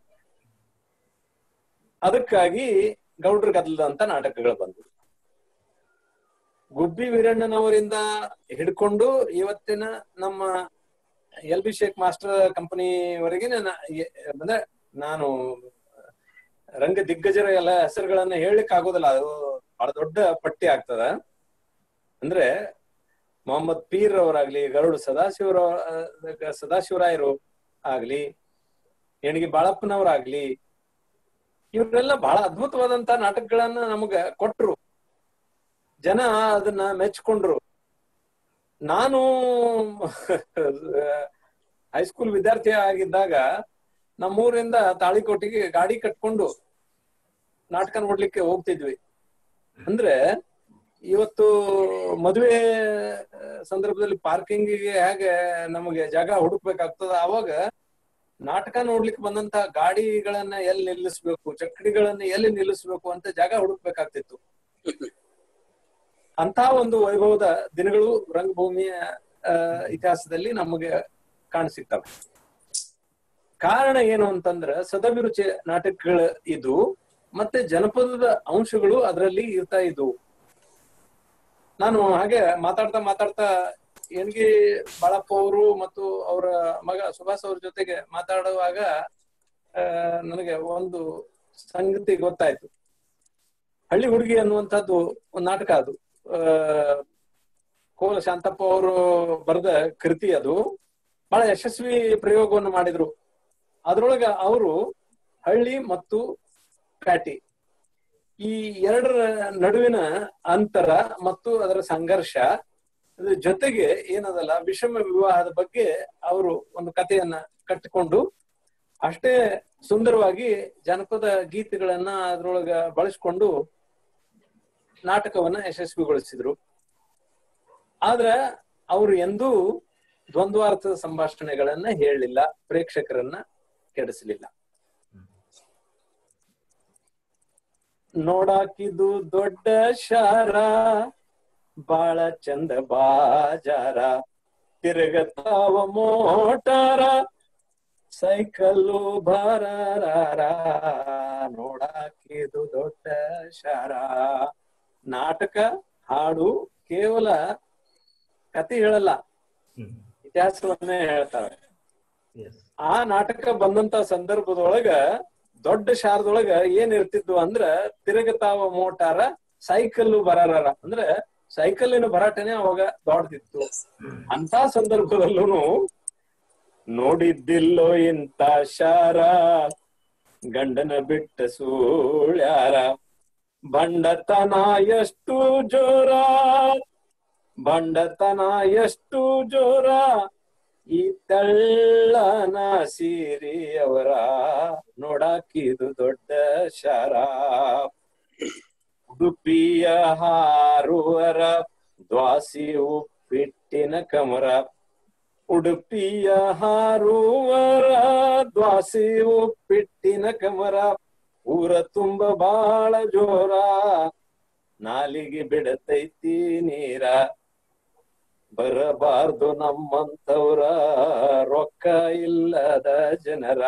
ಅದಕ್ಕಾಗಿ ಗೌಡ್ರ ಗದ್ದಲದಂತ ನಾಟಕಗಳು ಬಂದವು. ಗುಬ್ಬಿ ವೀರಣ್ಣನವರಿಂದ ಹಿಡ್ಕೊಂಡು ಇವತ್ತಿನ ನಮ್ಮ ಎಲ್ ಬಿ ಶೇಖ್ ಮಾಸ್ಟರ್ ಕಂಪನಿವರೆಗೆ ಅಂದ್ರೆ ನಾನು ರಂಗ ದಿಗ್ಗಜರ ಎಲ್ಲ ಹೆಸರುಗಳನ್ನ ಹೇಳಲಿಕ್ಕೆ ಆಗೋದಿಲ್ಲ, ಅದು ಬಹಳ ದೊಡ್ಡ ಪಟ್ಟಿ ಆಗ್ತದ. ಅಂದ್ರೆ ಮೊಹಮ್ಮದ್ ಪೀರ್ ಅವರಾಗ್ಲಿ, ಗರುಡು ಸದಾಶಿವರ ಸದಾಶಿವರಾಯರು ಆಗ್ಲಿ, ಎಣಗಿ ಬಾಳಪ್ಪನವರಾಗ್ಲಿ, ಇವರೆಲ್ಲ ಬಹಳ ಅದ್ಭುತವಾದಂತ ನಾಟಕಗಳನ್ನ ನಮಗ ಕೊಟ್ರು. ಜನ ಅದನ್ನ ಮೆಚ್ಕೊಂಡ್ರು. ನಾನು ಹೈಸ್ಕೂಲ್ ವಿದ್ಯಾರ್ಥಿ ಆಗಿದ್ದಾಗ ನಮ್ಮೂರಿಂದ ತಾಳಿಕೋಟಿಗೆ ಗಾಡಿ ಕಟ್ಕೊಂಡು ನಾಟಕ ನೋಡ್ಲಿಕ್ಕೆ ಹೋಗ್ತಿದ್ವಿ. ಅಂದ್ರೆ ಇವತ್ತು ಮದುವೆ ಸಂದರ್ಭದಲ್ಲಿ ಪಾರ್ಕಿಂಗಿಗೆ ಹೇಗೆ ನಮಗೆ ಜಾಗ ಹುಡುಕ್ಬೇಕಾಗ್ತದ, ಅವಾಗ ನಾಟಕ ನೋಡ್ಲಿಕ್ಕೆ ಬಂದಂತ ಗಾಡಿಗಳನ್ನ ಎಲ್ಲಿ ನಿಲ್ಲಿಸ್ಬೇಕು, ಚಕ್ಕಡಿಗಳನ್ನ ಎಲ್ಲಿ ನಿಲ್ಲಿಸ್ಬೇಕು ಅಂತ ಜಾಗ ಹುಡುಕ್ಬೇಕಾಗ್ತಿತ್ತು. ಅಂತ ಒಂದು ವೈಭವದ ದಿನಗಳು ರಂಗಭೂಮಿಯ ಇತಿಹಾಸದಲ್ಲಿ ನಮಗೆ ಕಾಣಸಿಗ್ತವೆ. ಕಾರಣ ಏನು ಅಂತಂದ್ರ ಸದಭಿರುಚಿ ನಾಟಕಗಳು ಇದು, ಮತ್ತೆ ಜನಪದದ ಅಂಶಗಳು ಅದರಲ್ಲಿ ಇರ್ತಾ ಇದ್ವು. ನಾನು ಹಾಗೆ ಮಾತಾಡ್ತಾ ಮಾತಾಡ್ತಾ ಎಣ್ಗಿ ಬಾಳಪ್ಪ ಅವರು ಮತ್ತು ಅವರ ಮಗ ಸುಭಾಷ್ ಅವ್ರ ಜೊತೆಗೆ ಮಾತಾಡುವಾಗ ಅಹ್ ನನಗೆ ಒಂದು ಸಂಗತಿ ಗೊತ್ತಾಯ್ತು. ಹಳ್ಳಿ ಹುಡುಗಿ ಅನ್ನುವಂಥದ್ದು ಒಂದು ನಾಟಕ. ಅದು ಅಹ್ ಕೋಲ ಶಾಂತಪ್ಪ ಅವರು ಬರೆದ ಕೃತಿ. ಅದು ಬಹಳ ಯಶಸ್ವಿ ಪ್ರಯೋಗವನ್ನು ಮಾಡಿದ್ರು. ಅದ್ರೊಳಗ ಅವರು ಹಳ್ಳಿ ಮತ್ತು ಪ್ಯಾಟಿ ಈ ಎರಡರ ನಡುವಿನ ಅಂತರ ಮತ್ತು ಅದರ ಸಂಘರ್ಷ, ಅದ್ರ ಜೊತೆಗೆ ಏನದಲ್ಲ ವಿಷಮ ವಿವಾಹದ ಬಗ್ಗೆ ಅವರು ಒಂದು ಕಥೆಯನ್ನ ಕಟ್ಟಿಕೊಂಡು ಅಷ್ಟೇ ಸುಂದರವಾಗಿ ಜನಪದ ಗೀತೆಗಳನ್ನ ಅದ್ರೊಳಗ ಬಳಸ್ಕೊಂಡು ನಾಟಕವನ್ನ ಯಶಸ್ವಿಗೊಳಿಸಿದ್ರು. ಆದ್ರ ಅವರು ಎಂದೂ ದ್ವಂದ್ವಾರ್ಥದ ಸಂಭಾಷಣೆಗಳನ್ನ ಹೇಳಲಿಲ್ಲ, ಪ್ರೇಕ್ಷಕರನ್ನ ಕೆಡಿಸಲಿಲ್ಲ. ನೋಡಾಕಿದು ದೊಡ್ಡ ಶಾರ, ಬಾಳ ಚಂದ ಬಾಜಾರ, ತಿರುಗತಾವ ಮೋಟಾರ, ಸೈಕಲ್ಲು ಬಾರಾರ, ನೋಡಾಕಿದು ದೊಡ್ಡ ಶಾರ. ನಾಟಕ ಹಾಡು ಕೇವಲ ಕತೆ ಹೇಳಲ್ಲ, ಇತಿಹಾಸವನ್ನೇ ಹೇಳ್ತಾವೆ. ಆ ನಾಟಕ ಬಂದಂತ ಸಂದರ್ಭದೊಳಗ ದೊಡ್ಡ ಶಾರದೊಳಗ ಏನ್ ಇರ್ತಿದ್ವು ಅಂದ್ರ ತಿರುಗತಾವ ಮೋಟಾರ, ಸೈಕಲ್ಲು ಬರಾರ. ಅಂದ್ರೆ ಸೈಕಲ್ಲಿನ ಭರಾಟನೆ ಅವಾಗ ದೊಡ್ಡದಿತ್ತು. ಅಂತ ಸಂದರ್ಭದಲ್ಲೂ ನೋಡಿದ್ದಿಲ್ಲೋ ಇಂತ ಶಾರ, ಗಂಡನ ಬಿಟ್ಟ ಸೂಳ್ಯಾರ, ಬಂಡತನ ಎಷ್ಟು ಜೋರ, ಬಂಡತನ ಎಷ್ಟು ಜೋರ, ಈ ತೆಳ್ಳನ ಸೀರಿಯವರ ನೋಡಾಕಿದು ದೊಡ್ಡ ಶಾರ. ಉಡುಪಿಯ ಹಾರುವರ ದ್ವಾಸಿ ಉಪ್ಪಿಟ್ಟಿನ ಕಮರ, ಉಡುಪಿಯ ಹಾರುವರ ದ್ವಾಸಿ ಉಪ್ಪಿಟ್ಟಿನ ಕಮರ, ಊರ ತುಂಬ ಬಾಳ ಜೋರ, ನಾಲಿಗೆ ಬಿಡತೈತಿ ನೀರ, ಬರಬಾರ್ದು ನಮ್ಮಂತವ್ರ ರೊಕ್ಕ ಇಲ್ಲದ ಜನರ,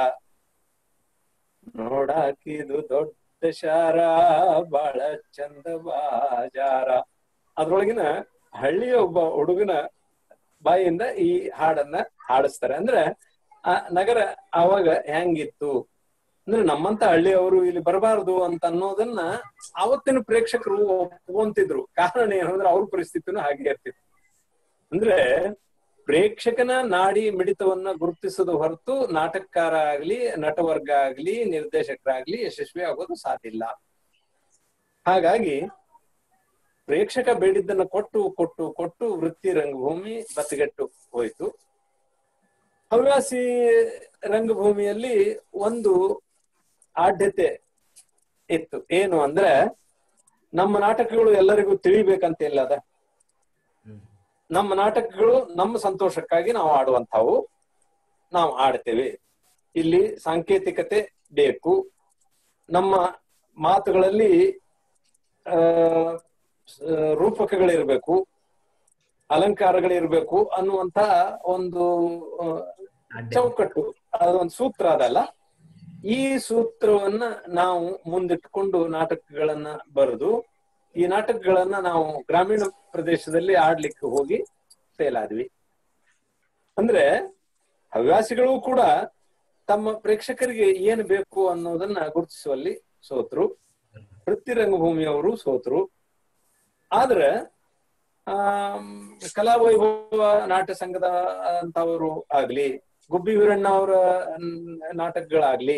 ನೋಡಾಕಿದು ದೊಡ್ಡ ಶಾರ, ಬಾಳ ಚಂದ ಬಾಜಾರ. ಅದ್ರೊಳಗಿನ ಹಳ್ಳಿಯ ಒಬ್ಬ ಹುಡುಗನ ಬಾಯಿಯಿಂದ ಈ ಹಾಡನ್ನ ಹಾಡಿಸ್ತಾರೆ. ಅಂದ್ರೆ ಆ ನಗರ ಅವಾಗ ಹೆಂಗಿತ್ತು ಅಂದ್ರೆ ನಮ್ಮಂತ ಹಳ್ಳಿಯವರು ಇಲ್ಲಿ ಬರಬಾರ್ದು ಅಂತ ಅನ್ನೋದನ್ನ ಅವತ್ತಿನ ಪ್ರೇಕ್ಷಕರು ಒಪ್ಕೊಂತಿದ್ರು. ಕಾರಣ ಏನಂದ್ರೆ ಅವ್ರ ಪರಿಸ್ಥಿತಿನೂ ಹಾಗೆ ಇರ್ತಿತ್ತು. ಅಂದ್ರೆ ಪ್ರೇಕ್ಷಕನ ನಾಡಿ ಮಿಡಿತವನ್ನ ಗುರುತಿಸೋದು ಹೊರತು ನಾಟಕಕಾರ ಆಗ್ಲಿ, ನಟವರ್ಗ ಆಗ್ಲಿ, ನಿರ್ದೇಶಕರಾಗ್ಲಿ ಯಶಸ್ವಿ ಆಗೋದು ಸಾಧ್ಯ ಇಲ್ಲ. ಹಾಗಾಗಿ ಪ್ರೇಕ್ಷಕ ಬೇಡಿದ್ದನ್ನ ಕೊಟ್ಟು ಕೊಟ್ಟು ಕೊಟ್ಟು ವೃತ್ತಿ ರಂಗಭೂಮಿ ಬತ್ತಿಗೆಟ್ಟು ಹೋಯ್ತು. ಹವ್ಯಾಸಿ ರಂಗಭೂಮಿಯಲ್ಲಿ ಒಂದು ಆದ್ಯತೆ ಇತ್ತು. ಏನು ಅಂದ್ರೆ ನಮ್ಮ ನಾಟಕಗಳು ಎಲ್ಲರಿಗೂ ತಿಳಿಬೇಕಂತ ಇಲ್ಲ ಅದ. ನಮ್ಮ ನಾಟಕಗಳು ನಮ್ಮ ಸಂತೋಷಕ್ಕಾಗಿ ನಾವು ಆಡುವಂಥವು, ನಾವು ಆಡ್ತೇವೆ. ಇಲ್ಲಿ ಸಾಂಕೇತಿಕತೆ ಬೇಕು, ನಮ್ಮ ಮಾತುಗಳಲ್ಲಿ ಆ ರೂಪಕಗಳಿರ್ಬೇಕು, ಅಲಂಕಾರಗಳಿರ್ಬೇಕು ಅನ್ನುವಂತ ಒಂದು ಚೌಕಟ್ಟು, ಅದೊಂದು ಸೂತ್ರ ಅದಲ್ಲ. ಈ ಸೂತ್ರವನ್ನ ನಾವು ಮುಂದಿಟ್ಕೊಂಡು ನಾಟಕಗಳನ್ನ ಬರೆದು ಈ ನಾಟಕಗಳನ್ನ ನಾವು ಗ್ರಾಮೀಣ ಪ್ರದೇಶದಲ್ಲಿ ಆಡ್ಲಿಕ್ಕೆ ಹೋಗಿ ಫೇಲ್ ಆದ್ವಿ. ಅಂದ್ರೆ ಹವ್ಯಾಸಿಗಳು ಕೂಡ ತಮ್ಮ ಪ್ರೇಕ್ಷಕರಿಗೆ ಏನು ಬೇಕು ಅನ್ನೋದನ್ನ ಗುರುತಿಸುವಲ್ಲಿ ಸೋತ್ರು, ವೃತ್ತಿ ರಂಗಭೂಮಿಯವರು ಸೋತ್ರು. ಆದ್ರೆ ಆ ಕಲಾವೈಭವ ನಾಟ್ಯ ಸಂಘದ ಅಂತವರು ಆಗ್ಲಿ, ಗುಬ್ಬಿ ವೀರಣ್ಣ ಅವರ ನಾಟಕಗಳಾಗ್ಲಿ,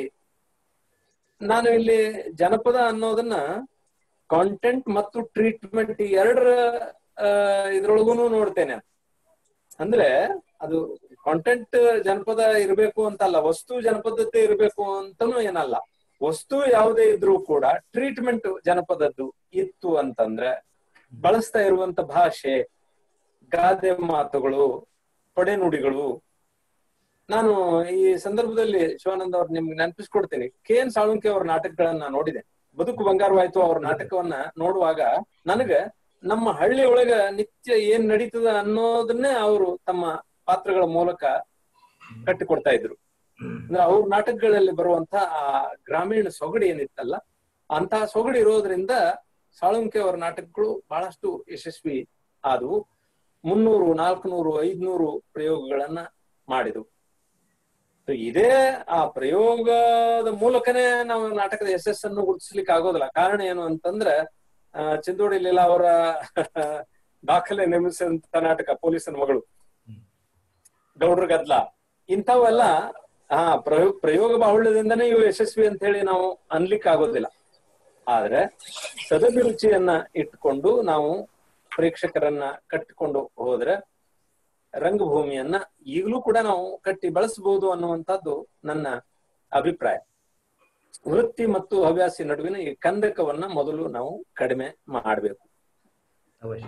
ನಾನು ಇಲ್ಲಿ ಜನಪದ ಅನ್ನೋದನ್ನ ಕಾಂಟೆಂಟ್ ಮತ್ತು ಟ್ರೀಟ್ಮೆಂಟ್ ಎರಡರ ಇದ್ರೊಳಗೂನು ನೋಡ್ತೇನೆ. ಅಂದ್ರೆ ಅದು ಕಾಂಟೆಂಟ್ ಜನಪದ ಇರ್ಬೇಕು ಅಂತಲ್ಲ, ವಸ್ತು ಜನಪದತೆ ಇರ್ಬೇಕು ಅಂತನೂ ಏನಲ್ಲ. ವಸ್ತು ಯಾವುದೇ ಇದ್ರೂ ಕೂಡ ಟ್ರೀಟ್ಮೆಂಟ್ ಜನಪದದ್ದು ಇತ್ತು ಅಂತಂದ್ರೆ ಬಳಸ್ತಾ ಇರುವಂತ ಭಾಷೆ, ಗಾದೆ ಮಾತುಗಳು, ಪಡೆನುಡಿಗಳು. ನಾನು ಈ ಸಂದರ್ಭದಲ್ಲಿ ಶಿವಾನಂದ ಅವ್ರು ನಿಮ್ಗೆ ನೆನಪಿಸ್ಕೊಡ್ತೀನಿ, ಕೆ ಎನ್ ಸಾಳುಂಕೆ ಅವ್ರ ನಾಟಕಗಳನ್ನ ನೋಡಿದೆ. ಬದುಕು ಬಂಗಾರವಾಯ್ತು ಅವ್ರ ನಾಟಕವನ್ನ ನೋಡುವಾಗ ನನಗ ನಮ್ಮ ಹಳ್ಳಿ ಒಳಗ ನಿತ್ಯ ಏನ್ ನಡೀತದ ಅನ್ನೋದನ್ನೇ ಅವರು ತಮ್ಮ ಪಾತ್ರಗಳ ಮೂಲಕ ಕಟ್ಟಿಕೊಡ್ತಾ ಇದ್ರು. ಅಂದ್ರೆ ಅವ್ರ ನಾಟಕಗಳಲ್ಲಿ ಬರುವಂತ ಆ ಗ್ರಾಮೀಣ ಸೊಗಡು ಏನಿತ್ತಲ್ಲ, ಅಂತಹ ಸೊಗಡು ಇರೋದ್ರಿಂದ ಸಾಳುಂಕೆ ಅವರ ನಾಟಕಗಳು ಬಹಳಷ್ಟು ಯಶಸ್ವಿ ಆದವು. ಮುನ್ನೂರು ನಾಲ್ಕುನೂರು ಐದ್ನೂರು ಪ್ರಯೋಗಗಳನ್ನ ಮಾಡಿದ್ವು. ಇದೇ ಆ ಪ್ರಯೋಗದ ಮೂಲಕನೇ ನಾವು ನಾಟಕದ ಯಶಸ್ಸನ್ನು ಗುರುತಿಸ್ಲಿಕ್ಕೆ ಆಗೋದಿಲ್ಲ. ಕಾರಣ ಏನು ಅಂತಂದ್ರೆ ಆ ಚಿಂದೋಡಿ ಲೀಲಾ ಅವರ ದಾಖಲೆ ನಿರ್ಮಿಸಿದಂತ ನಾಟಕ ಪೊಲೀಸನ ಮಗಳು, ಗೌಡ್ರ ಗದ್ಲ, ಇಂಥವೆಲ್ಲ ಆ ಪ್ರಯೋಗ ಪ್ರಯೋಗ ಬಾಹುಳ್ಯದಿಂದನೇ ಇವು ಯಶಸ್ವಿ ಅಂತ ಹೇಳಿ ನಾವು ಅನ್ಲಿಕ್ಕೆ ಆಗೋದಿಲ್ಲ. ಆದ್ರೆ ಸದಭಿರುಚಿಯನ್ನ ಇಟ್ಕೊಂಡು ನಾವು ಪ್ರೇಕ್ಷಕರನ್ನ ಕಟ್ಟಿಕೊಂಡು ಹೋದ್ರೆ ರಂಗಭೂಮಿಯನ್ನ ಈಗಲೂ ಕೂಡ ನಾವು ಕಟ್ಟಿ ಬಳಸಬಹುದು ಅನ್ನುವಂಥದ್ದು ನನ್ನ ಅಭಿಪ್ರಾಯ. ವೃತ್ತಿ ಮತ್ತು ಹವ್ಯಾಸಿ ನಡುವಿನ ಈ ಕಂದಕವನ್ನ ಮೊದಲು ನಾವು ಕಡಿಮೆ ಮಾಡಬೇಕು. ಅವಶ್ಯ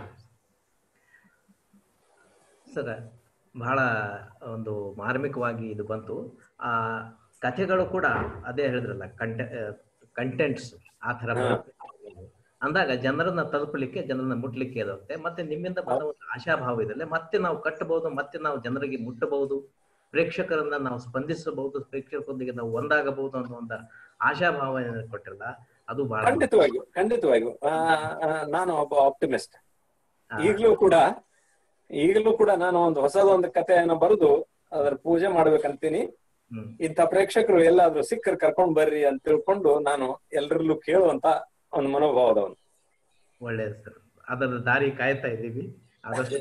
ಸರ್, ಬಹಳ ಒಂದು ಮಾರ್ಮಿಕವಾಗಿ ಇದು ಬಂತು. ಆ ಕಥೆಗಳು ಕೂಡ ಅದೇ ಹೇಳಿದ್ರಲ್ಲ, ಕಂಟೆ ಕಂಟೆಂಟ್ಸ್ ಆ ತರ ಅಂದಾಗ ಜನರನ್ನ ತಲುಪಲಿಕ್ಕೆ, ಜನರನ್ನ ಮುಟ್ಲಿಕ್ಕೆ ಇರುತ್ತೆ. ಮತ್ತೆ ನಿಮ್ಮಿಂದ ಬಂದ ಒಂದು ಆಶಾಭಾವ ಇದೆಲ್ಲ ಮತ್ತೆ ನಾವು ಕಟ್ಟಬಹುದು, ಮತ್ತೆ ನಾವು ಜನರಿಗೆ ಮುಟ್ಟಬಹುದು, ಪ್ರೇಕ್ಷಕರನ್ನ ನಾವು ಸ್ಪಂದಿಸಬಹುದು, ಪ್ರೇಕ್ಷಕರೊಂದಿಗೆ ನಾವು ಒಂದಾಗಬಹುದು ಅನ್ನೋ ಒಂದು ಆಶಾಭಾವ ಕೊಟ್ಟಿರಲ್ಲ, ಅದು ಬಹಳ ಖಂಡಿತವಾಗಿಯೂ ಖಂಡಿತವಾಗಿಯೂ ನಾನು ಒಬ್ಬ ಆಪ್ಟಿಮಿಸ್ಟ್. ಈಗಲೂ ಕೂಡ ಈಗಲೂ ಕೂಡ ನಾನು ಒಂದು ಹೊಸದೊಂದು ಕಥೆಯನ್ನು ಬರೆದು ಅದರ ಪೂಜೆ ಮಾಡ್ಬೇಕಂತೀನಿ. ಇಂಥ ಪ್ರೇಕ್ಷಕರು ಎಲ್ಲಾದ್ರೂ ಸಿಕ್ಕರ್ ಕರ್ಕೊಂಡ್ ಬರ್ರಿ ಅಂತ ತಿಳ್ಕೊಂಡು ನಾನು ಎಲ್ಲರಲ್ಲೂ ಕೇಳುವಂತ ಒಂದು ಮನೋಭಾವದವನು. ಒಳ್ಳೇದು ಸರ್, ಅದರ ದಾರಿ ಕಾಯ್ತಾ ಇದ್ದೀವಿ. ಆದಷ್ಟು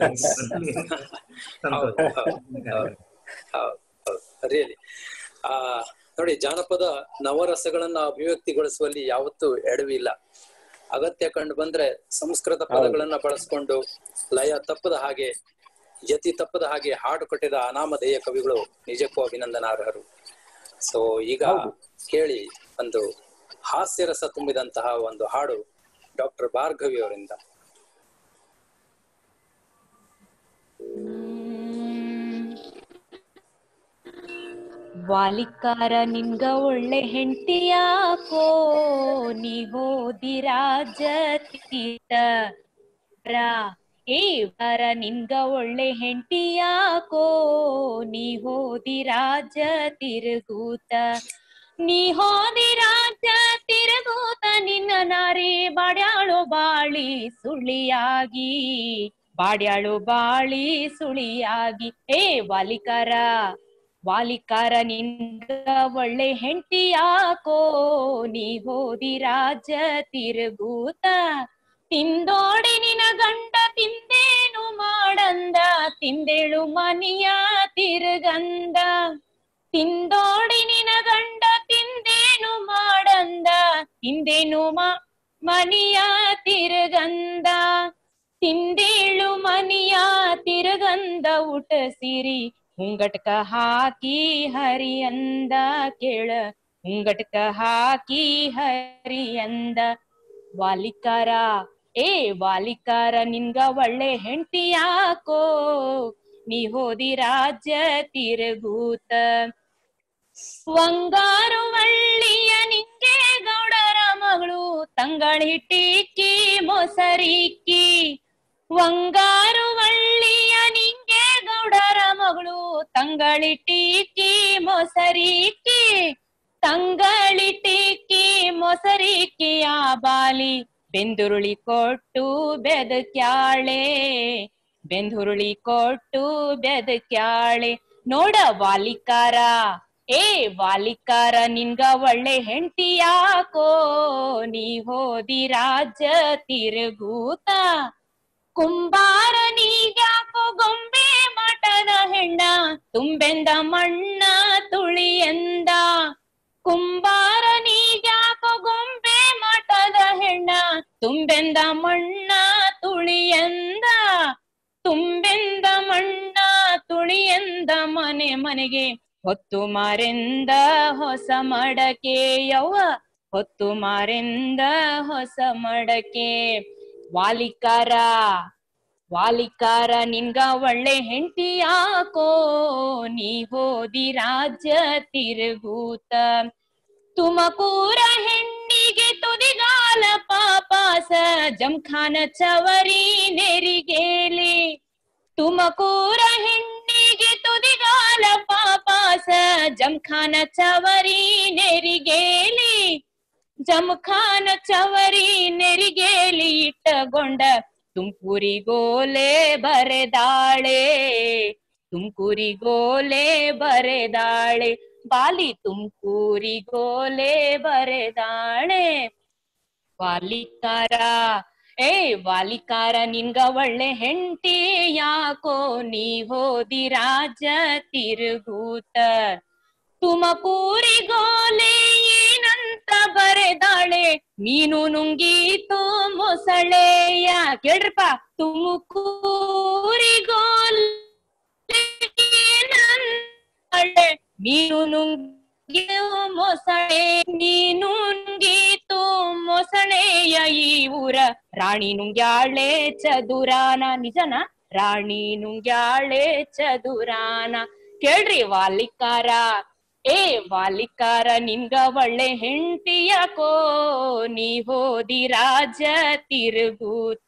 ರಿಯಲಿ ಆ ನೋಡಿ, ಜಾನಪದ ನವರಸಗಳನ್ನ ಅಭಿವ್ಯಕ್ತಿಗೊಳಿಸುವಲ್ಲಿ ಯಾವತ್ತೂ ಎಡವಿಲ್ಲ. ಅಗತ್ಯ ಕಂಡು ಬಂದ್ರೆ ಸಂಸ್ಕೃತ ಪದಗಳನ್ನ ಬಳಸ್ಕೊಂಡು ಲಯ ತಪ್ಪದ ಹಾಗೆ, ಯತಿ ತಪ್ಪದ ಹಾಗೆ ಹಾಡು ಕಟ್ಟಿದ ಅನಾಮಧೇಯ ಕವಿಗಳು ನಿಜಕ್ಕೂ ಅಭಿನಂದನಾರ್ಹರು. ಸೊ ಈಗ ಕೇಳಿ ಒಂದು ಹಾಸ್ಯರಸ ತುಂಬಿದಂತಹ ಒಂದು ಹಾಡು ಡಾಕ್ಟರ್ ಭಾರ್ಗವಿ ಅವರಿಂದ. ವಾಲಿಕಾರ ನಿನ್ಗ ಒಳ್ಳೆ ಹೆಂಡತಿಯಾಕೋ, ನೀ ಹೋದಿ ರಾಜತೀತ ಏ ವರ ನಿನ್ಗ ಒಳ್ಳೆ ಹೆಂಡತಿಯಾಕೋ, ನೀ ಹೋದಿ ರಾಜ ತಿರುಗೂತ, ನೀ ಹೋದಿ ರಾಜ ತಿರುಗೂತ, ನಿನ್ನ ನಾರಿ ಬಾಡ್ಯಾಳು ಬಾಳಿ ಸುಳಿಯಾಗಿ, ಬಾಡ್ಯಾಳು ಬಾಳಿ ಸುಳಿಯಾಗಿ. ಏ ವಾಲಿಕಾರ ವಾಲಿಕಾರ ನಿನ್ಗ ಒಳ್ಳೆ ಹೆಂಡತಿಯಾಕೋ, ನೀ ಹೋದಿ ರಾಜ ತಿರುಗೂತ, ತಿಂದೋಡಿ ನಿನ ಗಂಡ ತಿಂದೇನು ಮಾಡಂದ, ತಿಂದೇಳು ಮನಿಯ ತಿರುಗಂದ, ತಿಂದೋಡಿ ನಿನ ಗಂಡ ತಿಂದೇನು ಮಾಡಂದ, ತಿಂದೇನು ಮಾ ಮನಿಯ ತಿರುಗಂದ ತಿಂದೀಳು ಮನಿಯ ತಿರುಗಂದ ಊಟ ಸಿರಿ ಉಂಗಟ್ಕ ಹಾಕಿ ಹರಿಯಂದ ಕೇಳ ಉಂಗಟ್ಕ ಹಾಕಿ ಹರಿಯಂದ ವಾಲಿಕಾರ ಏ ವಾಲಿಕಾರ ನಿನ್ಗ ಒಳ್ಳೆ ಹೆಂಡತಿ ಯಾಕೋ ನೀ ಹೋದಿ ರಾಜ್ಯ ತಿರುಗೂತ ವಂಗಾರು ವಳ್ಳಿಯ ನಿಂಗೆ ಗೌಡರ ಮಗಳು ತಂಗಳಿಟ್ಟಿಕ್ಕಿ ಮೊಸರಿಕ್ಕಿ ವಂಗಾರು ವಳ್ಳಿಯ ನಿಂಗೆ ಗೌಡರ ಮಗಳು ತಂಗಳಿಟ್ಟಿಕ್ಕಿ ಮೊಸರಿಕ್ಕಿ ತಂಗಳಿಟ್ಟಿಕ್ಕಿ ಮೊಸರಿಕ್ಕಿ ಆ ಬಾಲಿ ಬೆಂದುರುಳಿ ಕೊಟ್ಟು ಬೆದಕ್ಯಾಳೆ ಬೆಂದುರುಳಿ ಕೊಟ್ಟು ಬೆದಕ್ಯಾಳೆ ನೋಡ ವಾಲಿಕಾರ ಏ ವಾಲಿಕಾರ ನಿನ್ಗ ಒಳ್ಳೆ ಹೆಂಡತಿ ಯಾಕೋ ನೀ ಹೋದಿ ರಾಜ್ಯ ತಿರುಗೂತ ಕುಂಬಾರ ನೀಗ್ಯಾಕೋ ಗೊಂಬೆ ಮಠದ ಹೆಣ್ಣ ತುಂಬೆಂದ ಮಣ್ಣ ತುಳಿಯಂದ ಕುಂಬಾರ ನೀಗ್ಯಾಕೋ ಗೊಂಬೆ ಮಠದ ಹೆಣ್ಣ ತುಂಬೆಂದ ಮಣ್ಣ ತುಳಿಯಂದ ತುಂಬೆಂದ ಮಣ್ಣ ತುಳಿಯಂದ ಮನೆ ಮನೆಗೆ ಹೊತ್ತು ಮಾರೆಂದ ಹೊಸ ಮಡಕೆ ಯವ್ವ ಹೊತ್ತು ಮಾರೆಂದ ಹೊಸ ಮಡಕೆ ವಾಲಿಕಾರ ವಾಲಿಕಾರ ನಿನ್ಗ ಒಳ್ಳೆ ಹೆಂಡತಿ ಯಾಕೋ ನೀ ಹೋದಿ ರಾಜ್ಯ ತಿರುಗೂತ ತುಮಕೂರ ಹೆಣ್ಣಿಗೆ ತುದಿಗಾಲ ಪಾಪಾಸ ಜಂಖಾನ ಚವರಿ ನೆರಿಗೇಲಿ ತುಮಕೂರ ಹೆಣ್ಣಿಗೆ ತುದಿಗಾಲ ಪಾಪಾಸ ಜಂಖಾನ ಚವರಿ ನೆರಿಗೇಲಿ ಜಮಖಾನ ಚವರಿ ನೆರಿಗೇಲಿ ಇಟ್ಟಗೊಂಡ ತುಮಕೂರಿಗೋಲೆ ಬರೆದಾಳೆ ತುಮಕೂರಿಗೋಲೆ ಬರೆದಾಳೆ ಬಾಲಿ ತುಮಕೂರಿಗೋಲೆ ಬರೆದಾಳೆ ವಾಲಿಕಾರ ಏ ವಾಲಿಕಾರ ನಿನ್ಗ ಒಳ್ಳೆ ಹೆಂಡತಿ ಯಾಕೋ ನೀ ಹೋದಿ ರಾಜ ತಿರುಗೂತ ತುಮಕೂರಿಗೋಲೆ ಏನಂತ ಬರೆದಾಳೆ ನೀನು ನುಂಗೀತು ಮೊಸಳೆಯ ಕೇಳ್ರಪ್ಪ ತುಮಕೂರಿಗೋಲೆ ಏನಂತಾಳೆ ನೀನು ನುಂಗಿ ಮೊಸಳೆ ನೀನು ನುಂಗೀತು ಮೊಸಳೆಯ ಈ ಊರ ರಾಣಿ ನುಂಗ್ಯಾಳೆ ಚದುರಾನ ನಿಜನ ರಾಣಿ ನುಂಗ್ಯಾಳೆ ಚದುರಾನ ಕೇಳ್ರಿ ವಾಲಿಕಾರ ಏ ವಾಲಿಕಾರ ನಿನ್ಗ ಒಳ್ಳೆ ಹೆಂಡತಿ ಯಾಕೋ ನೀ ಹೋದಿ ರಾಜ ತಿರುಗೂತ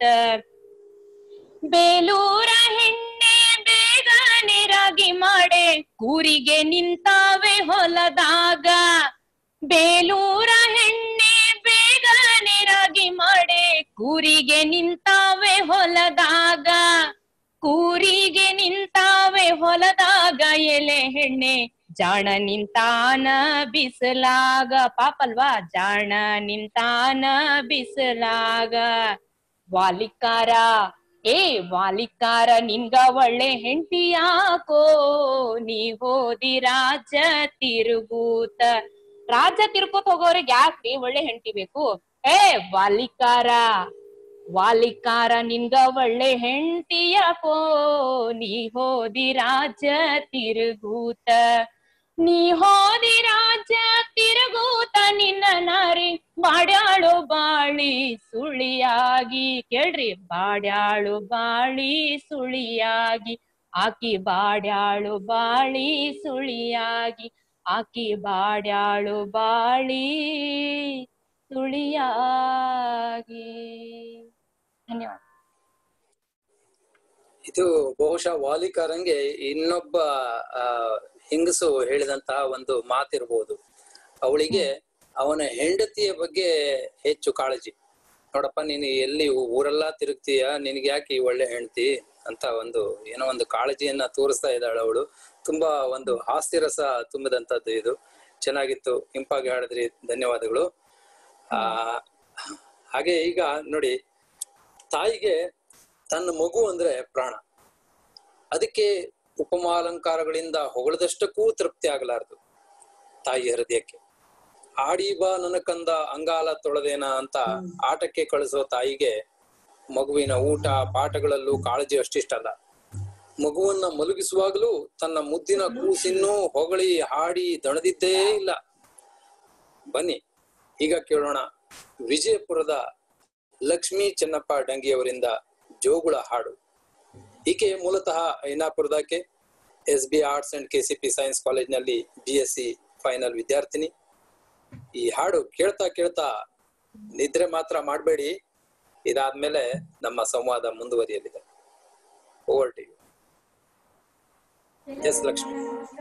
ಬೇಲೂರ ಹೆಣ್ಣೆ ಬೇಗನೆ ರಾಗಿ ಮಾಡೆ ಕೂರಿಗೆ ನಿಂತಾವೆ ಹೊಲದಾಗ ಬೇಲೂರ ಹೆಣ್ಣೆ ಬೇಗನೆ ರಾಗಿ ಮಾಡೆ ಕೂರಿಗೆ ನಿಂತಾವೆ ಹೊಲದಾಗ ಕೂರಿಗೆ ನಿಂತಾವೆ ಹೊಲದಾಗ ಎಲೆ ಹೆಣ್ಣೆ ಜಾಣ ನಿಂತಾನ ಬಿಸಲಾಗ ಪಾಪಲ್ವಾ ಜಾಣ ನಿಂತಾನ ಬಿಸಲಾಗ ವಾಲಿಕಾರ ಏ ವಾಲಿಕಾರ ನಿನ್ಗ ಒಳ್ಳೆ ಹೆಂಡತಿ ಯಾಕೋ ನೀ ಹೋದಿ ರಾಜ ತಿರುಗೂತ ರಾಜ ತಿರ್ಕೋತ್ ಹೋಗೋರಿಗೆ ಯಾಕ್ರಿ ಒಳ್ಳೆ ಹೆಂಡತಿ ಬೇಕು ಏ ವಾಲಿಕಾರ ವಾಲಿಕಾರ ನಿನ್ಗ ಒಳ್ಳೆ ಹೆಂಡತಿ ಯಾಕೋ ನೀ ಹೋದಿ ರಾಜ ತಿರುಗೂತ ನೀ ಹೋದಿ ರಾಜ ತಿರುಗೂತ ನಿನ್ನ ನಾರಿ ಬಾಡ್ಯಾಳು ಬಾಳಿ ಸುಳಿಯಾಗಿ ಕೇಳ್ರಿ ಬಾಡ್ಯಾಳು ಬಾಳಿ ಸುಳಿಯಾಗಿ ಆಕಿ ಬಾಡ್ಯಾಳು ಬಾಳಿ ಸುಳಿಯಾಗಿ ಆಕಿ ಬಾಡ್ಯಾಳು ಬಾಳಿ ಸುಳಿಯಾಗಿ ಧನ್ಯವಾದ. ಇದು ಬಹುಶಃ ವಾಲಿಕಾರಂಗೆ ಇನ್ನೊಬ್ಬ ಆ ಹಿಂಗಸು ಹೇಳಿದಂತಹ ಒಂದು ಮಾತಿರ್ಬೋದು. ಅವಳಿಗೆ ಅವನ ಹೆಂಡತಿಯ ಬಗ್ಗೆ ಹೆಚ್ಚು ಕಾಳಜಿ. ನೋಡಪ್ಪ, ನೀನು ಎಲ್ಲಿ ಊರೆಲ್ಲಾ ತಿರುಗ್ತೀಯ, ನಿನ್ಗೆ ಯಾಕೆ ಈ ಒಳ್ಳೆ ಹೆಂಡತಿ ಅಂತ ಒಂದು ಏನೋ ಒಂದು ಕಾಳಜಿಯನ್ನ ತೋರಿಸ್ತಾ ಇದ್ದಾಳೆ ಅವಳು. ತುಂಬಾ ಒಂದು ಹಾಸ್ಯರಸ ತುಂಬಿದಂತದ್ದು ಇದು. ಚೆನ್ನಾಗಿತ್ತು, ಇಂಪಾಗಿ ಹಾಡಿದ್ರಿ, ಧನ್ಯವಾದಗಳು. ಆ ಹಾಗೆ ಈಗ ನೋಡಿ, ತಾಯಿಗೆ ತನ್ನ ಮಗು ಅಂದ್ರೆ ಪ್ರಾಣ. ಅದಕ್ಕೆ ಉಪಮಾಲಂಕಾರಗಳಿಂದ ಹೊಗಳದಷ್ಟಕ್ಕೂ ತೃಪ್ತಿ ಆಗಲಾರದು ತಾಯಿ ಹೃದಯಕ್ಕೆ. ಆಡಿ ಬಾ ನನ್ನ ಕಂದ ಅಂಗಾಲ ತೊಳೆದೇನ ಅಂತ ಆಟಕ್ಕೆ ಕಳಿಸೋ ತಾಯಿಗೆ ಮಗುವಿನ ಊಟ ಪಾಠಗಳಲ್ಲೂ ಕಾಳಜಿ ಅಷ್ಟಿಷ್ಟಲ್ಲ. ಮಗುವನ್ನ ಮಲಗಿಸುವಾಗಲೂ ತನ್ನ ಮುದ್ದಿನ ಕೂಸಿನ್ನೂ ಹೊಗಳಿ ಹಾಡಿ ದಣದಿದ್ದೇ ಇಲ್ಲ. ಬನ್ನಿ ಈಗ ಕೇಳೋಣ ವಿಜಯಪುರದ ಲಕ್ಷ್ಮೀ ಚೆನ್ನಪ್ಪ ಡಂಗಿಯವರಿಂದ ಜೋಗುಳ ಹಾಡು. ಈಕೆ ಮೂಲತಃ ಐನಾಪುರದಕ್ಕೆ, S B arts and K C P science ಕಾಲೇಜ್ನಲ್ಲಿ ಬಿ ಎಸ್ ಸಿ ಫೈನಲ್ ವಿದ್ಯಾರ್ಥಿನಿ. ಈ ಹಾಡು ಕೇಳ್ತಾ ಕೇಳ್ತಾ ನಿದ್ರೆ ಮಾತ್ರ ಮಾಡಬೇಡಿ, ಇದಾದ್ಮೇಲೆ ನಮ್ಮ ಸಂವಾದ ಮುಂದುವರಿಯಲಿದೆ. Over to you. S Lakshmi.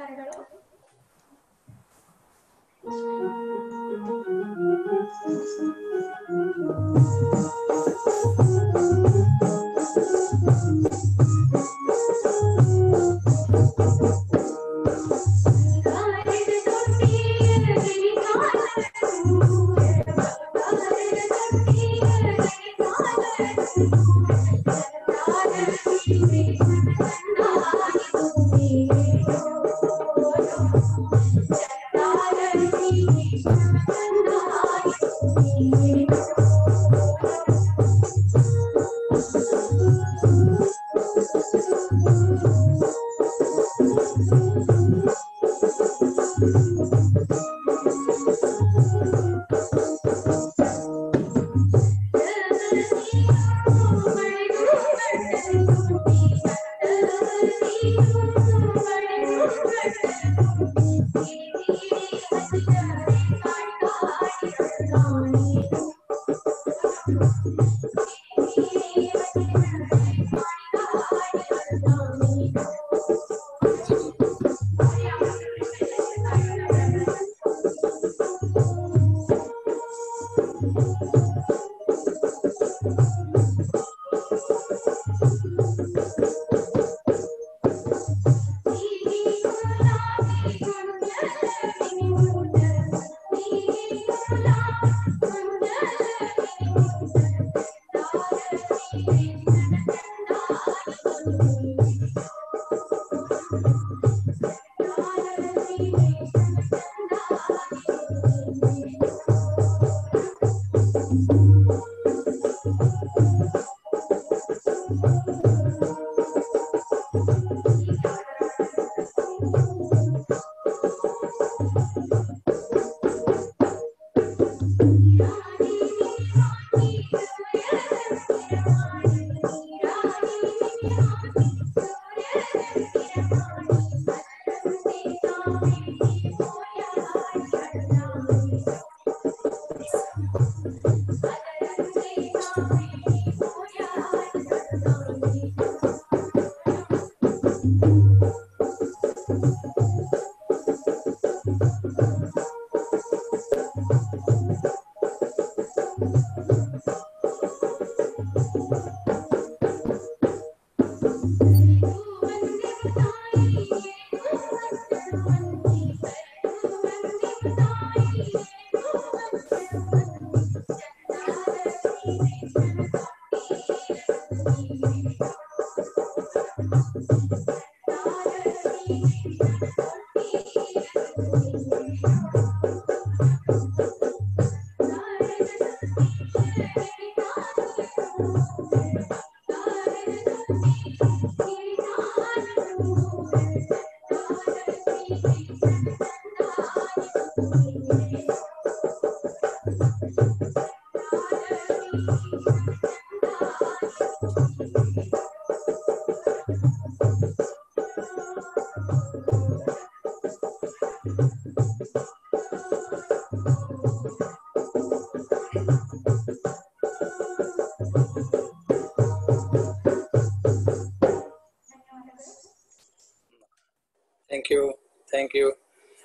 Thank you thank you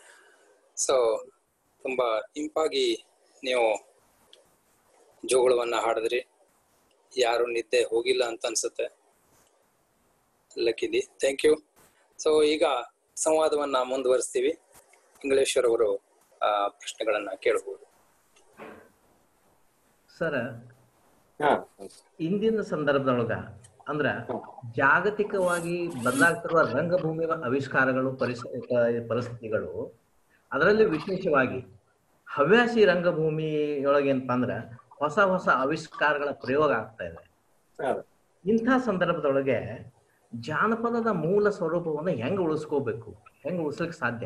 so ತುಂಬಾ ಇಂಪಾಗಿ ನೀವು ಜೋಗುಳವನ್ನ ಹಾಡಿದ್ರಿ. ಯಾರು ನಿದ್ದೆ ಹೋಗಿಲ್ಲ ಅಂತ ಅನ್ಸುತ್ತೆ. ಲಕ್ಕಿಲಿ ಥ್ಯಾಂಕ್ ಯು. ಸೊ ಈಗ ಸಂವಾದವನ್ನ ಮುಂದುವರಿಸ್ತೀವಿ. ಇಂಗ್ಲೇಶ್ವರ್ ಅವರು ಆ ಪ್ರಶ್ನೆಗಳನ್ನ ಕೇಳಬಹುದು. ಸರ್, ಇಂದಿನ ಸಂದರ್ಭದೊಳಗ ಅಂದ್ರ ಜಾಗತಿಕವಾಗಿ ಬದಲಾಗ್ತಿರುವ ರಂಗಭೂಮಿ ಆವಿಷ್ಕಾರಗಳು ಪರಿಸ ಪರಿಸ್ಥಿತಿಗಳು, ಅದರಲ್ಲಿ ವಿಶೇಷವಾಗಿ ಹವ್ಯಾಸಿ ರಂಗಭೂಮಿಯೊಳಗೆ ಏನಪ್ಪಾ ಅಂದ್ರ ಹೊಸ ಹೊಸ ಆವಿಷ್ಕಾರಗಳ ಪ್ರಯೋಗ ಆಗ್ತಾ ಇದೆ. ಇಂಥ ಸಂದರ್ಭದೊಳಗೆ ಜಾನಪದದ ಮೂಲ ಸ್ವರೂಪವನ್ನು ಹೆಂಗ್ ಉಳಿಸ್ಕೋಬೇಕು, ಹೆಂಗ್ ಉಳಿಸ್ಲಿಕ್ಕೆ ಸಾಧ್ಯ?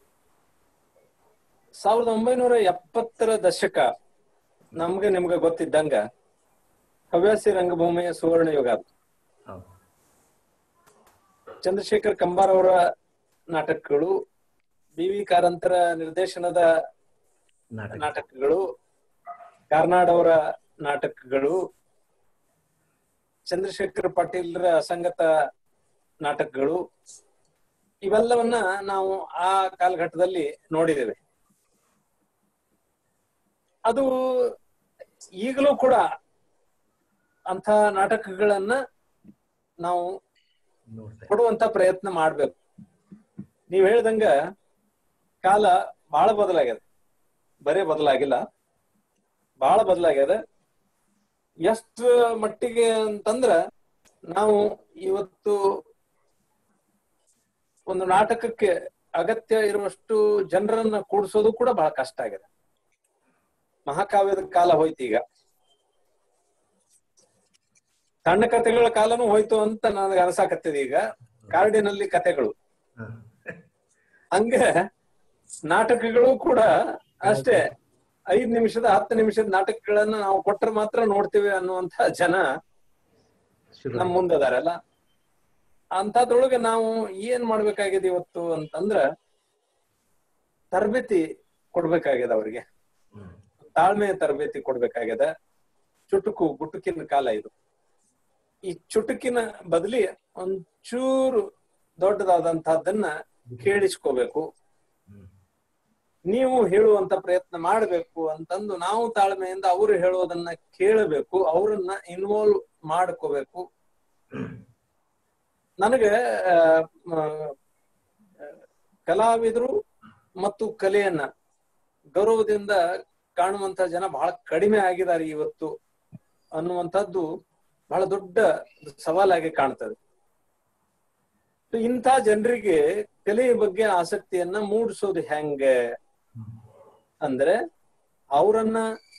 ಸಾವಿರದ ಒಂಬೈನೂರ ಎಪ್ಪತ್ತರ ದಶಕ ನಮ್ಗೆ ನಿಮ್ಗೆ ಗೊತ್ತಿದ್ದಂಗ ಹವ್ಯಾಸಿ ರಂಗಭೂಮಿಯ ಸುವರ್ಣ ಯುಗ. ಚಂದ್ರಶೇಖರ್ ಕಂಬಾರ್ ಅವರ ನಾಟಕಗಳು, ಬಿ ವಿ ಕಾರಂತರ ನಿರ್ದೇಶನದ ನಾಟಕಗಳು, ಕಾರ್ನಾಡ್ ಅವರ ನಾಟಕಗಳು, ಚಂದ್ರಶೇಖರ್ ಪಾಟೀಲ್ರ ಅಸಂಗತ ನಾಟಕಗಳು, ಇವೆಲ್ಲವನ್ನ ನಾವು ಆ ಕಾಲಘಟ್ಟದಲ್ಲಿ ನೋಡಿದ್ದೇವೆ. ಅದು ಈಗಲೂ ಕೂಡ ಅಂಥ ನಾಟಕಗಳನ್ನ ನಾವು ಕೊಡುವಂತ ಪ್ರಯತ್ನ ಮಾಡ್ಬೇಕು. ನೀವ್ ಹೇಳ್ದಂಗ ಕಾಲ ಬಹಳ ಬದಲಾಗ್ಯದ, ಬರೇ ಬದಲಾಗಿಲ್ಲ, ಬಹಳ ಬದಲಾಗ್ಯದ. ಎಷ್ಟ ಮಟ್ಟಿಗೆ ಅಂತಂದ್ರ ನಾವು ಇವತ್ತು ಒಂದು ನಾಟಕಕ್ಕೆ ಅಗತ್ಯ ಇರುವಷ್ಟು ಜನರನ್ನ ಕೂಡಿಸೋದು ಕೂಡ ಬಹಳ ಕಷ್ಟ ಆಗಿದೆ. ಮಹಾಕಾವ್ಯದ ಕಾಲ ಹೋಯ್ತು, ಈಗ ಸಣ್ಣ ಕಥೆಗಳ ಕಾಲನೂ ಹೋಯ್ತು ಅಂತ ನನಗೆ ಅನ್ಸಾಕತ್ತಿದೆ. ಈಗ ಕಾರ್ಡಿನಲ್ಲಿ ಕಥೆಗಳು, ಹಂಗ ನಾಟಕಗಳು ಕೂಡ ಅಷ್ಟೇ. ಐದ್ ನಿಮಿಷದ ಹತ್ತು ನಿಮಿಷದ ನಾಟಕಗಳನ್ನ ನಾವು ಕೊಟ್ರೆ ಮಾತ್ರ ನೋಡ್ತೀವಿ ಅನ್ನುವಂತ ಜನ ನಮ್ ಮುಂದದಾರಲ್ಲ. ಅಂತದ್ರೊಳಗೆ ನಾವು ಏನ್ ಮಾಡ್ಬೇಕಾಗಿದೆ ಇವತ್ತು ಅಂತಂದ್ರ ತರಬೇತಿ ಕೊಡ್ಬೇಕಾಗ್ಯದ, ಅವ್ರಿಗೆ ತಾಳ್ಮೆಯ ತರಬೇತಿ ಕೊಡ್ಬೇಕಾಗ್ಯದ. ಚುಟುಕು ಗುಟುಕಿನ ಕಾಲ ಇದು. ಈ ಚುಟುಕಿನ ಬದಲಿ ಒಂಚೂರು ದೊಡ್ಡದಾದಂತಹದ್ದನ್ನ ಕೇಳಿಸ್ಕೋಬೇಕು, ನೀವು ಹೇಳುವಂತ ಪ್ರಯತ್ನ ಮಾಡ್ಬೇಕು ಅಂತಂದು ನಾವು ತಾಳ್ಮೆಯಿಂದ ಅವರು ಹೇಳೋದನ್ನ ಕೇಳಬೇಕು, ಅವರನ್ನ ಇನ್ವಾಲ್ವ್ ಮಾಡ್ಕೋಬೇಕು. ನನಗೆ ಕಲಾವಿದರು ಮತ್ತು ಕಲೆಯನ್ನ ಗೌರವದಿಂದ ಕಾಣುವಂತ ಜನ ಬಹಳ ಕಡಿಮೆ ಆಗಿದ್ದಾರೆ ಇವತ್ತು ಅನ್ನುವಂಥದ್ದು ಬಹಳ ದೊಡ್ಡ ಸವಾಲಾಗಿ ಕಾಣ್ತದೆ. ಇಂಥ ಜನರಿಗೆ ಕಲೆಯ ಬಗ್ಗೆ ಆಸಕ್ತಿಯನ್ನ ಮೂಡಿಸೋದು ಹೆಂಗೆ ಅಂದ್ರೆ, ಅವರನ್ನ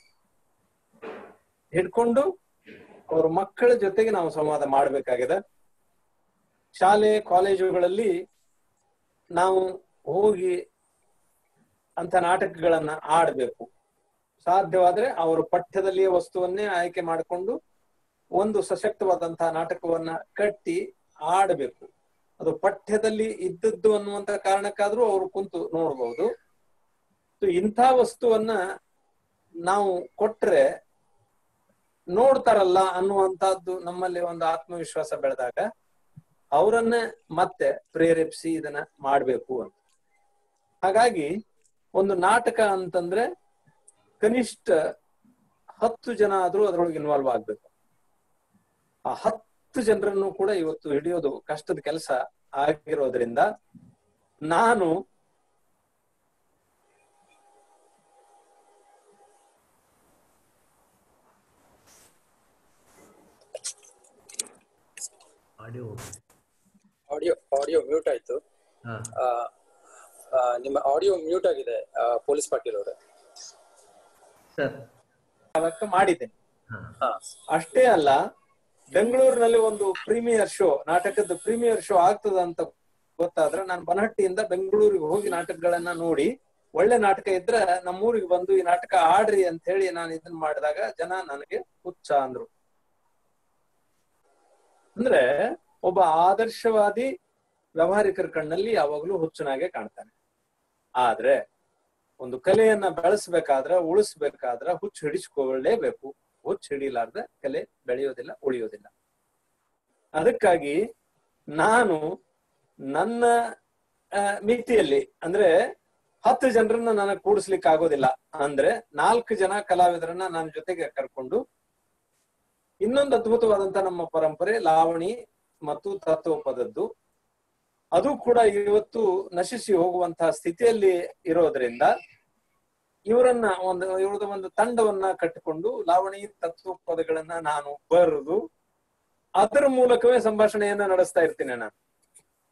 ಹಿಡ್ಕೊಂಡು ಅವ್ರ ಮಕ್ಕಳ ಜೊತೆಗೆ ನಾವು ಸಂವಾದ ಮಾಡ್ಬೇಕಾಗಿದೆ. ಶಾಲೆ ಕಾಲೇಜುಗಳಲ್ಲಿ ನಾವು ಹೋಗಿ ಅಂತ ನಾಟಕಗಳನ್ನ ಆಡ್ಬೇಕು. ಸಾಧ್ಯವಾದ್ರೆ ಅವರ ಪಠ್ಯದಲ್ಲಿಯ ವಸ್ತುವನ್ನೇ ಆಯ್ಕೆ ಮಾಡಿಕೊಂಡು ಒಂದು ಸಶಕ್ತವಾದಂತಹ ನಾಟಕವನ್ನ ಕಟ್ಟಿ ಆಡಬೇಕು. ಅದು ಪಠ್ಯದಲ್ಲಿ ಇದ್ದದ್ದು ಅನ್ನುವಂತ ಕಾರಣಕ್ಕಾದ್ರೂ ಅವರು ಕುಂತು ನೋಡ್ಬಹುದು. ಇಂಥ ವಸ್ತುವನ್ನ ನಾವು ಕೊಟ್ರೆ ನೋಡ್ತಾರಲ್ಲ ಅನ್ನುವಂತಹದ್ದು ನಮ್ಮಲ್ಲಿ ಒಂದು ಆತ್ಮವಿಶ್ವಾಸ ಬೆಳೆದಾಗ ಅವರನ್ನ ಮತ್ತೆ ಪ್ರೇರೇಪಿಸಿ ಇದನ್ನ ಮಾಡ್ಬೇಕು ಅಂತ. ಹಾಗಾಗಿ ಒಂದು ನಾಟಕ ಅಂತಂದ್ರೆ ಕನಿಷ್ಠ ಹತ್ತು ಜನ ಆದ್ರೂ ಅದ್ರೊಳಗೆ ಇನ್ವಾಲ್ವ್ ಆಗ್ಬೇಕು. ಆ ಹತ್ತು ಜನರನ್ನು ಕೂಡ ಇವತ್ತು ಹಿಡಿಯೋದು ಕಷ್ಟದ ಕೆಲಸ ಆಗಿರೋದ್ರಿಂದ ನಾನು ಆಡಿಯೋ ಆಡಿಯೋ ಆಡಿಯೋ ಮ್ಯೂಟ್ ಆಯ್ತು. ನಿಮ್ಮ ಆಡಿಯೋ ಮ್ಯೂಟ್ ಆಗಿದೆ ಪೊಲೀಸ್ ಪಾಟೀಲ್ ಅವರೇ. ಸರ್ ಮಾಡಿದ್ದೇನೆ. ಅಷ್ಟೇ ಅಲ್ಲ, ಬೆಂಗಳೂರಿನಲ್ಲಿ ಒಂದು ಪ್ರೀಮಿಯರ್ ಶೋ, ನಾಟಕದ ಪ್ರೀಮಿಯರ್ ಶೋ ಆಗ್ತದ ಅಂತ ಗೊತ್ತಾದ್ರೆ ನಾನು ಬನಹಟ್ಟಿಯಿಂದ ಬೆಂಗಳೂರಿಗೆ ಹೋಗಿ ನಾಟಕಗಳನ್ನ ನೋಡಿ, ಒಳ್ಳೆ ನಾಟಕ ಇದ್ರೆ ನಮ್ಮೂರಿಗೆ ಬಂದು ಈ ನಾಟಕ ಆಡ್ರಿ ಅಂತ ಹೇಳಿ ನಾನು ಇದನ್ನ ಮಾಡಿದಾಗ ಜನ ನನಗೆ ಹುಚ್ಚ ಅಂದ್ರು. ಅಂದ್ರೆ ಒಬ್ಬ ಆದರ್ಶವಾದಿ ವ್ಯವಹಾರಿಕರ ಕಣ್ಣಲ್ಲಿ ಯಾವಾಗ್ಲೂ ಹುಚ್ಚನಾಗೆ ಕಾಣ್ತಾನೆ. ಆದ್ರೆ ಒಂದು ಕಲೆಯನ್ನ ಬೆಳೆಸ್ಬೇಕಾದ್ರ ಉಳಿಸ್ಬೇಕಾದ್ರ ಹುಚ್ಚು ಹಿಡಿಸ್ಕೊಳ್ಳೇಬೇಕು. ಹುಚ್ಚು ಹಿಡಿಲಾರ್ದ ಕಲೆ ಬೆಳೆಯೋದಿಲ್ಲ, ಉಳಿಯೋದಿಲ್ಲ. ಅದಕ್ಕಾಗಿ ನಾನು ನನ್ನ ಮಿತಿಯಲ್ಲಿ ಅಂದ್ರೆ ಹತ್ತು ಜನರನ್ನ ನನಗೆ ಕೂಡಿಸ್ಲಿಕ್ಕೆ ಆಗೋದಿಲ್ಲ ಅಂದ್ರೆ ನಾಲ್ಕು ಜನ ಕಲಾವಿದರನ್ನ ನನ್ನ ಜೊತೆಗೆ ಕರ್ಕೊಂಡು ಇನ್ನೊಂದು ಅದ್ಭುತವಾದಂತ ನಮ್ಮ ಪರಂಪರೆ ಲಾವಣಿ ಮತ್ತು ತತ್ವಪದದ್ದು, ಅದು ಕೂಡ ಇವತ್ತು ನಶಿಸಿ ಹೋಗುವಂತಹ ಸ್ಥಿತಿಯಲ್ಲಿ ಇರೋದ್ರಿಂದ ಇವರನ್ನ ಒಂದು ಇವ್ರದ ಒಂದು ತಂಡವನ್ನ ಕಟ್ಟಿಕೊಂಡು ಲಾವಣಿ ತತ್ವ ಪದಗಳನ್ನ ನಾನು ಬರೆದು ಅದರ ಮೂಲಕವೇ ಸಂಭಾಷಣೆಯನ್ನ ನಡೆಸ್ತಾ ಇರ್ತೀನಿ ನಾನು.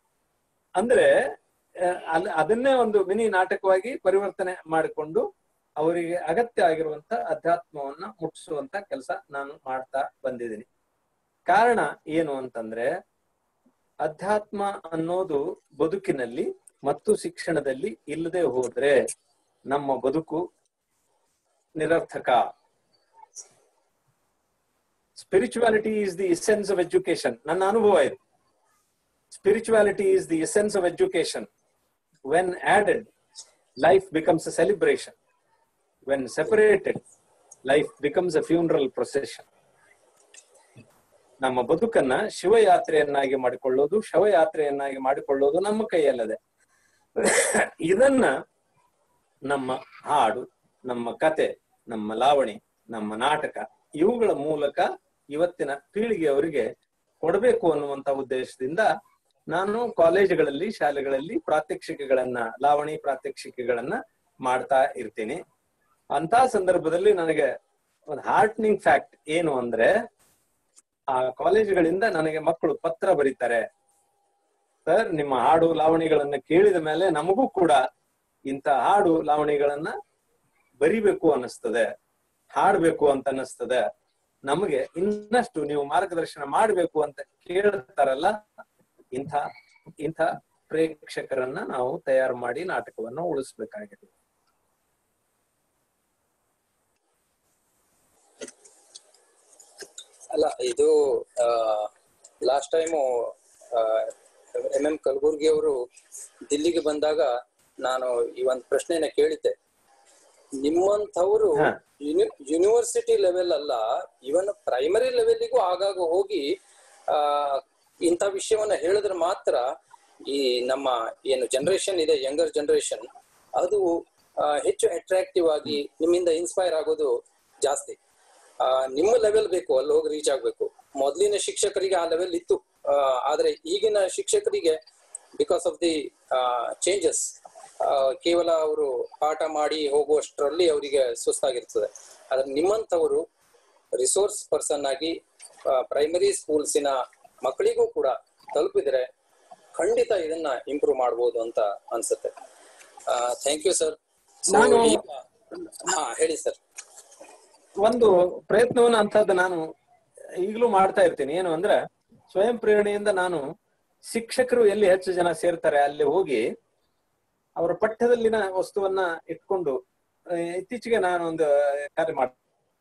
ಅಂದ್ರೆ ಅಲ್ ಅದನ್ನೇ ಒಂದು ಮಿನಿ ನಾಟಕವಾಗಿ ಪರಿವರ್ತನೆ ಮಾಡಿಕೊಂಡು ಅವರಿಗೆ ಅಗತ್ಯ ಆಗಿರುವಂತ ಅಧ್ಯಾತ್ಮವನ್ನ ಮುಟ್ಟಿಸುವಂತ ಕೆಲಸ ನಾನು ಮಾಡ್ತಾ ಬಂದಿದ್ದೀನಿ. ಕಾರಣ ಏನು ಅಂತಂದ್ರೆ ಅಧ್ಯಾತ್ಮ ಅನ್ನೋದು ಬದುಕಿನಲ್ಲಿ ಮತ್ತು ಶಿಕ್ಷಣದಲ್ಲಿ ಇಲ್ಲದೆ ಹೋದ್ರೆ ನಮ್ಮ ಬದುಕು ನಿರರ್ಥಕ. Spirituality is the essence of education. ನನ್ನ ಅನುಭವ ಇದು. Spirituality is the essence of education. When added, life becomes a celebration. When separated, life becomes a funeral procession. ನಮ್ಮ ಬದುಕನ್ನ ಶಿವಯಾತ್ರೆಯನ್ನಾಗಿ ಮಾಡಿಕೊಳ್ಳೋದು, ಶವಯಾತ್ರೆಯನ್ನಾಗಿ ಮಾಡಿಕೊಳ್ಳೋದು ನಮ್ಮ ಕೈಯಲ್ಲದೆ. ಇದನ್ನ ನಮ್ಮ ಹಾಡು, ನಮ್ಮ ಕತೆ, ನಮ್ಮ ಲಾವಣಿ, ನಮ್ಮ ನಾಟಕ ಇವುಗಳ ಮೂಲಕ ಇವತ್ತಿನ ಪೀಳಿಗೆಯವರಿಗೆ ಕೊಡಬೇಕು ಅನ್ನುವಂತ ಉದ್ದೇಶದಿಂದ ನಾನು ಕಾಲೇಜುಗಳಲ್ಲಿ, ಶಾಲೆಗಳಲ್ಲಿ ಪ್ರಾತ್ಯಕ್ಷಿಕೆಗಳನ್ನ, ಲಾವಣಿ ಪ್ರಾತ್ಯಕ್ಷಿಕೆಗಳನ್ನ ಮಾಡ್ತಾ ಇರ್ತೀನಿ. ಅಂತ ಸಂದರ್ಭದಲ್ಲಿ ನನಗೆ ಒಂದು ಹಾರ್ಟ್ನಿಂಗ್ ಫ್ಯಾಕ್ಟ್ ಏನು ಅಂದ್ರೆ, ಆ ಕಾಲೇಜುಗಳಿಂದ ನನಗೆ ಮಕ್ಕಳು ಪತ್ರ ಬರೀತಾರೆ, ಸರ್ ನಿಮ್ಮ ಹಾಡು ಲಾವಣಿಗಳನ್ನ ಕೇಳಿದ ಮೇಲೆ ನಮಗೂ ಕೂಡ ಇಂಥ ಹಾಡು ಲಾವಣಿಗಳನ್ನ ಬರಿಬೇಕು ಅನ್ನಿಸ್ತದೆ, ಹಾಡ್ಬೇಕು ಅಂತ ಅನ್ನಿಸ್ತದೆ, ನಮಗೆ ಇನ್ನಷ್ಟು ನೀವು ಮಾರ್ಗದರ್ಶನ ಮಾಡ್ಬೇಕು ಅಂತ ಕೇಳ್ತಾರಲ್ಲ. ಇಂಥ ಇಂಥ ಪ್ರೇಕ್ಷಕರನ್ನ ನಾವು ತಯಾರು ಮಾಡಿ ನಾಟಕವನ್ನು ಉಳಿಸ್ಬೇಕಾಗಿದೆ. ಅಲ್ಲ, ಇದು last time M M Kalburgi ಅವರು ದಿಲ್ಲಿಗೆ ಬಂದಾಗ ನಾನು ಈ ಒಂದು ಪ್ರಶ್ನೆನ ಕೇಳಿದ್ದೆ. ನಿಮ್ಮಂಥವ್ರು ಯೂನಿವರ್ಸಿಟಿ ಲೆವೆಲ್ ಅಲ್ಲ, ಇವನ್ ಪ್ರೈಮರಿ ಲೆವೆಲ್ಗೂ ಆಗಾಗ ಹೋಗಿ ಆ ಇಂಥ ವಿಷಯವನ್ನ ಹೇಳಿದ್ರೆ ಮಾತ್ರ ಈ ನಮ್ಮ ಏನು ಜನರೇಷನ್ ಇದೆ, ಯಂಗರ್ ಜನರೇಷನ್, ಅದು ಹೆಚ್ಚು ಅಟ್ರಾಕ್ಟಿವ್ ಆಗಿ ನಿಮ್ಮಿಂದ ಇನ್ಸ್ಪೈರ್ ಆಗೋದು ಜಾಸ್ತಿ. ಆ ನಿಮ್ಮ ಲೆವೆಲ್ ಬೇಕು, ಅಲ್ಲಿ ಹೋಗಿ ರೀಚ್ ಆಗ್ಬೇಕು. ಮೊದಲಿನ ಶಿಕ್ಷಕರಿಗೆ ಆ ಲೆವೆಲ್ ಇತ್ತು, ಆದ್ರೆ ಈಗಿನ ಶಿಕ್ಷಕರಿಗೆ ಬಿಕಾಸ್ ಆಫ್ ದಿ ಚೇಂಜಸ್ ಕೇವಲ ಅವರು ಪಾಠ ಮಾಡಿ ಹೋಗುವಷ್ಟರಲ್ಲಿ ಅವರಿಗೆ ಸುಸ್ತಾಗಿರ್ತದೆ. ಆದ್ರೆ ನಿಮ್ಮಂಥವರು ರಿಸೋರ್ಸ್ ಪರ್ಸನ್ ಆಗಿ ಪ್ರೈಮರಿ ಸ್ಕೂಲ್ಸಿನ ಮಕ್ಕಳಿಗೂ ಕೂಡ ತಲುಪಿದ್ರೆ ಖಂಡಿತ ಇದನ್ನ ಇಂಪ್ರೂವ್ ಮಾಡ್ಬೋದು ಅಂತ ಅನ್ಸುತ್ತೆ. Thank you sir. ಹಾ ಹೇಳಿ ಸರ್. ಒಂದು ಪ್ರಯತ್ನವನ್ನ ಅಂತದ್ದು ನಾನು ಈಗಲೂ ಮಾಡ್ತಾ ಇರ್ತೀನಿ. ಏನು ಅಂದ್ರೆ, ಸ್ವಯಂ ಪ್ರೇರಣೆಯಿಂದ ನಾನು ಶಿಕ್ಷಕರು ಎಲ್ಲಿ ಹೆಚ್ಚು ಜನ ಸೇರ್ತಾರೆ ಅಲ್ಲಿ ಹೋಗಿ ಅವರ ಪಠ್ಯದಲ್ಲಿನ ವಸ್ತುವನ್ನ ಇಟ್ಕೊಂಡು, ಇತ್ತೀಚೆಗೆ ನಾನು ಒಂದು ಕಾರ್ಯ ಮಾಡ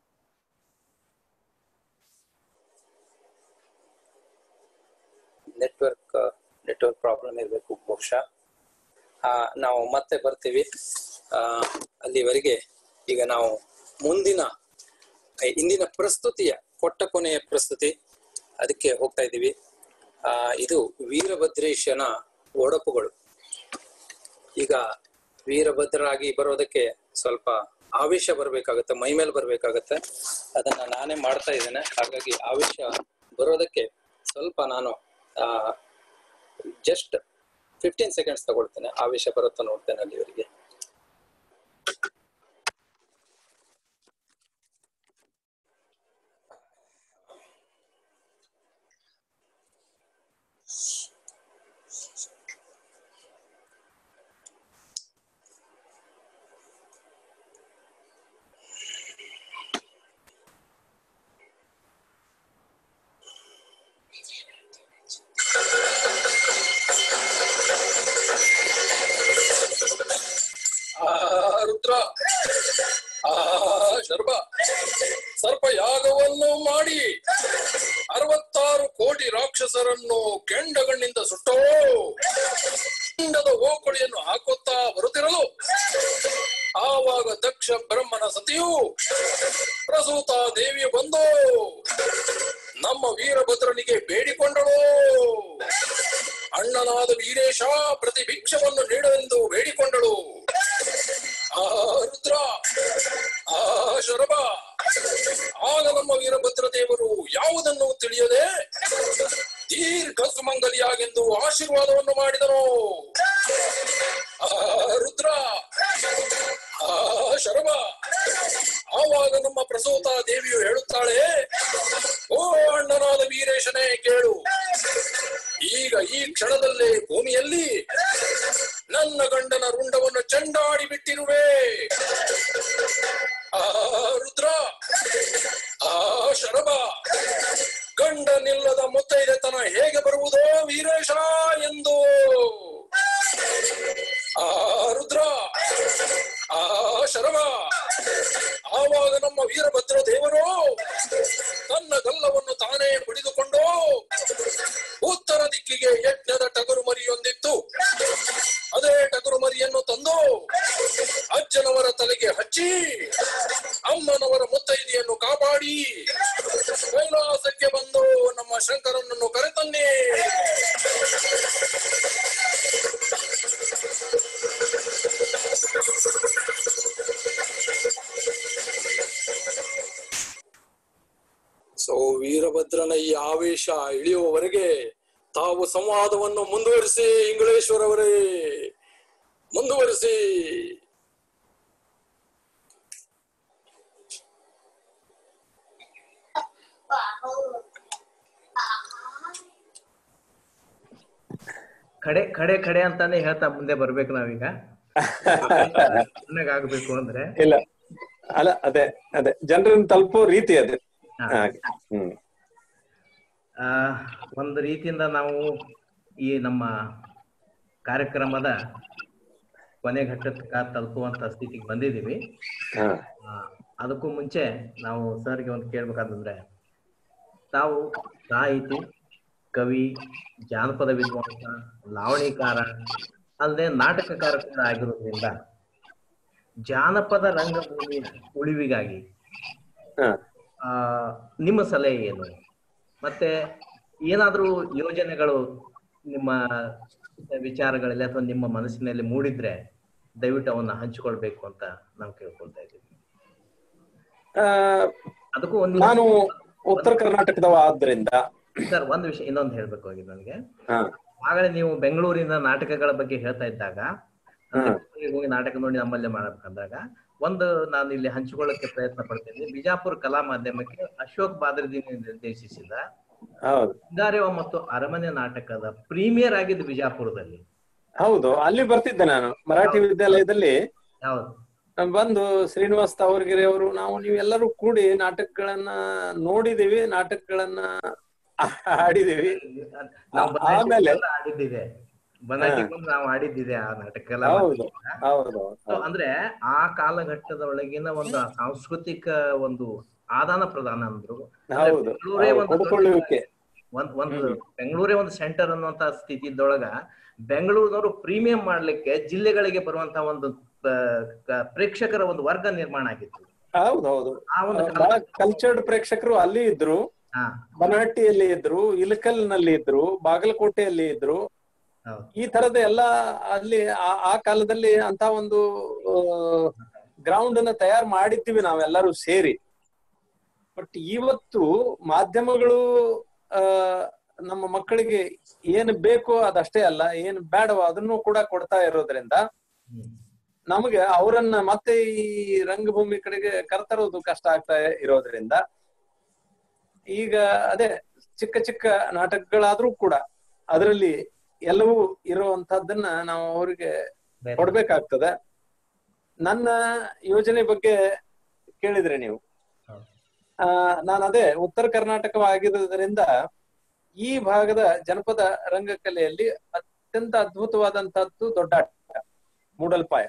ನೆಟ್ವರ್ಕ್ ನೆಟ್ವರ್ಕ್ ಪ್ರಾಬ್ಲಮ್ ಇರಬೇಕು ಬಹುಶಃ. ಆ ನಾವು ಮತ್ತೆ ಬರ್ತೀವಿ. ಆ ಅಲ್ಲಿವರೆಗೆ ಈಗ ನಾವು ಮುಂದಿನ ಇಂದಿನ ಪ್ರಸ್ತುತಿಯ ಕೊಟ್ಟ ಕೊನೆಯ ಪ್ರಸ್ತುತಿ ಅದಕ್ಕೆ ಹೋಗ್ತಾ ಇದ್ದೀವಿ. ಆ ಇದು ವೀರಭದ್ರೇಶನ ಒಡಪುಗಳು. ಈಗ ವೀರಭದ್ರರಾಗಿ ಬರೋದಕ್ಕೆ ಸ್ವಲ್ಪ ಆವೇಶ ಬರ್ಬೇಕಾಗತ್ತೆ, ಮೈ ಮೇಲೆ ಬರ್ಬೇಕಾಗತ್ತೆ. ಅದನ್ನ ನಾನೇ ಮಾಡ್ತಾ ಇದ್ದೇನೆ. ಹಾಗಾಗಿ ಆವೇಶ ಬರೋದಕ್ಕೆ ಸ್ವಲ್ಪ ನಾನು ಆ ಜಸ್ಟ್ ಫಿಫ್ಟೀನ್ ಸೆಕೆಂಡ್ಸ್ ತಗೊಳ್ತೇನೆ. ಆವೇಶ ಬರುತ್ತಾ ನೋಡ್ತೇನೆ ಅಲ್ಲಿವರೆಗೆ. ರುದ್ರ ಆ ಶರ್ಮ ಸರ್ಪ ಯಾಗವನ್ನು ಮಾಡಿ ಅರವತ್ತಾರು ಕೋಟಿ ರಾಕ್ಷಸರನ್ನು ಕೆಂಡಗಣ್ಣಿಂದ ಸುಟ್ಟೋ ಕೆಂಡದ ಓಕುಳಿಯನ್ನು ಹಾಕುತ್ತಾ ಬರುತ್ತಿರಲು ಆವಾಗ ದಕ್ಷ ಬ್ರಹ್ಮನ ಸತಿಯು ಪ್ರಸೂತ ದೇವಿಯು ಬಂದು ನಮ್ಮ ವೀರಭದ್ರನಿಗೆ ಬೇಡಿಕೊಂಡಳು. ಅಣ್ಣನಾದ ವೀರೇಶ ಪ್ರತಿ ಭಿಕ್ಷವನ್ನು ನೀಡುವೆಂದು ಬೇಡಿಕೊಂಡಳು. ಆ ರುದ್ರ ಆ ಶರಭ ಆಗ ನಮ್ಮ ವೀರಭದ್ರ ದೇವರು ಯಾವುದನ್ನು ತಿಳಿಯದೆ ದೀರ್ಘ ಸುಮಂಗಲಿಯಾಗೆಂದು ಆಶೀರ್ವಾದವನ್ನು ಮಾಡಿದನು. ಆ ರುದ್ರ ಆ ಶರಭ ಆವಾಗ ನಮ್ಮ ಪ್ರಸೂತ ದೇವಿಯು ಹೇಳುತ್ತಾಳೆ, ಓ ಅಣ್ಣನಾದ ವೀರೇಶನೇ ಕೇಳು, ಈಗ ಈ ಕ್ಷಣದಲ್ಲೇ ಭೂಮಿಯಲ್ಲಿ ನನ್ನ ಗಂಡನ ರುಂಡವನ್ನು ಚೆಂಡಾಡಿ ಬಿಟ್ಟಿರುವೆ. ಆ ರುದ್ರ, ಆ ಶರಭ, ಗಂಡನಿಲ್ಲದ ಮುತ್ತೈದೆತನ ಹೇಗೆ ಬರುವುದೋ ವೀರೇಶ ಎಂದು. ಆ ರುದ್ರ, ಆ ಶರಭ, ಆವಾಗ ನಮ್ಮ ವೀರಭದ್ರ ದೇವರು ತನ್ನ ಗಲ್ಲವನ್ನು ತಾನೇ ಬಡಿದುಕೊಂಡು ಉತ್ತರ ದಿಕ್ಕಿಗೆ ಯಜ್ಞದ ಟಗರು ಮರಿಯೊಂದಿತ್ತು. ಅದೇ ಟಗರು ಮರಿಯನ್ನು ತಂದು ಅಜ್ಜನವರ ತಲೆಗೆ ಹಚ್ಚಿ ಅಮ್ಮನವರ ಮುತ್ತೈದೆಯನ್ನು ಕಾಪಾಡಿ ಕೈಲಾಸಕ್ಕೆ ಬಂದು ನಮ್ಮ ಶಂಕರನನ್ನು ಕರೆತನ್ನಿ. ಸೊ ವೀರಭದ್ರನ ಈ ಆವೇಶ ಇಳಿಯುವವರೆಗೆ ತಾವು ಸಂವಾದವನ್ನು ಮುಂದುವರಿಸಿ ಇಂಗಳೇಶ್ವರವರೇ, ಮುಂದುವರಿಸಿ. ಕಡೆ ಕಡೆ ಕಡೆ ಅಂತಾನೆ ಹೇಳ್ತಾ ಮುಂದೆ ಬರ್ಬೇಕು ನಾವೀಗ. ಆಗ್ಬೇಕು ಅಂದ್ರೆ ಇಲ್ಲ ಅಲ್ಲ, ಅದೇ ಅದೇ ಜನರನ್ನು ತಲುಪೋ ರೀತಿ ಅದೇ. ಹ್ಮ್ ಆ ಒಂದು ರೀತಿಯಿಂದ ನಾವು ಈ ನಮ್ಮ ಕಾರ್ಯಕ್ರಮದ ಕೊನೆ ಘಟ್ಟಕ್ಕೆ ತಲುಪುವಂತ ಸ್ಥಿತಿಗೆ ಬಂದಿದ್ದೀವಿ. ಅದಕ್ಕೂ ಮುಂಚೆ ನಾವು ಸರ್ಗೆ ಒಂದು ಕೇಳ್ಬೇಕಾದಂದ್ರೆ, ತಾವು ಸಾಹಿತಿ, ಕವಿ, ಜಾನಪದ ವಿದ್ವಾಂಸ, ಲಾವಣಿಕಾರ ಅಲ್ಲದೆ ನಾಟಕಕಾರ ಕೂಡ ಆಗಿರೋದ್ರಿಂದ ಜಾನಪದ ರಂಗಭೂಮಿ ಉಳಿವಿಗಾಗಿ ಆ ನಿಮ್ಮ ಸಲಹೆ ಏನು? ಮತ್ತೆ ಏನಾದ್ರೂ ಯೋಜನೆಗಳು ನಿಮ್ಮ ವಿಚಾರಗಳಲ್ಲಿ ಅಥವಾ ನಿಮ್ಮ ಮನಸ್ಸಿನಲ್ಲಿ ಮೂಡಿದ್ರೆ ದಯವಿಟ್ಟು ಅವನ್ನ ಹಂಚಿಕೊಳ್ಬೇಕು ಅಂತ ನಾವು ಕೇಳ್ಕೊಳ್ತಾ ಇದ್ದೀವಿ. ಅದಕ್ಕೂ ಒಂದು ನಾನು ಉತ್ತರ ಕರ್ನಾಟಕದವ ಆದ್ರಿಂದ ಸರ್ ಒಂದು ವಿಷಯ ಇನ್ನೊಂದು ಹೇಳ್ಬೇಕು ಆಗಿದೆ ನನಗೆ. ಆಗಲೇ ನೀವು ಬೆಂಗಳೂರಿನ ನಾಟಕಗಳ ಬಗ್ಗೆ ಹೇಳ್ತಾ ಇದ್ದಾಗ, ಹೋಗಿ ನಾಟಕ ನೋಡಿ ನಮ್ಮಲ್ಲೇ ಮಾಡಬೇಕಂದಾಗ ಒಂದು ನಾನು ಇಲ್ಲಿ ಹಂಚಿಕೊಳ್ಳಕ್ಕೆ ಪ್ರಯತ್ನ ಪಡ್ತೀನಿ. ಬಿಜಾಪುರ ಕಲಾ ಮಾಧ್ಯಮಕ್ಕೆ ಅಶೋಕ್ ಬಾದ್ರದಿ ನಿರ್ದೇಶಿಸಿದ ಸಿಂಗಾರೇವ ಮತ್ತು ಅರಮನೆ ನಾಟಕದ ಪ್ರೀಮಿಯರ್ ಆಗಿದ್ದು ಬಿಜಾಪುರದಲ್ಲಿ. ಹೌದು, ಅಲ್ಲಿ ಬರ್ತಿದ್ದೆ ನಾನು ಮರಾಠಿ ವಿದ್ಯಾಲಯದಲ್ಲಿ. ಹೌದು, ಬಂದು ಶ್ರೀನಿವಾಸ್ ತಾವರ್ಗೆರೆ ಅವರು, ನಾವು ನೀವೆಲ್ಲರೂ ಕೂಡಿ ನಾಟಕಗಳನ್ನ ನೋಡಿದೀವಿ, ನಾಟಕಗಳನ್ನ ಆಡಿದೀವಿ. ಆಮೇಲೆ ಆಡಿದ್ದಿದೆ ನಾವು ಆಡಿದ್ದಿದೆ ಆ ನಾಟಕ ಎಲ್ಲ. ಅಂದ್ರೆ ಆ ಕಾಲಘಟ್ಟದೊಳಗಿನ ಒಂದು ಸಾಂಸ್ಕೃತಿಕ ಒಂದು ಆದಾನ ಪ್ರದಾನ ಅಂದ್ರು. ಬೆಂಗಳೂರೇ ಒಂದು ಒಂದು ಬೆಂಗಳೂರೇ ಒಂದು ಸೆಂಟರ್ ಅನ್ನುವಂತ ಸ್ಥಿತಿ ಇದ್ದೊಳಗ ಬೆಂಗಳೂರಿನವರು ಪ್ರೀಮಿಯಂ ಮಾಡ್ಲಿಕ್ಕೆ ಜಿಲ್ಲೆಗಳಿಗೆ ಬರುವಂತ ಒಂದು ಪ್ರೇಕ್ಷಕರ ಒಂದು ವರ್ಗ ನಿರ್ಮಾಣ ಆಗಿತ್ತು. ಹೌದೌದು, ಕಲ್ಚರ್ಡ್ ಪ್ರೇಕ್ಷಕರು ಅಲ್ಲಿ ಇದ್ರು, ಬನಹಟ್ಟಿಯಲ್ಲಿ ಇದ್ರು, ಇಲಕಲ್ ನಲ್ಲಿ ಇದ್ರು, ಬಾಗಲಕೋಟೆಯಲ್ಲಿ ಇದ್ರು. ಈ ತರದ ಎಲ್ಲ ಅಲ್ಲಿ ಆ ಕಾಲದಲ್ಲಿ ಅಂತ ಒಂದು ಗ್ರೌಂಡ್ ಅನ್ನ ತಯಾರು ಮಾಡಿದ್ದೀವಿ ನಾವೆಲ್ಲರೂ ಸೇರಿ. ಬಟ್ ಇವತ್ತು ಮಾಧ್ಯಮಗಳು ಆ ನಮ್ಮ ಮಕ್ಕಳಿಗೆ ಏನು ಬೇಕೋ ಅದಷ್ಟೇ ಅಲ್ಲ, ಏನು ಬೇಡವೋ ಅದನ್ನು ಕೂಡ ಕೊಡ್ತಾ ಇರೋದ್ರಿಂದ ನಮಗೆ ಅವರನ್ನ ಮತ್ತೆ ಈ ರಂಗಭೂಮಿ ಕಡೆಗೆ ಕರ್ತರೋದು ಕಷ್ಟ ಆಗ್ತಾ ಇರೋದ್ರಿಂದ ಈಗ ಅದೇ ಚಿಕ್ಕ ಚಿಕ್ಕ ನಾಟಕಗಳಾದ್ರೂ ಕೂಡ ಅದರಲ್ಲಿ ಎಲ್ಲವೂ ಇರುವಂತಹದ್ದನ್ನ ನಾವು ಅವ್ರಿಗೆ ಕೊಡ್ಬೇಕಾಗ್ತದೆ. ನನ್ನ ಯೋಜನೆ ಬಗ್ಗೆ ಕೇಳಿದ್ರೆ ನೀವು, ಆ ನಾನು ಅದೇ ಉತ್ತರ ಕರ್ನಾಟಕವಾಗಿರೋದ್ರಿಂದ ಈ ಭಾಗದ ಜನಪದ ರಂಗಕಲೆಯಲ್ಲಿ ಅತ್ಯಂತ ಅದ್ಭುತವಾದಂತಹದ್ದು ದೊಡ್ಡಾಟ, ಮೂಡಲ್ಪಾಯ.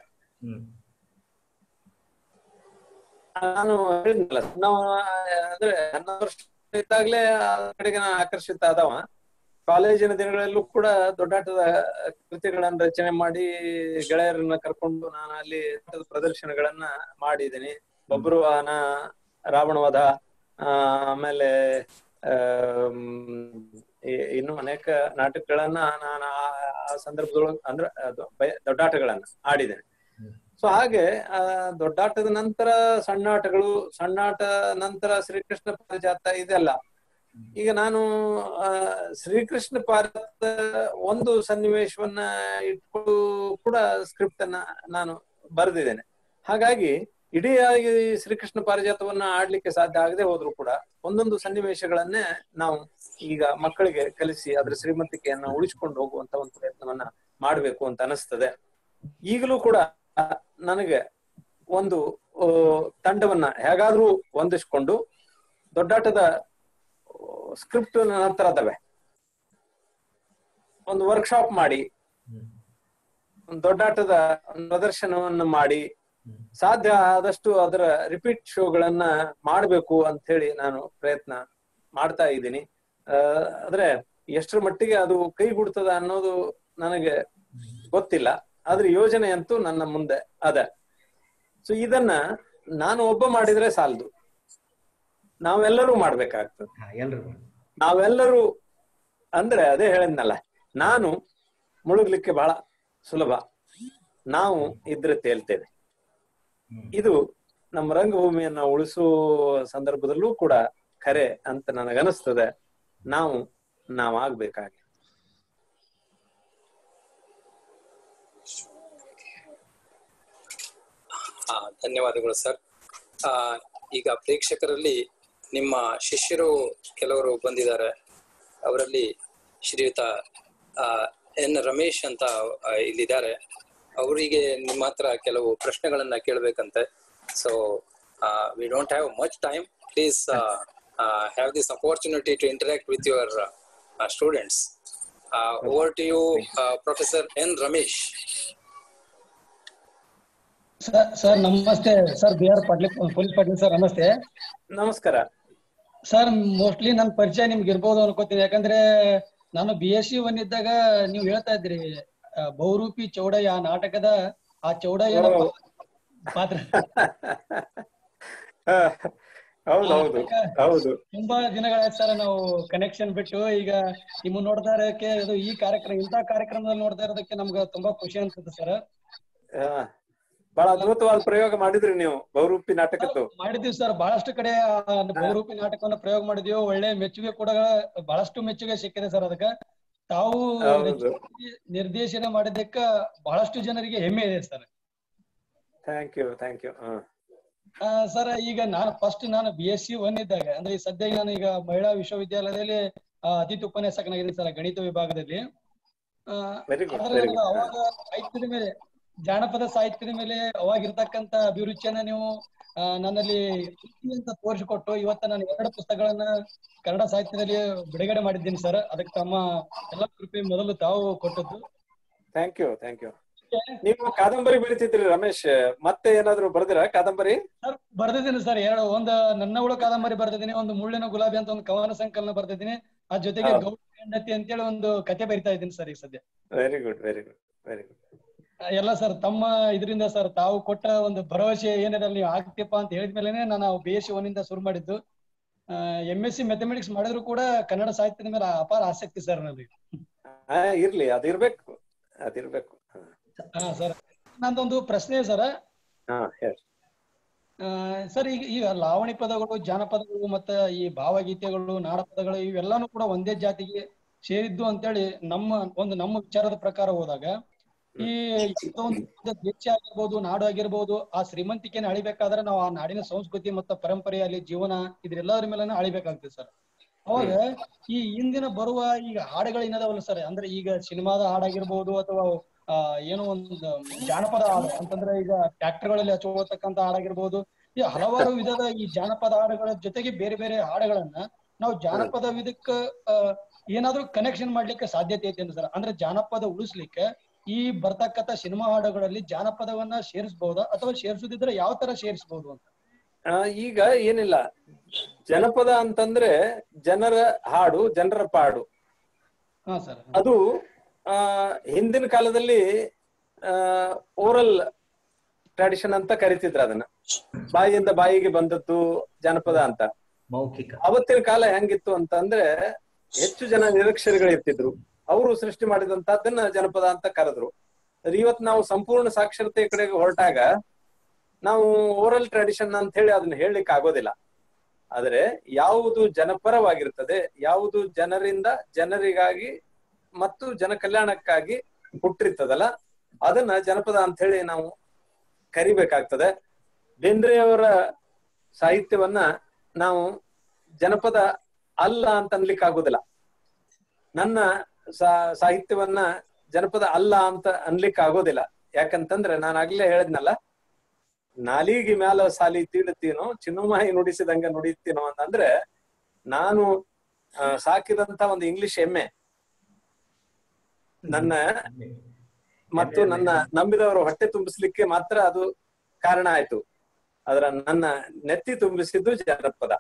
ನಾನು ಹೇಳಿದ್ನಲ್ಲ, ನಾವು ಅಂದ್ರೆ ಹನ್ನೊಂದು ವರ್ಷ ಇದ್ದಾಗ್ಲೇ ಆ ಕಡೆಗೆ ನಾನು ಆಕರ್ಷಿತ ಆದವ. ಕಾಲೇಜಿನ ದಿನಗಳಲ್ಲೂ ಕೂಡ ದೊಡ್ಡಾಟದ ಕೃತಿಗಳನ್ನ ರಚನೆ ಮಾಡಿ ಗೆಳೆಯರನ್ನ ಕರ್ಕೊಂಡು ನಾನು ಅಲ್ಲಿ ಪ್ರದರ್ಶನಗಳನ್ನ ಮಾಡಿದ್ದೀನಿ. ಬಬ್ರುವಾಹನ, ರಾವಣವಧ, ಆಮೇಲೆ ಆ ಇನ್ನು ಅನೇಕ ನಾಟಕಗಳನ್ನ ನಾನು ಆ ಸಂದರ್ಭದೊಳಗೆ ಅಂದ್ರೆ ದೊಡ್ಡಾಟಗಳನ್ನ ಆಡಿದ್ದೇನೆ. ಸೊ ಹಾಗೆ ಆ ದೊಡ್ಡಾಟದ ನಂತರ ಸಣ್ಣಾಟಗಳು, ಸಣ್ಣಾಟ ನಂತರ ಶ್ರೀಕೃಷ್ಣ ಪಾರಿಜಾತ ಇದೆಲ್ಲ. ಈಗ ನಾನು ಆ ಶ್ರೀಕೃಷ್ಣ ಪಾರಿಜಾತ ಒಂದು ಸನ್ನಿವೇಶವನ್ನ ಇಟ್ಕೊಂಡು ಕೂಡ ಸ್ಕ್ರಿಪ್ಟ್ ಅನ್ನ ನಾನು ಬರೆದಿದ್ದೇನೆ. ಹಾಗಾಗಿ ಇಡೀ ಆಗಿ ಶ್ರೀಕೃಷ್ಣ ಪಾರಿಜಾತವನ್ನ ಆಡ್ಲಿಕ್ಕೆ ಸಾಧ್ಯ ಆಗದೆ ಹೋದ್ರು ಕೂಡ ಒಂದೊಂದು ಸನ್ನಿವೇಶಗಳನ್ನೇ ನಾವು ಈಗ ಮಕ್ಕಳಿಗೆ ಕಲಿಸಿ ಅದ್ರ ಶ್ರೀಮಂತಿಕೆಯನ್ನ ಉಳಿಸ್ಕೊಂಡು ಹೋಗುವಂತ ಒಂದು ಪ್ರಯತ್ನವನ್ನ ಮಾಡ್ಬೇಕು ಅಂತ ಅನಿಸ್ತದೆ. ಈಗಲೂ ಕೂಡ ನನಗೆ ಒಂದು ತಂಡವನ್ನ ಹೇಗಾದ್ರೂ ಹೊಂದಿಸ್ಕೊಂಡು ದೊಡ್ಡಾಟದ ಸ್ಕ್ರಿಪ್ಟ್ ನನ್ನ ಹತ್ರ ಅದಾವೆ, ಒಂದು ವರ್ಕ್ಶಾಪ್ ಮಾಡಿ ಒಂದು ದೊಡ್ಡಾಟದ ಪ್ರದರ್ಶನವನ್ನು ಮಾಡಿ ಸಾಧ್ಯ ಆದಷ್ಟು ಅದರ ರಿಪೀಟ್ ಶೋಗಳನ್ನ ಮಾಡ್ಬೇಕು ಅಂತ ಹೇಳಿ ನಾನು ಪ್ರಯತ್ನ ಮಾಡ್ತಾ ಇದ್ದೀನಿ. ಅಹ್ ಆದ್ರೆ ಎಷ್ಟರ ಮಟ್ಟಿಗೆ ಅದು ಕೈಗೂಡ್ತದ ಅನ್ನೋದು ನನಗೆ ಗೊತ್ತಿಲ್ಲ, ಆದ್ರೆ ಯೋಜನೆ ಅಂತೂ ನನ್ನ ಮುಂದೆ ಅದ. ಸೊ ಇದನ್ನ ನಾನು ಒಬ್ಬ ಮಾಡಿದ್ರೆ ಸಾಲದು, ನಾವೆಲ್ಲರೂ ಮಾಡ್ಬೇಕಾಗ್ತದೆ. ನಾವೆಲ್ಲರೂ ಅಂದ್ರೆ ಅದೇ ಹೇಳಿದ್ನಲ್ಲ, ನಾನು ಮುಳುಗ್ಲಿಕ್ಕೆ ಬಹಳ ಸುಲಭ, ನಾವು ಇದ್ರೆ ತೇಲ್ತೇವೆ. ಇದು ನಮ್ಮ ರಂಗಭೂಮಿಯನ್ನ ಉಳಿಸುವ ಸಂದರ್ಭದಲ್ಲೂ ಕೂಡ ಖರೆ ಅಂತ ನನಗನಿಸ್ತದೆ. ನಾವು ನಾವಾಗ್ಬೇಕಾಗಿ. ಹಾ, ಧನ್ಯವಾದಗಳು ಸರ್. ಆ ಈಗ ಪ್ರೇಕ್ಷಕರಲ್ಲಿ ನಿಮ್ಮ ಶಿಷ್ಯರು ಕೆಲವರು ಬಂದಿದ್ದಾರೆ. ಅವರಲ್ಲಿ ಶ್ರೀಯುತ ಆ ಎನ್ ರಮೇಶ್ ಅಂತ ಇಲ್ಲಿದ್ದಾರೆ. ಅವರಿಗೆ ನಿಮ್ಮ ಹತ್ರ ಕೆಲವು ಪ್ರಶ್ನೆಗಳನ್ನ ಕೇಳಬೇಕಂತೆ. So we don't have much time. Please have this opportunity to interact with your students. Over to you professor N Ramesh. Sir ನಮಸ್ತೆ sir, B R Patil Police Patil sir, ನಮಸ್ತೆ. ನಮಸ್ಕಾರ ಸರ್. ಮೋಸ್ಟ್ಲಿ ನನ್ನ ಪರಿಚಯ ನಿಮ್ಗೆ ಇರ್ಬೋದು ಅನ್ಕೋತೀನಿ, ಯಾಕಂದ್ರೆ ನಾನು ಬಿ ಎಸ್ ಸಿ ಒನ್ ಇದ್ದಾಗ ನೀವು ಹೇಳ್ತಾ ಇದ್ರಿ ಬಹುರೂಪಿ ಚೌಡಯ್ಯ ನಾಟಕದ ಆ ಚೌಡಯ್ಯನ ಪಾತ್ರ ತುಂಬಾ ದಿನಗಳಾಯ್ತು ಸರ್ ನಾವು ಕನೆಕ್ಷನ್ ಬಿಟ್ಟು. ಈಗ ನಿಮ್ಮ ನೋಡ್ತಾ ಇರೋಕೆ ಇದು ಈ ಕಾರ್ಯಕ್ರಮ ಇಂಥ ಕಾರ್ಯಕ್ರಮದಲ್ಲಿ ನೋಡ್ತಾ ಇರೋದಕ್ಕೆ ನಮ್ಗೆ ತುಂಬಾ ಖುಷಿ ಅನ್ಸುತ್ತೆ ಸರ್. ಬಹಳ ಅದ್ಭುತವಾದ ಪ್ರಯೋಗ ಮಾಡಿದ್ರಿ ನೀವು ಬಹುರೂಪಿ ನಾಟಕದ್ದು. ಮಾಡಿದೀವಿ ಸರ್, ಬಹಳಷ್ಟು ಕಡೆ ಬಹುರೂಪಿ ನಾಟಕವನ್ನ ಪ್ರಯೋಗ ಮಾಡಿದೀವಿ. ಒಳ್ಳೆ ಮೆಚ್ಚುಗೆ ಕೂಡ ಬಹಳಷ್ಟು ಮೆಚ್ಚುಗೆ ಸಿಕ್ಕಿದೆ ಸರ್. ಅದಕ್ಕೆ ತಾವು ನಿರ್ದೇಶನ ಮಾಡಿದ್ದಕ್ಕ ಬಹಳಷ್ಟು ಜನರಿಗೆ ಹೆಮ್ಮೆ ಇದೆ sir. Thank you thank you sir. ಈಗ ನಾನು ಫಸ್ಟ್ ನಾನು ಬಿ ಎಸ್ ಸಿ ಒನ್ ಇದ್ದಾಗ, ಅಂದ್ರೆ ಸದ್ಯ ನಾನು ಈಗ ಮಹಿಳಾ ವಿಶ್ವವಿದ್ಯಾಲಯದಲ್ಲಿ ಅತಿಥಿ ಉಪನ್ಯಾಸಕನಾಗಿದ್ದೀನಿ ಸರ್, ಗಣಿತ ವಿಭಾಗದಲ್ಲಿ. ಅವಾಗ ಸಾಹಿತ್ಯದ ಮೇಲೆ, ಜಾನಪದ ಸಾಹಿತ್ಯದ ಮೇಲೆ ಅವಾಗಿರ್ತಕ್ಕಂತ ಅಭಿರುಚಿಯನ್ನ ನೀವು ನನ್ನಲ್ಲಿ ಅಂತ ತೋರಿಸಿಕೊಟ್ಟು ಇವತ್ತ ನಾನು ಎರಡು ಪುಸ್ತಕಗಳನ್ನ ಕನ್ನಡ ಸಾಹಿತ್ಯದಲ್ಲಿ ಬಿಡುಗಡೆ ಮಾಡಿದ್ದೀನಿ ಸರ್. ಅದಕ್ಕೆ ತಮ್ಮ ಎಲ್ಲ ಕೃಪೆ ಮೊದಲು ತಾವು ಕೊಟ್ಟದ್ದು. Thank you thank you. ನೀವು ಕಾದಂಬರಿ ಬರೀತಿದ್ರಿ ರಮೇಶ್, ಮತ್ತೆ ಏನಾದ್ರು ಬರ್ದಿರಾ ಕಾದಂಬರಿ? ಸರ್ ಬರ್ದಿದ್ದೀನಿ ಸರ್, ಎರಡು. ಒಂದು ನನ್ನವಳು ಕಾದಂಬರಿ ಬರ್ದಿದ್ದೀನಿ, ಒಂದು ಮುಳ್ಳಿನ ಗುಲಾಬಿ ಅಂತ ಒಂದು ಕವನ ಸಂಕಲನ ಬರ್ದಿದ್ದೀನಿ. ಆ ಜೊತೆಗೆ ಗೌಡ ಹೆಂಡತಿ ಅಂತೇಳಿ ಒಂದು ಕತೆ ಬರಿತಾ ಇದ್ದೀನಿ ಸರ್ ಈಗ ಸದ್ಯ. Very good very good very good. ಎಲ್ಲ ಸರ್ ತಮ್ಮ ಇದರಿಂದ ಸರ್, ತಾವು ಕೊಟ್ಟ ಒಂದು ಭರವಸೆ ಏನಿದೆ ನೀವು ಆಗ್ತೀಪ್ಪ ಅಂತ ಹೇಳಿದ್ಮೇಲೆ ನಾನು ಬಿ ಎಸ್ ಸಿ ಒನ್ನಿಂದ ಶುರು ಮಾಡಿದ್ದು. ಎಂ ಎಸ್ ಸಿ ಮ್ಯಾಥಮೆಟಿಕ್ಸ್ ಮಾಡಿದ್ರು ಕೂಡ ಕನ್ನಡ ಸಾಹಿತ್ಯದ ಮೇಲೆ ಅಪಾರ ಆಸಕ್ತಿ ಸರ್ ನನಗೆ. ಇರ್ಲಿ, ಅದಿರ್ಬೇಕು ಅದಿರ್ಬೇಕು. ಹಾ ಸರ್, ನಂದೊಂದು ಪ್ರಶ್ನೆ ಸರ್. ಸರ್ ಈಗ ಈಗ ಲಾವಣಿ ಪದಗಳು, ಜಾನಪದಗಳು ಮತ್ತೆ ಈ ಭಾವಗೀತೆಗಳು, ನಾಡಪದಗಳು ಇವೆಲ್ಲಾನು ಕೂಡ ಒಂದೇ ಜಾತಿಗೆ ಸೇರಿದ್ದು ಅಂತೇಳಿ ನಮ್ಮ ಒಂದು ನಮ್ಮ ವಿಚಾರದ ಪ್ರಕಾರ ಹೋದಾಗ, ಈ ಒಂದು ದೇಶ ಆಗಿರ್ಬೋದು, ನಾಡು ಆಗಿರ್ಬೋದು, ಆ ಶ್ರೀಮಂತಿಕೆನ ಅಳಿಬೇಕಾದ್ರೆ ನಾವು ಆ ನಾಡಿನ ಸಂಸ್ಕೃತಿ ಮತ್ತು ಪರಂಪರೆಯಲ್ಲಿ ಜೀವನ ಇದ್ರೆಲ್ಲದ್ರ ಮೇಲೆ ಅಳಿಬೇಕಾಗ್ತದೆ ಸರ್. ಅವಾಗ ಈ ಇಂದಿನ ಬರುವ ಈಗ ಹಾಡುಗಳು ಏನದಾವಲ್ಲ ಸರ್, ಅಂದ್ರೆ ಈಗ ಸಿನಿಮಾದ ಹಾಡಾಗಿರ್ಬೋದು ಅಥವಾ ಆ ಏನೋ ಒಂದು ಜಾನಪದ ಹಾಡು ಅಂತಂದ್ರೆ ಈಗ ಟ್ರ್ಯಾಕ್ಟರ್ಗಳಲ್ಲಿ ಹಚ್ಚೋತಕ್ಕಂತ ಹಾಡಾಗಿರ್ಬೋದು, ಈ ಹಲವಾರು ವಿಧದ ಈ ಜಾನಪದ ಹಾಡುಗಳ ಜೊತೆಗೆ ಬೇರೆ ಬೇರೆ ಹಾಡುಗಳನ್ನ ನಾವು ಜಾನಪದ ವಿಧಕ್ಕ ಏನಾದ್ರೂ ಕನೆಕ್ಷನ್ ಮಾಡ್ಲಿಕ್ಕೆ ಸಾಧ್ಯತೆ ಐತೆ ಸರ್. ಅಂದ್ರೆ ಜಾನಪದ ಉಳಿಸ್ಲಿಕ್ಕೆ ಈ ಬರ್ತಕ್ಕಂಥ ಸಿನಿಮಾ ಹಾಡುಗಳಲ್ಲಿ ಜಾನಪದವನ್ನ ಸೇರಿಸಬಹುದಾ ಅಥವಾ ಸೇರಿಸುದಿದ್ರೆ ಯಾವ ತರ ಸೇರಿಸಬಹುದು ಅಂತ? ಈಗ ಏನಿಲ್ಲ, ಜನಪದ ಅಂತಂದ್ರೆ ಜನರ ಹಾಡು, ಜನರ ಪಾಡು. ಹಾ ಸರ್. ಅದು ಆ ಹಿಂದಿನ ಕಾಲದಲ್ಲಿ ಆ ಓರಲ್ ಟ್ರೆಡಿಷನ್ ಅಂತ ಕರಿತಿದ್ರು ಅದನ್ನ, ಬಾಯಿಯಿಂದ ಬಾಯಿಗೆ ಬಂದದ್ದು ಜನಪದ ಅಂತ. ಮೌಖಿಕ. ಅವತ್ತಿನ ಕಾಲ ಹೆಂಗಿತ್ತು ಅಂತ ಅಂದ್ರೆ ಹೆಚ್ಚು ಜನ ನಿರಕ್ಷರಿಗಳು ಇರ್ತಿದ್ರು, ಅವರು ಸೃಷ್ಟಿ ಮಾಡಿದಂತದ್ದನ್ನ ಜನಪದ ಅಂತ ಕರೆದ್ರು. ಇವತ್ತು ನಾವು ಸಂಪೂರ್ಣ ಸಾಕ್ಷರತೆ ಕಡೆಗೆ ಹೊರಟಾಗ ನಾವು ಓರಲ್ ಟ್ರೆಡಿಷನ್ ಅಂತ ಹೇಳಿ ಅದನ್ನ ಹೇಳಲಿಕ್ಕೆ ಆಗೋದಿಲ್ಲ. ಆದ್ರೆ ಯಾವುದು ಜನಪರವಾಗಿರ್ತದೆ, ಯಾವುದು ಜನರಿಂದ ಜನರಿಗಾಗಿ ಮತ್ತು ಜನ ಕಲ್ಯಾಣಕ್ಕಾಗಿ ಹುಟ್ಟಿರ್ತದಲ್ಲ, ಅದನ್ನ ಜನಪದ ಅಂತ ಹೇಳಿ ನಾವು ಕರಿಬೇಕಾಗ್ತದೆ. ಬೇಂದ್ರೆಯವರ ಸಾಹಿತ್ಯವನ್ನ ನಾವು ಜನಪದ ಅಲ್ಲ ಅಂತ ಅನ್ಲಿಕ್ಕೆ ಆಗುದಿಲ್ಲ. ನನ್ನ ಸಾಹಿತ್ಯವನ್ನ ಜನಪದ ಅಲ್ಲ ಅಂತ ಅನ್ಲಿಕ್ಕೆ ಆಗೋದಿಲ್ಲ. ಯಾಕಂತಂದ್ರೆ ನಾನು ಆಗ್ಲೇ ಹೇಳಿದ್ನಲ್ಲ, ನಾಲಿಗೆ ಮ್ಯಾಲ ಸಾಲಿ ತೀಡುತ್ತೀನೋ ಚಿನ್ನಮಾಯಿ ನುಡಿಸಿದಂಗ ನುಡಿತೀನೋ ಅಂತಂದ್ರೆ ನಾನು ಸಾಕಿದಂತ ಒಂದು ಇಂಗ್ಲಿಷ್ ಎಮ್ಮೆ ನನ್ನ ಮತ್ತು ನನ್ನ ನಂಬಿದವರು ಹೊಟ್ಟೆ ತುಂಬಿಸ್ಲಿಕ್ಕೆ ಮಾತ್ರ ಅದು ಕಾರಣ ಆಯ್ತು. ಅದರ ನನ್ನ ನೆತ್ತಿ ತುಂಬಿಸಿದ್ದು ಜನಪದ.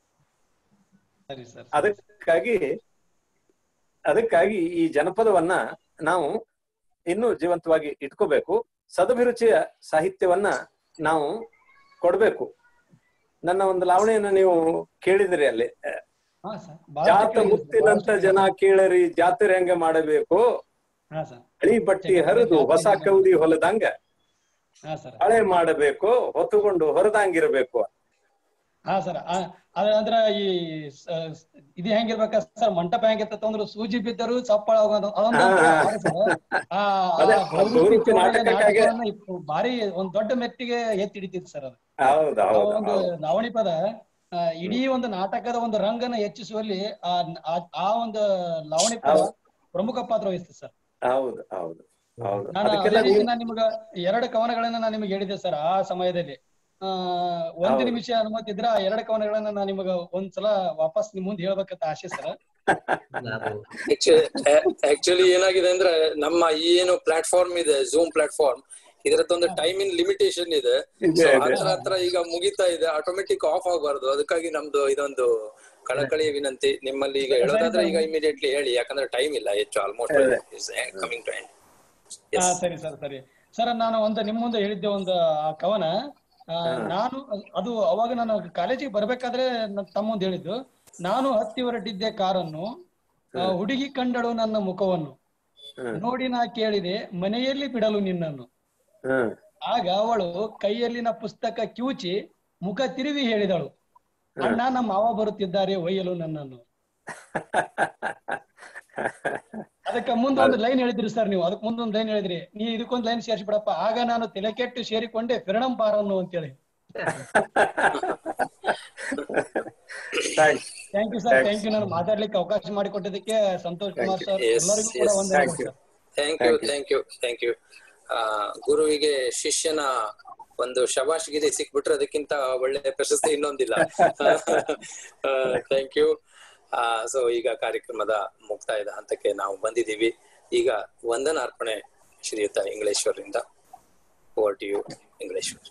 ಅದಕ್ಕಾಗಿ ಅದಕ್ಕಾಗಿ ಈ ಜನಪದವನ್ನ ನಾವು ಇನ್ನೂ ಜೀವಂತವಾಗಿ ಇಟ್ಕೋಬೇಕು. ಸದಭಿರುಚಿಯ ಸಾಹಿತ್ಯವನ್ನ ನಾವು ಕೊಡ್ಬೇಕು. ನನ್ನ ಒಂದು ಲಾವಣೆಯನ್ನ ನೀವು ಕೇಳಿದ್ರಿ ಅಲ್ಲಿ, ಜಾತ ಮುತ್ತಿನಂತ ಜನ ಕೇಳರಿ ಜಾತ್ರೆ ಹೆಂಗ ಮಾಡಬೇಕು, ಹಳಿ ಬಟ್ಟಿ ಹರಿದು ಹೊಸ ಕೌದಿ ಹೊಲದಂಗ ಹಳೆ ಮಾಡಬೇಕು, ಹೊತ್ತುಕೊಂಡು ಹೊರದಂಗಿರ್ಬೇಕು. ಹಾ ಸರ್, ಅಂದ್ರ ಈ ಇದು ಹೆಂಗಿರ್ಬೇಕ ಸರ್, ಮಂಟಪ ಹೆಂಗಿರ್ತದ ಅಂದ್ರೆ ಸೂಜಿ ಬಿದ್ದರು ಚಪ್ಪಳ ಭಾರಿ ಒಂದ್ ದೊಡ್ಡ ಮೆಟ್ಟಿಗೆ ಎತ್ತಿ ಹಿಡಿತಿತ್ತು ಸರ್ ಅದು. ಒಂದು ಲಾವಣಿ ಪದ ಇಡೀ ಒಂದು ನಾಟಕದ ಒಂದು ರಂಗನ ಹೆಚ್ಚಿಸುವಲ್ಲಿ ಆ ಒಂದು ಲಾವಣಿ ಪದ ಪ್ರಮುಖ ಪಾತ್ರ ವಹಿಸ್ತದೆ ಸರ್. ಹೌದು ಹೌದು ಹೌದು. ನಾನು ನಿಮ್ಗ ಎರಡು ಕವನಗಳನ್ನ ನಾನು ನಿಮ್ಗೆ ಹೇಳಿದ್ದೆ ಸರ್. ಆ ಸಮಯದಲ್ಲಿ ಆ ಒಂದು ನಿಮಿಷ ಅನುಮತಿ ಇದ್ರ ಆ ಎರಡು ಕವನಗಳನ್ನ ನಾನು ನಿಮಗ ಒಂದ್ಸಲ ವಾಪಸ್ ನಿಮ್ ಮುಂದೆ ಹೇಳ್ಬೇಕಂತ ಆಶೆ ಸರ್. ಆಕ್ಚುಲಿ ಏನಾಗಿದೆ ಅಂದ್ರೆ ನಮ್ಮ ಈ ಏನು ಪ್ಲಾಟ್ಫಾರ್ಮ್ ಇದೆ ಝೂಮ್ ಪ್ಲಾಟ್ಫಾರ್ಮ್, ಇದರದ್ದೊಂದು ಟೈಮಿಂಗ್ ಲಿಮಿಟೇಷನ್ ಇದೆ. ಹತ್ರ ಹತ್ರ ಈಗ ಮುಗಿತಾ ಇದೆ, ಆಟೋಮೆಟಿಕ್ ಆಫ್ ಆಗಬಾರ್ದು. ಅದಕ್ಕಾಗಿ ನಮ್ದು ಇದೊಂದು ಕಳಕಳಿಯ ವಿನಂತಿ ನಿಮ್ಮಲ್ಲಿ. ಈಗ ಹೇಳೋದಾದ್ರೆ ಈಗ ಇಮಿಡಿಯೇಟ್ಲಿ ಹೇಳಿ, ಯಾಕಂದ್ರೆ ಟೈಮ್ ಇಲ್ಲ ಹೆಚ್ಚು, ಆಲ್ಮೋಸ್ಟ್ ಕಮಿಂಗ್ ಟು ಎಂಡ್. ಸರಿ ಸರ್ ಸರಿ ಸರ್, ನಾನು ಒಂದು ನಿಮ್ ಮುಂದೆ ಹೇಳಿದ್ದೆ ಒಂದು ಆ ಕವನ. ನಾನು ಅದು ಅವಾಗ ನಾನು ಕಾಲೇಜಿಗೆ ಬರ್ಬೇಕಾದ್ರೆ ತಮ್ಮ ಮುಂದೆ ಹೇಳಿದ್ದು, ನಾನು ಹತ್ತಿ ಹೊರಟಿದ್ದೆ ಕಾರನ್ನು, ಹುಡುಗಿ ಕಂಡಳು ನನ್ನ ಮುಖವನ್ನು, ನೋಡಿ ನಾ ಕೇಳಿದೆ ಮನೆಯಲ್ಲಿ ಬಿಡಲು ನಿನ್ನನ್ನು. ಆಗ ಅವಳು ಕೈಯಲ್ಲಿನ ಪುಸ್ತಕ ಕಿವುಚಿ ಮುಖ ತಿರುವಿ ಹೇಳಿದಳು, ಅಣ್ಣ ನಮ್ಮ ಮಾವ ಬರುತ್ತಿದ್ದಾರೆ ಒಯ್ಯಲು ನನ್ನನ್ನು. ಅದಕ್ಕೆ ಮುಂದೊಂದು ಲೈನ್ ಹೇಳಿದ್ರಿ ಸರ್ ನೀವು, ಅದಕ್ಕೆ ಮುಂದೊಂದು ಲೈನ್ ಹೇಳಿದ್ರಿ, ನೀ ಇದಕ್ಕೊಂದು ಲೈನ್ ಸೇರಿಸಿ ಬಿಡಪ್ಪ, ಆಗ ನಾನು ತಲೆ ಕೆಟ್ಟು ಸೇರಿಕೊಂಡೆ ಫಿರಣಂ ಪಾರನ್ನು ಅಂತೇಳಿ. Thank you sir, thank you. ನಾನು ಮಾತಾಡ್ಲಿಕ್ಕೆ ಅವಕಾಶ ಮಾಡಿಕೊಟ್ಟಿದ್ದಕ್ಕೆ ಸಂತೋಷ್ ಕುಮಾರ್ ಸರ್, ಎಲ್ಲರಿಗೂ ಕೂಡ ಒಂದು thank you thank you thank you. ಗುರುವಿಗೆ ಶಿಷ್ಯನ ಒಂದು ಶಬಾಷ್ಗಿರಿ ಸಿಕ್ಬಿಟ್ರೆ ಅದಕ್ಕಿಂತ ಒಳ್ಳೆ ಪ್ರಶಸ್ತಿ ಇನ್ನೊಂದಿಲ್ಲ. Thank you. ಆ ಸೊ ಈಗ ಕಾರ್ಯಕ್ರಮದ ಮುಕ್ತಾಯದ ಹಂತಕ್ಕೆ ನಾವು ಬಂದಿದ್ದೀವಿ. ಈಗ ವಂದನಾರ್ಪಣೆ ಶ್ರೀಯುತ ಇಂಗ್ಲೇಶ್ವರಿಂದ. Over to you Ingleshwar.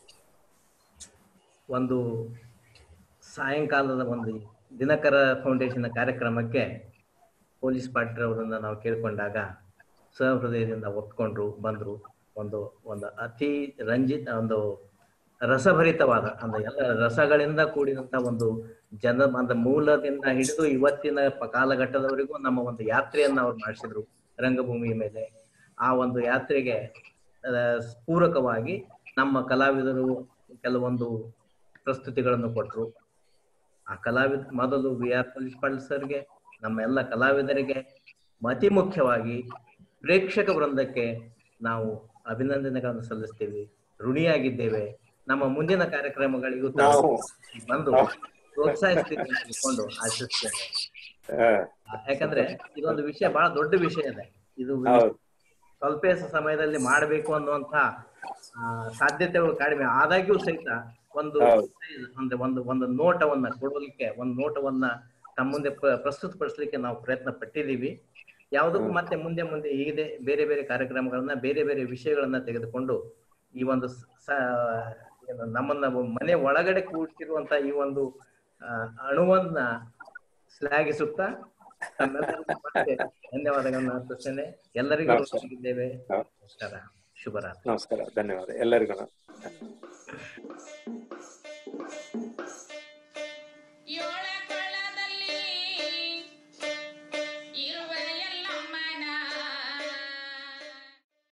ಒಂದು ಸಾಯಂಕಾಲದ ಒಂದು ದಿನಕರ ಫೌಂಡೇಶನ್ ಕಾರ್ಯಕ್ರಮಕ್ಕೆ ಪೊಲೀಸ್ ಪಾಟೀಲ್ ಅವರನ್ನ ನಾವು ಕೇಳ್ಕೊಂಡಾಗ ಸಹೃದಯದಿಂದ ಒಪ್ಕೊಂಡ್ರು, ಬಂದ್ರು. ಒಂದು ಒಂದು ಅತಿ ರಂಜಿತ ಒಂದು ರಸಭರಿತವಾದ ಅಂದ್ರೆ ಎಲ್ಲ ರಸಗಳಿಂದ ಕೂಡಿದಂತ ಒಂದು ಜನ ಅಂದ ಮೂಲದಿಂದ ಹಿಡಿದು ಇವತ್ತಿನ ಕಾಲಘಟ್ಟದವರೆಗೂ ನಮ್ಮ ಒಂದು ಯಾತ್ರೆಯನ್ನ ಅವ್ರು ಮಾಡಿಸಿದ್ರು ರಂಗಭೂಮಿ ಮೇಲೆ. ಆ ಒಂದು ಯಾತ್ರೆಗೆ ಪೂರಕವಾಗಿ ನಮ್ಮ ಕಲಾವಿದರು ಕೆಲವೊಂದು ಪ್ರಸ್ತುತಿಗಳನ್ನು ಕೊಟ್ಟರು. ಆ ಕಲಾವಿದ ಮೊದಲು ವಿ ಆರ್ ಪೊಲೀಸ್ ಪಾಟೀಲ್ ಸರ್ಗೆ, ನಮ್ಮ ಎಲ್ಲ ಕಲಾವಿದರಿಗೆ, ಅತಿ ಮುಖ್ಯವಾಗಿ ಪ್ರೇಕ್ಷಕ ವೃಂದಕ್ಕೆ ನಾವು ಅಭಿನಂದನೆಗಳನ್ನು ಸಲ್ಲಿಸ್ತೀವಿ, ಋಣಿಯಾಗಿದ್ದೇವೆ. ನಮ್ಮ ಮುಂದಿನ ಕಾರ್ಯಕ್ರಮಗಳಿಗೂ ಬಂದು ಪ್ರೋತ್ಸಾಹಿಸ್ತೀವಿ ಅಂದ್ಕೊಂಡು ಆಶಿಸ್ತೇನೆ. ಯಾಕಂದ್ರೆ ಇದೊಂದು ವಿಷಯ ಬಹಳ ದೊಡ್ಡ ವಿಷಯ ಇದೆ. ಇದು ಸ್ವಲ್ಪ ಸಮಯದಲ್ಲಿ ಮಾಡಬೇಕು ಅನ್ನುವಂತ ಸಾಧ್ಯತೆಗಳು ಕಡಿಮೆ ಆದಾಗ್ಯೂ ಸಹಿತ ಒಂದು ಅಂದ್ರೆ ಒಂದು ಒಂದು ನೋಟವನ್ನ ಕೊಡಲಿಕ್ಕೆ, ಒಂದು ನೋಟವನ್ನ ತಮ್ಮ ಮುಂದೆ ಪ್ರಸ್ತುತಪಡಿಸ್ಲಿಕ್ಕೆ ನಾವು ಪ್ರಯತ್ನ ಪಟ್ಟಿದ್ದೀವಿ. ಯಾವುದಕ್ಕೂ ಮತ್ತೆ ಮುಂದೆ ಮುಂದೆ ಹೀಗೆ ಬೇರೆ ಬೇರೆ ಕಾರ್ಯಕ್ರಮಗಳನ್ನ ಬೇರೆ ಬೇರೆ ವಿಷಯಗಳನ್ನ ತೆಗೆದುಕೊಂಡು ಈ ಒಂದು ನಮ್ಮನ್ನ ಮನೆ ಒಳಗಡೆ ಕೂಡಿಸಿರುವಂತ ಈ ಒಂದು ಅಣುವನ್ನ ಶ್ಲಾಘಿಸುತ್ತಾ ಮತ್ತೆ ಧನ್ಯವಾದಗಳನ್ನ ಅರ್ಪಿಸ್ತೇನೆ. ಎಲ್ಲರಿಗೂ ಇದ್ದೇವೆ. ನಮಸ್ಕಾರ, ಶುಭರಾತ್ರಿ. ನಮಸ್ಕಾರ, ಧನ್ಯವಾದ ಎಲ್ಲರಿಗೂ.